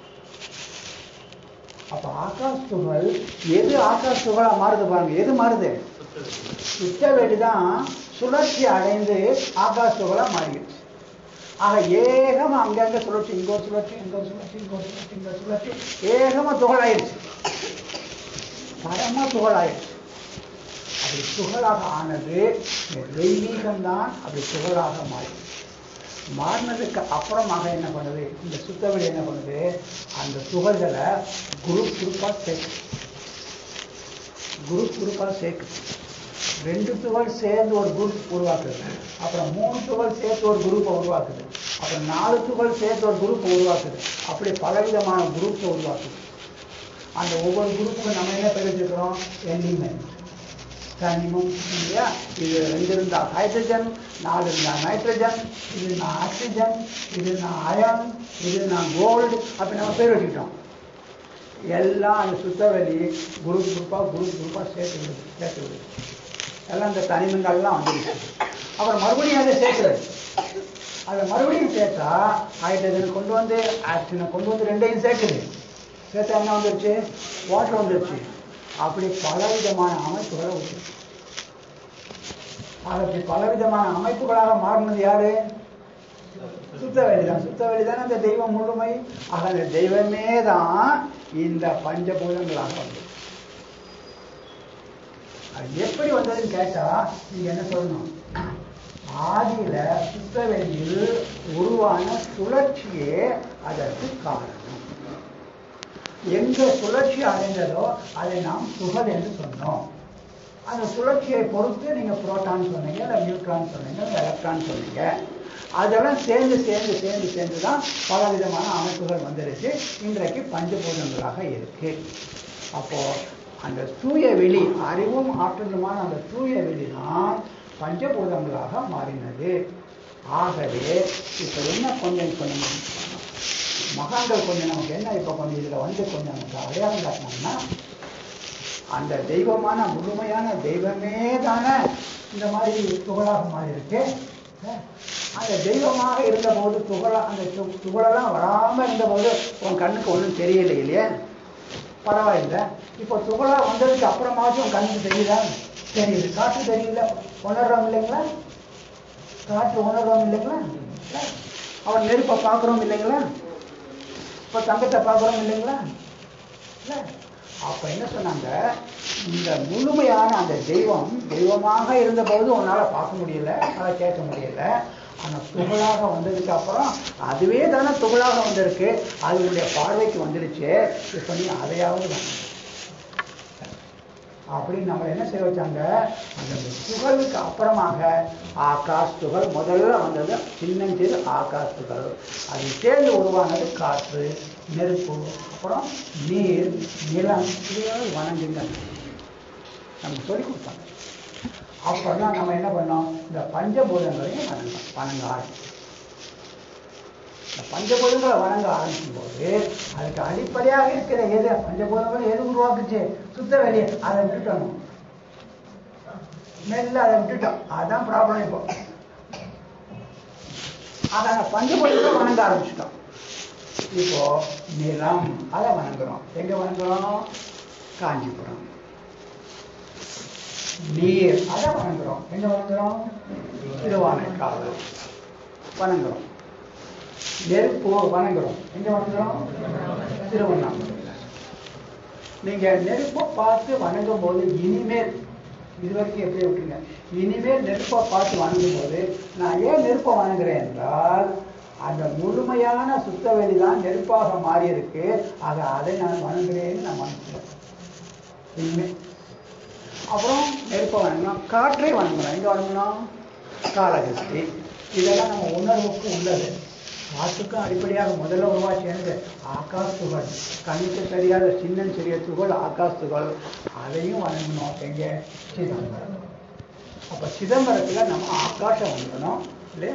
அப்ப ஆகாஷ் துகள் எது ஆகாஷ் துகளா மாறுது பாருங்க. எது மாறுது? சுத்தவெளிதான் சுழற்சி அடைந்து ஆகாஷ் துகளா மாறிடுச்சு. ஆக ஏகமா அங்கங்க சுழற்சி, இங்க ஒரு சுழற்சி, இங்க ஒரு சுழற்சி, இங்க ஒரு சுழற்சி, இங்க சுழற்சி, ஏகமா துகள் ஆயிடுச்சு, பரமா துகள் ஆயிடுச்சு. அப்படி துகளாக ஆனது தெய்வீகம்தான். அப்படி துகளாக மாறினதுக்கு அப்புறமாக என்ன பண்ணுது இந்த சுத்தவெளி? என்ன பண்ணுது? அந்த துகள்களை குரூப்பா சேர்க்குது. 2 துகள் சேர்ந்து ஒரு குரூப் உருவாக்குது. அப்புறம் 3 துகள் சேர்த்து ஒரு குரூப்பை உருவாக்குது. அப்புறம் 4 துகள் சேர்த்து ஒரு குரூப்பை உருவாக்குது. அப்படி பலவிதமான குரூப்பை உருவாக்குது. அந்த ஒவ்வொரு குரூப்புக்கும் நம்ம என்ன பேர் வச்சுக்கிறோம்? எலிமெண்ட், தனிமம் இல்லையா? இது 2 இருந்தா ஹைட்ரஜன், 4 இருந்தா நைட்ரஜன், இது நான் ஆக்சிஜன், இது நான் அயன், இது நான் கோல்டு, அப்படி நம்ம பேர் வச்சுக்கிட்டோம். எல்லாம் அந்த சுத்தவெளி குரூப்பாக சேர்த்து விடுது எல்லாம் அந்த தனிமங்கள்லாம் வந்துடுச்சு. அப்புறம் மறுபடியும் அதை சேர்க்கிறது. அதை மறுபடியும் சேர்த்தா ஹைட்ரஜனை கொண்டு வந்து ஆக்சிஜனை கொண்டு வந்து ரெண்டையும் சேர்க்குது. சேர்த்தா என்ன வந்துருச்சு? வாட்டர் வந்துருச்சு. அப்படி பலவிதமான அமைப்புகளை வந்துருச்சு. அப்படி பலவிதமான அமைப்புகளாக மாறினது யாரு? சுத்தவெளி தான். சுத்தவெளி தானே அந்த தெய்வம் முழுமை. ஆக அந்த தெய்வமே தான் இந்த பஞ்சபூதங்களாக வந்தது. அது எப்படி வந்ததுன்னு கேட்டா நீங்க என்ன சொல்லணும்? ஆதியில சுத்தவெளியில் உருவான சுழற்சியே அதற்கு காரணம். எங்க சுழற்சி அடைந்ததோ அதை நாம் துகள் என்று சொன்னோம். அந்த சுழற்சியை பொறுத்து நீங்க புரோட்டான் சொன்னீங்க, இல்லை நியூட்ரான் சொன்னீங்க, எலக்ட்ரான் சொன்னீங்க. அதெல்லாம் சேர்ந்து தான் பலவிதமான அமைப்புகள் வந்துருச்சு. இன்றைக்கு பஞ்சபூதங்களாக இருக்கு. அப்போ அந்த தூய வெளி, அறிவும் ஆற்றலுமான அந்த தூய வெளி தான் பஞ்சபூதங்களாக மாறினது. ஆகவே இப்ப என்ன கொஞ்சம் மகான்கள் கொஞ்சம் நமக்கு என்ன இப்ப கொஞ்சம் இதுல வந்து கொஞ்சம் நமக்கு அடையாளம் காட்டினாங்கன்னா, அந்த தெய்வமான முழுமையான தெய்வமே தானே இந்த மாதிரி துகளாக மாறி இருக்கு. அந்த தெய்வமாக இருந்த போது அந்த துகளெல்லாம் வராம இருந்த போது உன் கண்ணுக்கு ஒன்றும் தெரியல இல்லையே, பரவாயில்ல. இப்போ துகளா வந்ததுக்கு அப்புறமாச்சும் உன் கண்ணுக்கு தெரியுதா? தெரியுது. காற்று தெரியல, உணர்றோம் இல்லைங்களா? காற்று உணர்றோம் இல்லைங்களா? அவன் நெருப்பை பார்க்குறோம் இல்லைங்களா? இப்போ தங்கத்தை பார்க்குறோம் இல்லைங்களா? இல்லை. அப்ப என்ன சொன்னாங்க? இந்த முழுமையான அந்த தெய்வமாக இருந்த போது உன்னால பார்க்க முடியல, அதை கேட்க முடியல. ஆனா துகளாக வந்ததுக்கு அப்புறம் அதுவே தானே துகளாக வந்திருக்கு, அதனுடைய பார்வைக்கு வந்துருச்சு. இப்ப நீ அதையாவது அப்படின்னு நம்ம என்ன செய்ய வச்சாங்க? அந்த துகளுக்கு அப்புறமாக ஆகாஷ் துகள் முதல்ல வந்தது, சின்னஞ்சிறு ஆகாஷ் துகள். அது சேர்ந்து உருவானது காற்று, நெருப்பு, அப்புறம் நீர், நிலம். இதையாவது வணங்குங்க நமக்கு சொல்லி கொடுத்தாங்க. அப்பதான் நம்ம என்ன பண்ணோம்? இந்த பஞ்சபூதங்களையும் வணங்க ஆரம்பிச்சோம். இந்த பஞ்சபூதங்களை வணங்க ஆரம்பிக்கும் போது அதுக்கு அடிப்படையாக இருக்கிற எது பஞ்சபூதங்கள் எது உருவாக்குச்சு? சுத்த வெளியே. அதை விட்டுட்டோம், மெல்ல அதை விட்டுட்டோம். அதுதான் ப்ராப்ளம். இப்போ அதை பஞ்சபூதங்களை வணங்க ஆரம்பிச்சுட்டோம். இப்போ நிலம், அதை வணங்குறோம். எங்க வணங்குறோம்? காஞ்சிபுரம். நீர், அதை வணங்குறோம். எங்க வணங்குறோம்? திருவானைக்காவல் வணங்குறோம். நெருப்பு வணங்குறோம். எங்க வணங்குறோம்? திருவண்ணாமலை. நீங்க நெருப்பை பார்த்து வணங்கும் போது இனிமேல், இதுவரைக்கும் எப்படி விட்டுருங்க, இனிமேல் நெருப்பை பார்த்து வணங்கும் போது நான் ஏன் நெருப்பை வணங்குறேன் என்றால், அந்த முழுமையான சுத்தவெளி தான் நெருப்பாக மாறி இருக்கு. அதை நான் வணங்குறேன்னு நான் வணங்குறேன் இனிமேல். அப்புறம் நெருப்பை வணங்கணும், காற்றை வணங்கணும். எங்க வணங்கணும்? காலகஸ்தி. இதெல்லாம் நம்ம உணர்வுக்கு உள்ளது. காற்றுக்கும் அடிப்படையாக முதல்ல உருவாச்சு ஆகாஷ் துகள். கண்ணுக்கு தெரியாத சிறிய துகள் ஆகாஷ் துகள். அதையும் வணங்கணும். எங்க? சிதம்பரம். அப்ப சிதம்பரத்துல நம்ம ஆகாஷம் வணங்கணும் இல்லையா?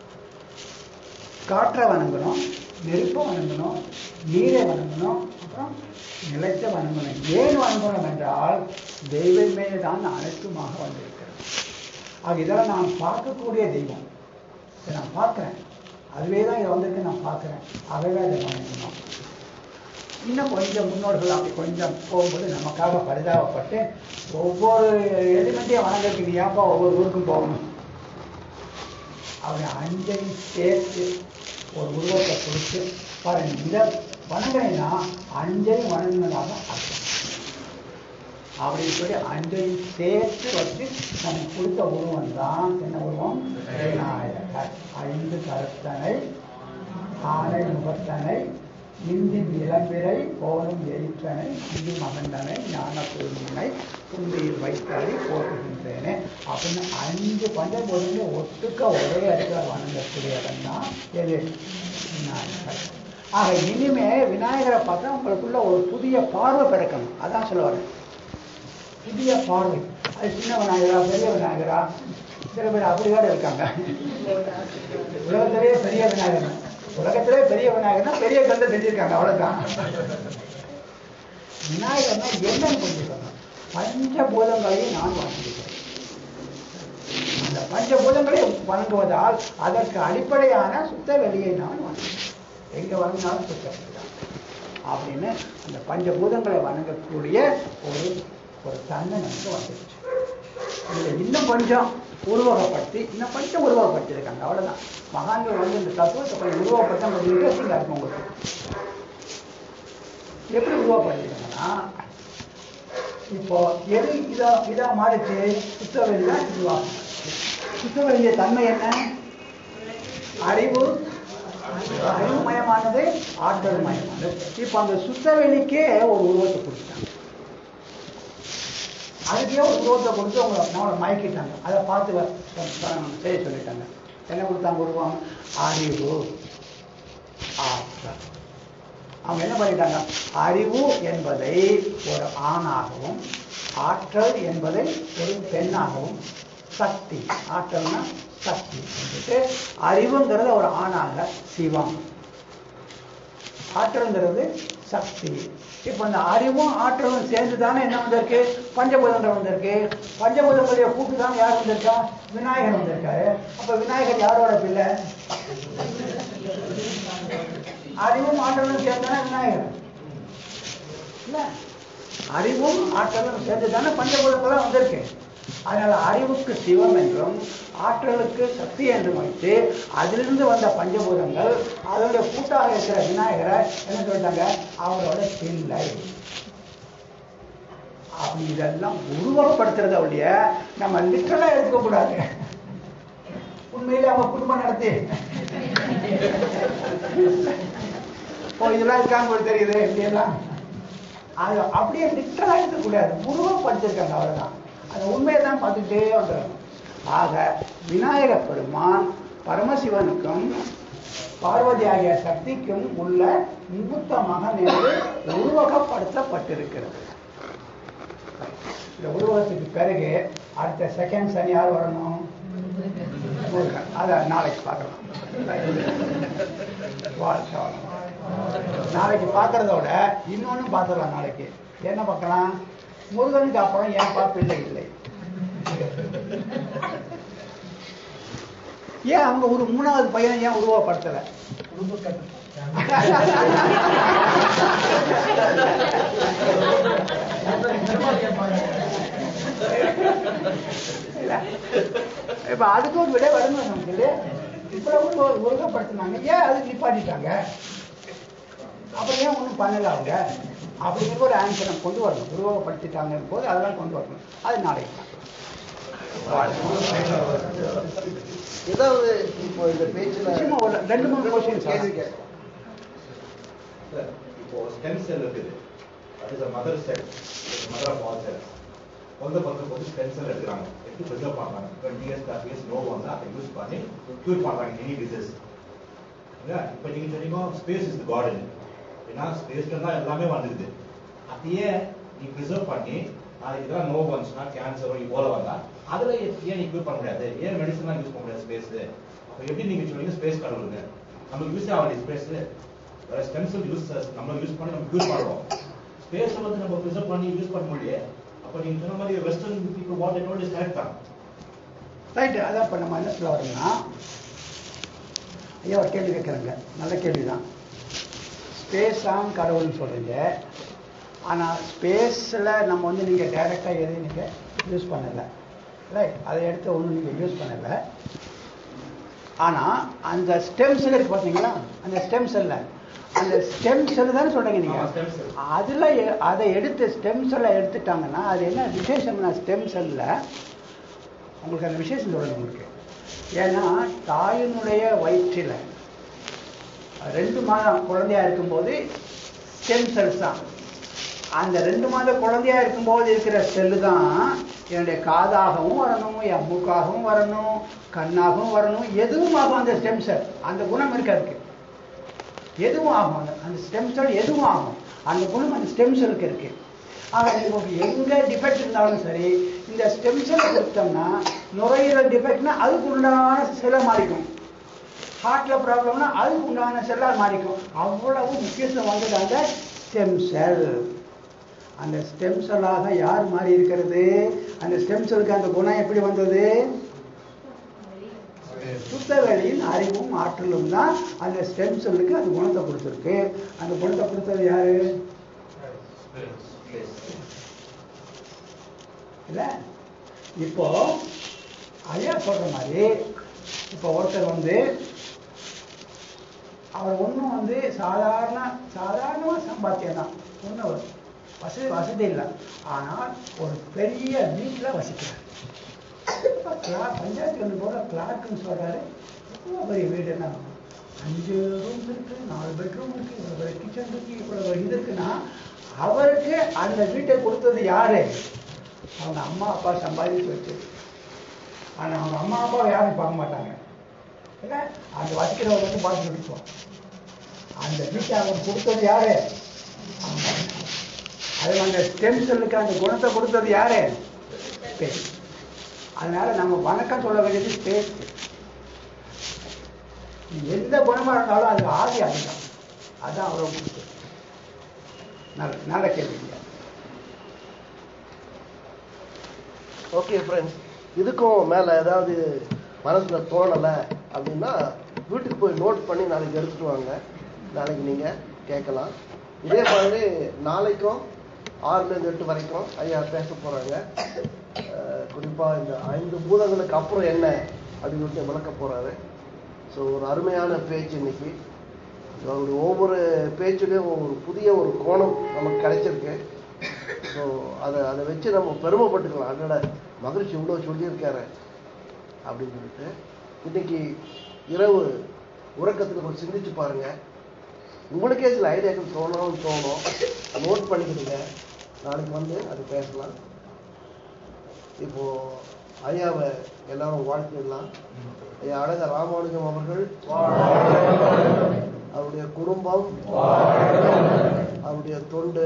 காற்றை வணங்கணும், நெருப்பை வணங்கணும், நீரை வணங்கணும், அப்புறம் நிலத்தை வணங்கணும். ஏன் வணங்கணும் என்றால் தெய்வமே தான் அனைத்துமாக வந்திருக்கிறது. ஆக இதெல்லாம் நான் பார்க்கக்கூடிய தெய்வம். இதை நான் பார்க்கிறேன், அதுவே தான் இதை வந்திருக்கு, நான் பார்க்கிறேன். அதைதான் இதை வணங்கணும். இன்னும் கொஞ்சம் முன்னோர்கள் அப்படி கொஞ்சம் போகும்போது நமக்காக பரிதாபப்பட்டு ஒவ்வொரு எலிமெண்ட்டையும் வணங்கறதுக்கு நீ ஏப்பா ஒவ்வொரு ஊருக்கும் போகணும், அவரை அஞ்சலி சேர்த்து ஒரு உருவத்தை கொடுத்து பாருங்க. இதை வணங்கினா அஞ்சலி வணங்கினதாக அர்த்தம் அப்படின்னு சொல்லி அஞ்சலி சேர்த்து வச்சு நமக்கு கொடுத்த உருவம் தான் என்ன உருவம்? விநாயகர். 5 கருத்தனை, ஆனை முகத்தனை, இந்தி இளம்பிறை போலும் எயிற்றனை, இந்தி மகந்தனை, ஞான பூர்ணினை, குந்தியில் வைத்தாடி போட்டுகின்றேனே அப்படின்னு 5 பஞ்சபூதங்களை ஒட்டுக்க ஒரே இடத்துல வணங்கக்கூடிய இடம் தான் எது? விநாயகர். ஆக இனிமே விநாயகரை பார்த்தா உங்களுக்குள்ள ஒரு புதிய பார்வை பிறக்கணும். அதான் சொல்லுவாரு, புதிய பார்வை. அது சின்ன விநாயகரா பெரிய விநாயகரா? சில பேர் அப்படிதான் இருக்காங்க. உலகத்திலேயே பெரிய விநாயகர், உலகத்திலே பெரிய விநாயகர்னா பெரிய கல்ல செஞ்சிருக்காங்க, அவ்வளவுதான். விநாயகர்னா என்னன்னு புரிஞ்சுக்கணும். பஞ்சபூதங்களையும் நான் வணங்குகிறேன். அந்த பஞ்சபூதங்களை வணங்குவதால் அதற்கு அடிப்படையான சுத்த வெளியை நான் வணங்குகிறேன். எங்க வணங்கினாலும் சுத்த வெளிதான் அப்படின்னு அந்த பஞ்சபூதங்களை வணங்கக்கூடிய ஒரு தன்மை நமக்கு வந்துருச்சு. இதில் இன்னும் கொஞ்சம் உருவகப்படுத்தி இன்னும் கொஞ்சம் உருவகப்படுத்திருக்காங்க. அவ்வளோதான். மகான்கள் வந்து இந்த தத்துவத்தை கொஞ்சம் உருவகப்படுத்த கொஞ்சம் இன்ட்ரெஸ்டிங்காக இருக்கும் உங்களுக்கு. எப்படி உருவப்படுத்திருக்காங்கன்னா, இப்போ எது இதா மாறிச்சு, சுத்தவெளியா இதுவாக. சுத்தவெளிய தன்மை என்ன? அறிவுமயமானது, ஆற்றல் மயமானது. இப்போ அந்த சுத்தவெளிக்கே ஒரு உருவத்தை கொடுத்துட்டாங்க. அதுக்கே ஒரு உருவத்தை கொடுத்து நம்மளை மயக்கிட்டாங்க. அதை பார்த்து செய்ய சொல்லிட்டாங்க. என்ன கொடுத்தாங்க உருவம்? அறிவு, ஆற்றல். அவங்க என்ன பண்ணிட்டாங்க? அறிவு என்பதை ஒரு ஆணாகவும், ஆற்றல் என்பதை ஒரு பெண்ணாகவும், சக்தி, ஆற்றல்னா சக்தி வந்துட்டு, அறிவுங்கிறது ஒரு ஆணாக சிவம், ஆற்றல்ங்கிறது சக்தி. இப்போ இந்த அறிவும் ஆற்றலும் சேர்ந்து தானே என்ன வந்திருக்கு? பஞ்சபூதங்கள் வந்திருக்கு. பஞ்சபூதங்களுடைய கூட்டு தான் யார் வந்திருக்கா? விநாயகர் வந்திருக்காரு. அப்ப விநாயகர் யாரோட பிள்ளை? அறிவும் ஆற்றலும் சேர்ந்தானே விநாயகர் இல்ல? அறிவும் ஆற்றலும் சேர்ந்து தானே பஞ்சபூதங்கள்லாம் வந்திருக்கு. அதனால அறிவுக்கு சிவம் என்றும் ஆற்றலுக்கு சக்தி என்றும் வைத்து அதிலிருந்து வந்த பஞ்சபூதங்கள் அதனுடைய கூட்டாக இருக்கிற விநாயகரை என்ன சொல்லிட்டாங்க? அவரோட பிள்ளை. அப்படி இதெல்லாம் உருவகப்படுத்துறத ஒழிய நம்ம லிட்டரலா எடுத்துக்க கூடாது. உண்மையிலே அவங்க குடும்பம் நடத்தி இதெல்லாம் இருக்காங்க தெரியுது இப்படியெல்லாம் அது அப்படியே லிட்டரலா எடுக்கக்கூடாது. உருவப்படுத்திருக்காங்க, அவ்வளவுதான். அந்த உண்மையை தான் பார்த்துக்கிட்டே வந்துடணும். ஆக விநாயக பெருமான் பரமசிவனுக்கும் பார்வதி ஆகிய சக்திக்கும் உள்ள முகூர்த்தமாக நின்று உருவகப்படுத்தப்பட்டிருக்கிறது. இந்த உருவகத்துக்கு பிறகு அடுத்த செகண்ட் சனி யார் வரணும்? அத நாளைக்கு பார்க்கலாம். நாளைக்கு பார்க்கறதோட இன்னொன்னு பார்த்துடலாம். நாளைக்கு என்ன பார்க்கலாம்? முருகனுக்கு அப்புறம் ஏன் பிள்ளை இல்லை? ஏன் அவங்க ஒரு மூணாவது பையனை ஏன் உருவப்படுத்தல? இப்ப அதுக்கு ஒரு விட வருமா நமக்கு? இவ்வளவு உருவப்படுத்தினாங்க, ஏன் அதுக்கு நிப்பாட்டிட்டாங்க? அப்ப ஏன் ஒன்றும் பண்ணல அவங்க? அப்படிங்கிற ஒரு ஆன்சர் நம்ம கொண்டு வரணும். உருவகப்படுத்திட்டாங்க போது அதெல்லாம் கொண்டு வரணும். அது நாளைக்கு ஏதாவது இப்போ இந்த பேச்சுல ரெண்டு மூணு கொஸ்டின் கேள்வி கேட்கலாம். இப்போ ஸ்டெம் செல் இருக்குது. அது is mother cell, mother of all cells. கொஞ்ச பக்கம் ஸ்டெம் செல் எடுக்கிறாங்க, எடுத்து ப்ரிசர்வ் பண்றாங்க. 20 years 30 years நோ வந்து அதை யூஸ் பண்ணி க்யூர் பண்றாங்க எனி டிசீஸ். இப்போ நீங்க சொன்னீங்க ஸ்பேஸ் இஸ் தி கார்டன். ஏன்னா ஸ்பேஸ்ல தான் எல்லாமே வந்துருது. அதையே நீ ப்ரிசர்வ் பண்ணி நாளைக்கு இதெல்லாம் நோ வந்துச்சுன்னா கேன்சரோ போல வந்தா அதுல ஏன் நீ க்யூர் பண்ண முடியாது? ஏன் மெடிசன்லாம் யூஸ் பண்ண முடியாது ஸ்பேஸ்? அப்போ எப்படி நீங்க சொன்னீங்க ஸ்பேஸ் கடவுளுங்க நமக்கு யூஸ் ஆகல ஸ்பேஸ். ஸ்டெம் செல் யூஸ் நம்ம யூஸ் பண்ணி நம்ம யூஸ் பண்ணுறோம். ஸ்பேஸ் வந்து நம்ம ப்ரிசர்வ் பண்ணி யூஸ் பண்ண முடியல. அப்போ நீங்க சொன்ன மாதிரி western people what I told is correct தான். ரைட். அதான் இப்போ நம்ம என்ன சொல்ல வரோம்னா, ஐயா ஒரு கேள்வி கேட்குறாங்க, நல்ல கேள்வி தான். ஸ்பேஸ் தான் கடவுள்னு சொல்கிறீங்க. ஆனால் ஸ்பேஸில் நம்ம வந்து நீங்கள் டைரெக்டாக எதையும் நீங்கள் யூஸ் பண்ணலை, ரைட்? அதை எடுத்து ஒன்றும் நீங்கள் யூஸ் பண்ணலை. ஆனால் அந்த ஸ்டெம் செல் இருக்கு பார்த்தீங்களா, அந்த ஸ்டெம் செல்ல அந்த ஸ்டெம் செல் தானே சொல்கிறீங்க நீங்கள். அதில் அதை எடுத்து ஸ்டெம் செல்லை எடுத்துட்டாங்கன்னா அது என்ன விசேஷம்னா, ஸ்டெம் செல்லில் உங்களுக்கு அந்த விசேஷம் சொல்லணும் உங்களுக்கு. ஏன்னா தாயினுடைய வயிற்றில் 2 மாதம் குழந்தையா இருக்கும்போது ஸ்டெம் செல்ஸ் தான். அந்த 2 மாத குழந்தையா இருக்கும்போது இருக்கிற செல்லு தான் என்னுடைய காதாகவும் வரணும், என் மூக்காகவும் வரணும், கண்ணாகவும் வரணும், எதுவும் ஆகும். அந்த ஸ்டெம் செல் அந்த குணம் இருக்கு, எதுவும் ஆகும். அந்த ஸ்டெம் செல் எதுவும் ஆகும், அந்த குணம் அந்த ஸ்டெம் செல்லுக்கு இருக்கு. ஆக உங்களுக்கு எங்க டிஃபெக்ட் இருந்தாலும் சரி, இந்த ஸ்டெம் செல்லை கொடுத்தோம்னா நுரையீரல் டிஃபெக்ட்னா அதுக்கு உண்டான செல்லை மாறிக்கும், ஹார்ட்ல ப்ராப்ளம்னா அதுக்கு உண்டான செல்லாக மாறிக்கும். அவ்வளவு முக்கியத்துவம் வந்தது அந்த ஸ்டெம் செல். அந்த ஸ்டெம் செல்லாக யார் மாறி இருக்கிறது? அந்த ஸ்டெம் செல்லுக்கு அந்த குணம் எப்படி வந்தது? சுத்த வெளியின் அறிவும் ஆற்றலும் தான் அந்த ஸ்டெம் செல்லுக்கு அந்த குணத்தை கொடுத்துருக்கு. அந்த குணத்தை கொடுத்தது யாரு? இல்ல இப்போ ஐயா சொல்ற மாதிரி இப்போ ஒருத்தர் வந்து அவர் ஒன்றும் வந்து சாதாரணமாக சம்பாத்தியம் தான், ஒன்றும் வசதி இல்லை. ஆனால் ஒரு பெரிய வீட்டில் வசிக்கிறார். பஞ்சாயத்து வந்து போல கிளார்க்குன்னு சொல்றாரு, இவ்வளோ பெரிய வீடுன்னா 5 ரூம்ஸ் இருக்கு, 4 பெட்ரூம் இருக்கு, இவ்வளோ பெரிய கிச்சன் இருக்கு, இவ்வளோ இது இருக்குன்னா அவருக்கு அந்த வீட்டை கொடுத்தது யாரு? அவங்க அம்மா அப்பா சம்பாதிச்சு வச்சு. ஆனால் அவங்க அம்மா அப்பாவை யாரும் பார்க்க மாட்டாங்க, இல்லை அந்த வசிக்கிறவங்க வந்து பார்த்துட்டு இருப்போம். அந்த வீட்டை அவங்க கொடுத்தது யாரு? அது அந்த ஸ்டெம் செல்லுக்கு அந்த குணத்தை கொடுத்தது யாரு? ஸ்பேஸ். அதனால நம்ம வணக்கம் சொல்ல வேண்டியது ஸ்பேஸ். எந்த குணமா இருந்தாலும் அது ஆதி அதுதான், அதான் அவ்வளோ கொடுத்தது. நல்ல கேள்வி. ஓகே ஃப்ரெண்ட்ஸ், இதுக்கும் மேலே ஏதாவது மனசில் தோணலை அப்படின்னா வீட்டுக்கு போய் நோட் பண்ணி நாளைக்கு எடுத்துட்டு வாங்க. நாளைக்கு நீங்கள் கேட்கலாம். இதே மாதிரி நாளைக்கும் 6லேருந்து 8 வரைக்கும் ஐயா பேச போகிறாங்க. குறிப்பாக இந்த 5 பூதங்களுக்கு அப்புறம் என்ன அப்படின்னு சொல்லிட்டு விளக்க போகிறாரு. ஸோ ஒரு அருமையான பேச்சு இன்னைக்கு. அவருடைய ஒவ்வொரு பேச்சுலேயும் ஒரு புதிய ஒரு கோணம் நமக்கு கிடைச்சிருக்கு. ஸோ அதை வச்சு நம்ம பெருமைப்பட்டுக்கலாம். அதோட மகிழ்ச்சி இவ்வளோ சொல்லியிருக்காரு அப்படின்னு சொல்லிட்டு இன்னைக்கு இரவு உறக்கத்துக்கு கொஞ்சம் சிந்திச்சு பாருங்க. உங்களுக்கே சில ஐடியாக்கள் தோணும், நோட் பண்ணிக்கிடுங்க. நாளைக்கு வந்து அது பேசலாம். இப்போ ஐயாவை எல்லாரும் வாழ்த்திடலாம். ஐயா அழகர் ராமானுஜம் அவர்கள், அவருடைய குடும்பம், அவருடைய தொண்டு,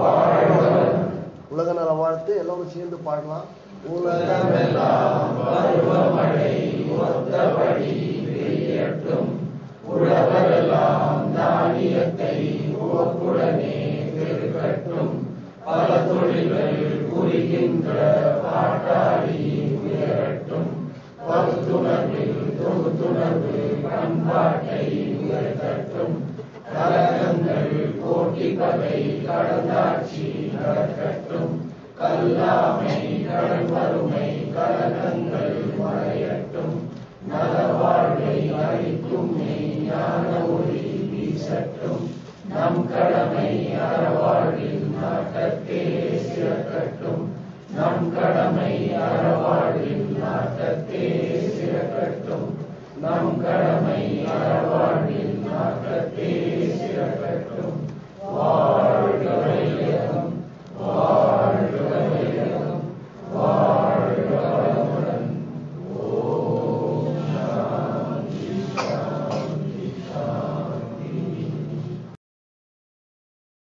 உலக நல வாழ்த்து எல்லாரும் சேர்ந்து பாடலாம். உலகமெல்லாம் பருவமழை ஒத்தபடி பெய்யட்டும், உழவரெல்லாம் தானியத்தை உவப்புடனே பெருக்கட்டும், பல தொழில்கள் புரிகின்ற பாட்டாளி உயரட்டும், பகுத்துணர்வில் தொகுத்துணர்வு பண்பாட்டை உயர்த்தட்டும், கலகங்கள் போட்டி பகை கடந்தாட்சி நடக்கட்டும், கல்லாமை கடன் வறுமை கலகங்கள் மறையட்டும், நலவாழ்வை அளிக்கும் ஞான ஒளி வீசட்டும், நம் கடமை அறவாழ்வில் நாட்டத்தே சிறக்கட்டும், நம் கடமை அறவாழ்வில் நாட்டத்தே சிறக்கட்டும், நம் கடமை அறவாழ்வில்